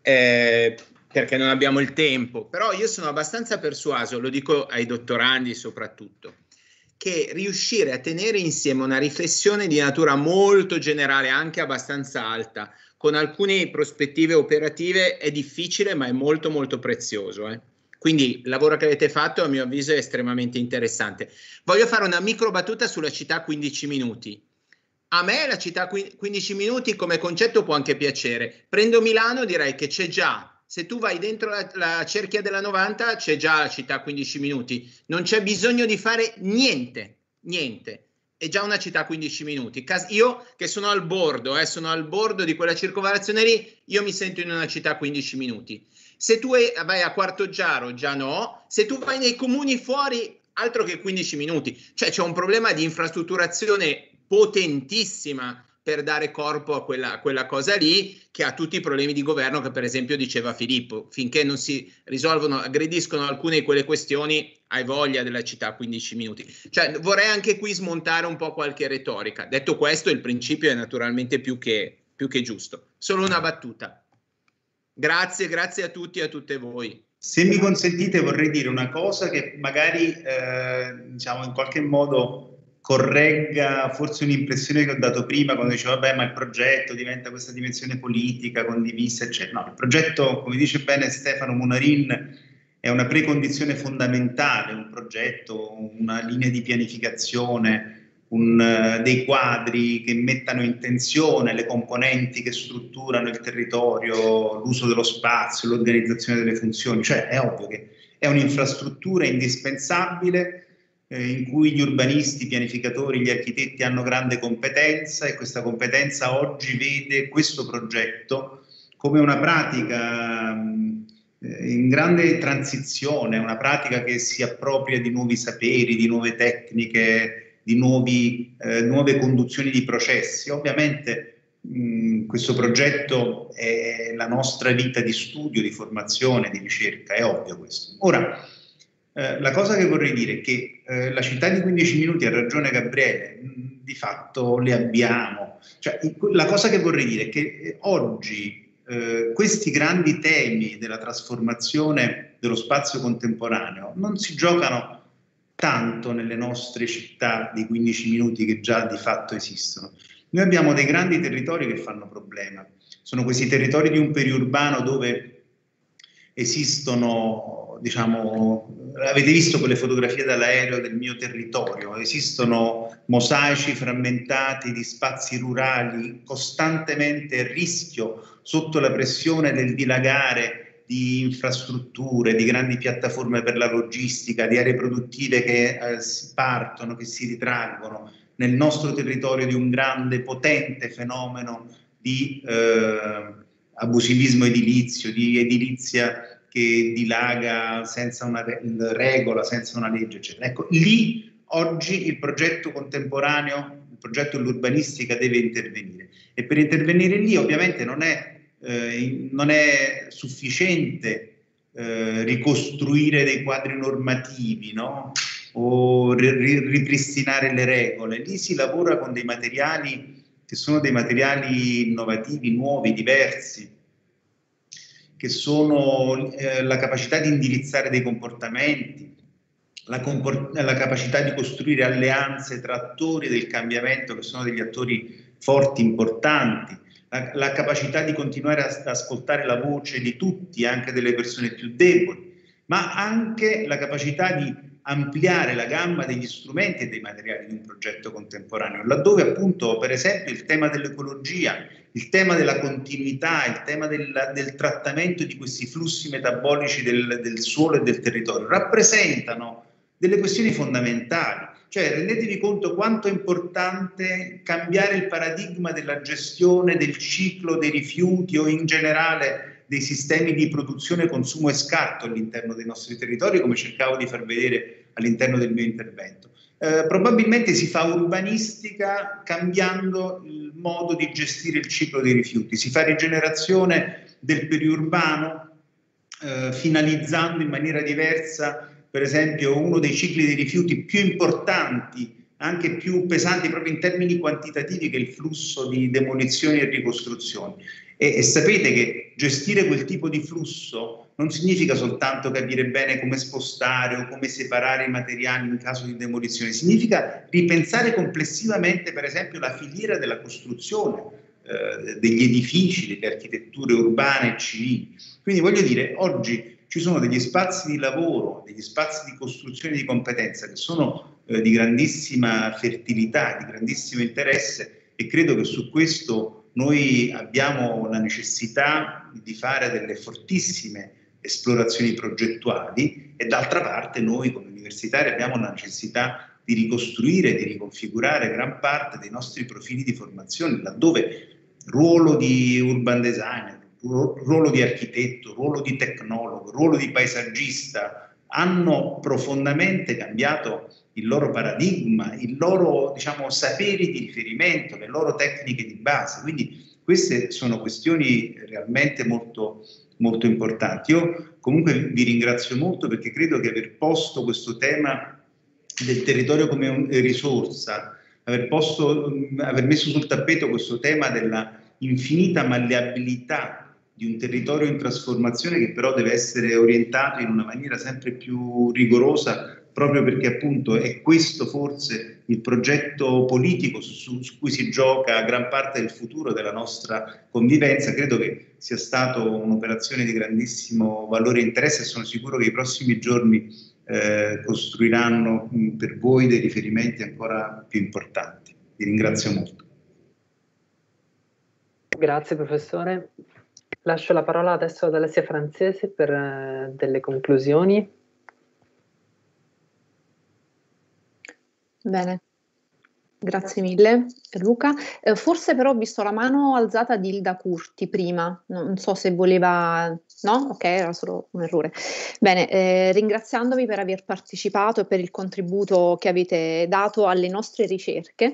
Perché non abbiamo il tempo, però io sono abbastanza persuaso, lo dico ai dottorandi soprattutto, che riuscire a tenere insieme una riflessione di natura molto generale, anche abbastanza alta, con alcune prospettive operative è difficile, ma è molto prezioso. Quindi il lavoro che avete fatto a mio avviso è estremamente interessante. Voglio fare una micro battuta sulla città 15 minuti. A me la città 15 minuti come concetto può anche piacere. Prendo Milano, direi che c'è già. Se tu vai dentro la cerchia della 90 c'è già la città 15 minuti, non c'è bisogno di fare niente, è già una città 15 minuti. Io che sono al bordo di quella circonvallazione lì, io mi sento in una città 15 minuti. Se tu vai a Quartoggiaro già no, se tu vai nei comuni fuori altro che 15 minuti, cioè c'è un problema di infrastrutturazione potentissima per dare corpo a quella cosa lì, che ha tutti i problemi di governo che per esempio diceva Filippo. Finché non si risolvono, aggrediscono alcune di quelle questioni, hai voglia della città 15 minuti. Cioè vorrei anche qui smontare un po' qualche retorica. Detto questo, il principio è naturalmente più che giusto. Solo una battuta. Grazie a tutti e a tutte voi. Se mi consentite vorrei dire una cosa che magari diciamo in qualche modo corregga forse un'impressione che ho dato prima quando dicevo vabbè, ma il progetto diventa questa dimensione politica condivisa, eccetera. No, il progetto, come dice bene Stefano Munarin, è una precondizione fondamentale, un progetto, una linea di pianificazione, dei quadri che mettano in tensione le componenti che strutturano il territorio, l'uso dello spazio, l'organizzazione delle funzioni. Cioè è ovvio che è un'infrastruttura indispensabile in cui gli urbanisti, i pianificatori, gli architetti hanno grande competenza, e questa competenza oggi vede questo progetto come una pratica in grande transizione, una pratica che si appropria di nuovi saperi, di nuove tecniche, di nuove conduzioni di processi. Ovviamente questo progetto è la nostra vita di studio, di formazione, di ricerca, è ovvio questo. Ora, la cosa che vorrei dire è che la città di 15 minuti, ha ragione Gabriele, di fatto le abbiamo. Cioè, la cosa che vorrei dire è che oggi questi grandi temi della trasformazione dello spazio contemporaneo non si giocano tanto nelle nostre città di 15 minuti che già di fatto esistono. Noi abbiamo dei grandi territori che fanno problema. Sono questi territori di un periurbano dove esistono, diciamo, avete visto quelle fotografie dall'aereo del mio territorio, esistono mosaici frammentati di spazi rurali costantemente a rischio sotto la pressione del dilagare di infrastrutture, di grandi piattaforme per la logistica, di aree produttive che partono, che si ritraggono, nel nostro territorio di un grande, potente fenomeno di abusivismo edilizio, di edilizia che dilaga senza una regola, senza una legge, eccetera. Ecco, lì oggi il progetto contemporaneo, il progetto dell'urbanistica deve intervenire, e per intervenire lì ovviamente non è sufficiente ricostruire dei quadri normativi, no? O ripristinare le regole. Lì si lavora con dei materiali che sono dei materiali innovativi, nuovi, diversi, che sono la capacità di indirizzare dei comportamenti, la capacità di costruire alleanze tra attori del cambiamento che sono degli attori forti, importanti, la capacità di continuare ad ascoltare la voce di tutti, anche delle persone più deboli, ma anche la capacità di ampliare la gamma degli strumenti e dei materiali di un progetto contemporaneo, laddove appunto, per esempio, il tema dell'ecologia, il tema della continuità, il tema del trattamento di questi flussi metabolici del suolo e del territorio rappresentano delle questioni fondamentali. Cioè, rendetevi conto quanto è importante cambiare il paradigma della gestione del ciclo dei rifiuti o in generale dei sistemi di produzione, consumo e scarto all'interno dei nostri territori, come cercavo di far vedere all'interno del mio intervento. Probabilmente si fa urbanistica cambiando il modo di gestire il ciclo dei rifiuti, si fa rigenerazione del periurbano finalizzando in maniera diversa, per esempio, uno dei cicli dei rifiuti più importanti, anche più pesanti proprio in termini quantitativi, che è il flusso di demolizioni e ricostruzioni. E sapete che gestire quel tipo di flusso non significa soltanto capire bene come spostare o come separare i materiali in caso di demolizione, significa ripensare complessivamente, per esempio, la filiera della costruzione, degli edifici, delle architetture urbane e civili. Quindi voglio dire, oggi ci sono degli spazi di lavoro, degli spazi di costruzione di competenza che sono di grandissima fertilità, di grandissimo interesse, e credo che su questo noi abbiamo la necessità di fare delle fortissime esplorazioni progettuali, e d'altra parte noi come universitari abbiamo la necessità di ricostruire, di riconfigurare gran parte dei nostri profili di formazione, laddove ruolo di urban designer, ruolo di architetto, ruolo di tecnologo, ruolo di paesaggista hanno profondamente cambiato il loro paradigma, il loro, diciamo, saperi di riferimento, le loro tecniche di base. Quindi queste sono questioni realmente molto, molto importanti. Io comunque vi ringrazio molto, perché credo che aver posto questo tema del territorio come risorsa, aver messo sul tappeto questo tema della infinita malleabilità di un territorio in trasformazione, che però deve essere orientato in una maniera sempre più rigorosa, proprio perché appunto è questo forse il progetto politico su cui si gioca gran parte del futuro della nostra convivenza. Credo che sia stata un'operazione di grandissimo valore e interesse, e sono sicuro che i prossimi giorni costruiranno per voi dei riferimenti ancora più importanti. Vi ringrazio molto. Grazie professore. Lascio la parola adesso ad Alessia Francese per delle conclusioni. Bene. Grazie mille Luca. Forse però ho visto la mano alzata di Ilda Curti prima, non so se voleva... No? Ok, era solo un errore. Bene, ringraziandovi per aver partecipato e per il contributo che avete dato alle nostre ricerche,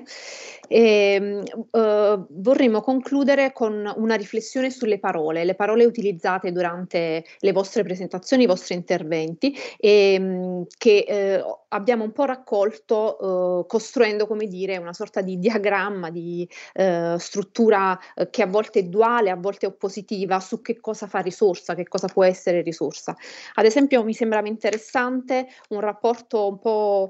vorremmo concludere con una riflessione sulle le parole utilizzate durante le vostre presentazioni, i vostri interventi, che abbiamo un po' raccolto costruendo, come dire, una sorta di diagramma, di struttura che a volte è duale, a volte è oppositiva, su che cosa fa risorsa, che cosa può essere risorsa. Ad esempio mi sembrava interessante un rapporto un po'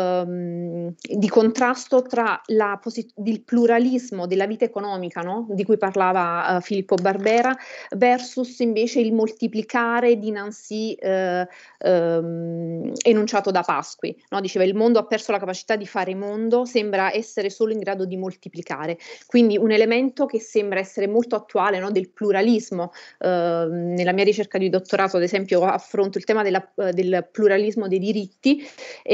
di contrasto tra il pluralismo della vita economica, no? Di cui parlava Filippo Barbera, versus invece il moltiplicare di Nancy enunciato da Pasqui, no? Diceva: il mondo ha perso la capacità di fare mondo, sembra essere solo in grado di moltiplicare. Quindi un elemento che sembra essere molto attuale, no? Del pluralismo. Nella mia ricerca di dottorato, ad esempio, affronto il tema del pluralismo dei diritti,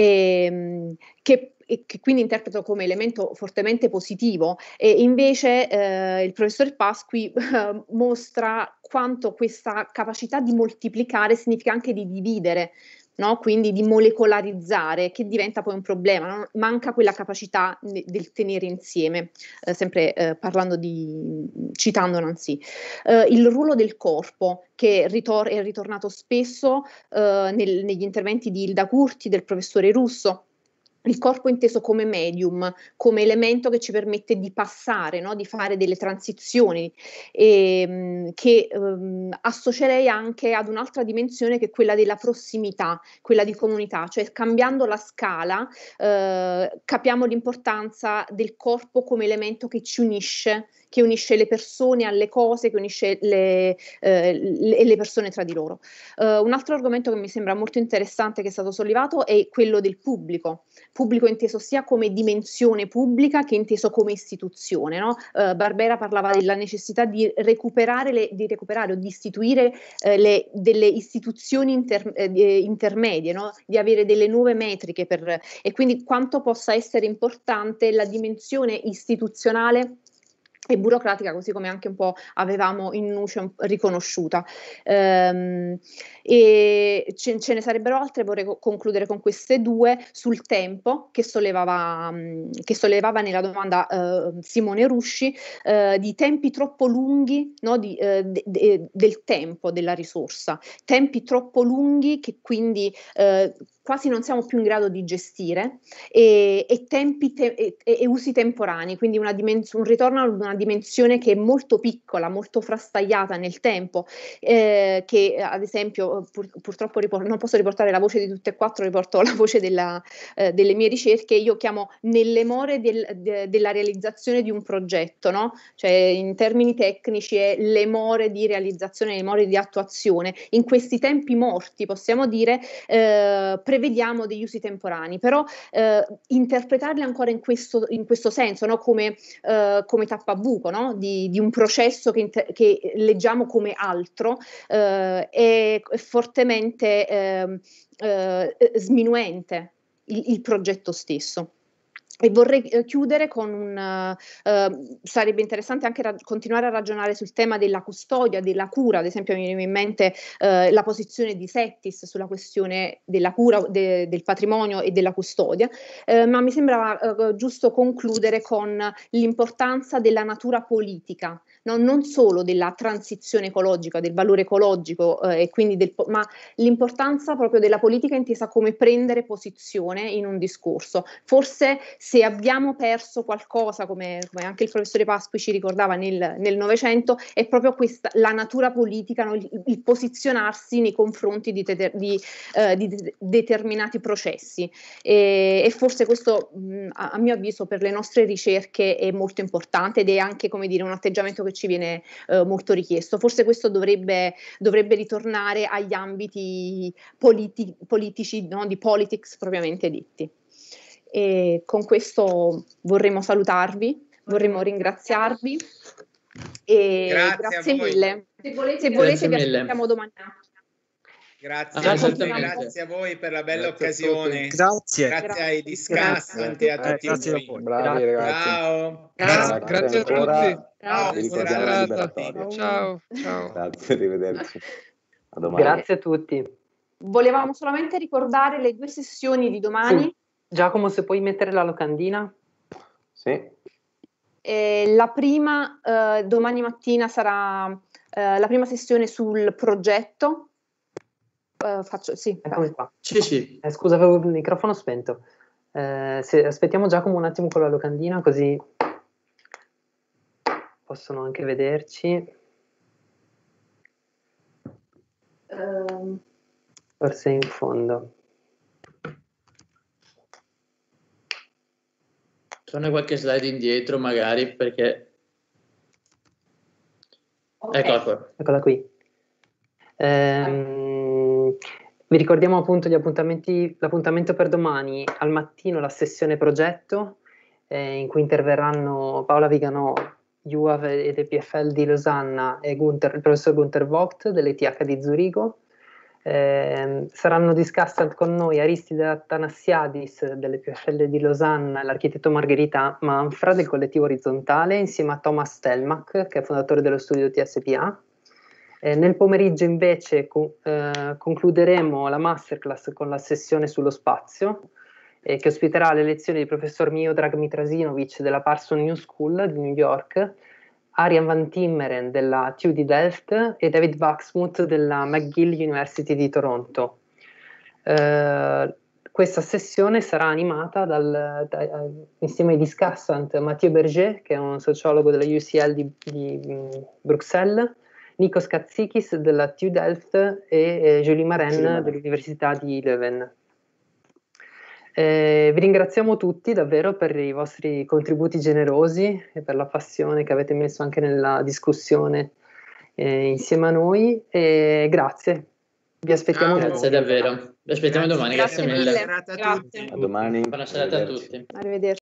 che quindi interpreto come elemento fortemente positivo, e invece il professor Pasqui mostra quanto questa capacità di moltiplicare significa anche di dividere, no? Quindi di molecolarizzare, che diventa poi un problema, no? Manca quella capacità del tenere insieme, sempre citando Nancy. Il ruolo del corpo, che è ritornato spesso negli interventi di Ilda Curti, del professore Russo. Il corpo inteso come medium, come elemento che ci permette di passare, no? Di fare delle transizioni, che associerei anche ad un'altra dimensione, che è quella della prossimità, quella di comunità, cioè cambiando la scala capiamo l'importanza del corpo come elemento che ci unisce, che unisce le persone alle cose, che unisce le persone tra di loro. Un altro argomento che mi sembra molto interessante, che è stato sollevato, è quello del pubblico inteso sia come dimensione pubblica che inteso come istituzione, no? Barbera parlava della necessità di recuperare o di istituire delle istituzioni intermedie, no? Di avere delle nuove metriche e quindi quanto possa essere importante la dimensione istituzionale e burocratica, così come anche un po' avevamo in nuce riconosciuta. E ce ne sarebbero altre, vorrei concludere con queste due, sul tempo, che sollevava nella domanda Simone Rusci, di tempi troppo lunghi, no? Del tempo della risorsa, tempi troppo lunghi che quindi quasi non siamo più in grado di gestire, e tempi e usi temporanei, quindi un ritorno ad una dimensione che è molto piccola, molto frastagliata nel tempo, che ad esempio purtroppo non posso riportare la voce di tutte e quattro, riporto la voce delle mie ricerche. Io chiamo nelle more della realizzazione di un progetto, no? Cioè in termini tecnici è le more di realizzazione, le more di attuazione. In questi tempi morti, possiamo dire, prevediamo degli usi temporanei, però interpretarli ancora in questo senso, no? Come tappabuco, no? Di un processo che leggiamo come altro, è fortemente sminuente il progetto stesso. E vorrei chiudere con sarebbe interessante anche continuare a ragionare sul tema della custodia, della cura. Ad esempio mi viene in mente la posizione di Settis sulla questione della cura del patrimonio e della custodia, ma mi sembrava giusto concludere con l'importanza della natura politica, no? Non solo della transizione ecologica, del valore ecologico, e quindi ma l'importanza proprio della politica intesa come prendere posizione in un discorso. Forse se abbiamo perso qualcosa, come anche il professore Pasqui ci ricordava nel Novecento, è proprio questa la natura politica, no? il posizionarsi nei confronti di determinati processi, e forse questo a mio avviso per le nostre ricerche è molto importante, ed è anche, come dire, un atteggiamento che ci viene molto richiesto. Forse questo dovrebbe ritornare agli ambiti politici, no? Di politics propriamente detti. E con questo vorremmo salutarvi, vorremmo ringraziarvi e grazie mille. Se volete vi aspettiamo domani. Grazie a voi per la bella occasione. Grazie Ai discassanti e a tutti voi. Bravi ragazzi. Ciao. Grazie a tutti. Ciao. Buona serata. Ciao. Grazie, arrivederci. A domani. Grazie a tutti. Volevamo solamente ricordare le 2 sessioni di domani. Sì. Giacomo, se puoi mettere la locandina. Sì. La prima domani mattina sarà la prima sessione sul progetto. Sì. Eccomi qua. Sì. Scusa, avevo il microfono spento. Aspettiamo Giacomo un attimo con la locandina, così possono anche vederci. Forse in fondo. Torna qualche slide indietro magari, perché... Okay. Eccola qui. Vi ricordiamo appunto l'appuntamento per domani al mattino, la sessione progetto, in cui interverranno Paola Viganò, UAV ed EPFL di Losanna e il professor Gunther Vogt dell'ETH di Zurigo. Saranno discussant con noi Aristide Athanassiadis dell'EPFL di Losanna e l'architetto Margherita Manfra del collettivo Orizzontale, insieme a Thomas Stelmach, che è fondatore dello studio TSPA. Nel pomeriggio invece concluderemo la masterclass con la sessione sullo spazio, che ospiterà le lezioni del professor Miodrag Mitrasinovic della Parsons New School di New York, Arjan van Timmeren della TU di Delft e David Buxmuth della McGill University di Toronto. Questa sessione sarà animata insieme ai discussant Mathieu Berger, che è un sociologo della UCL di Bruxelles, Nikos Katsikis della TU Delft e Julie Maren dell'Università di Leuven. Vi ringraziamo tutti davvero per i vostri contributi generosi e per la passione che avete messo anche nella discussione insieme a noi, e grazie. Vi aspettiamo Grazie davvero. Vi aspettiamo domani. Grazie mille. Buona serata a tutti. A domani. Buona serata a tutti. Arrivederci.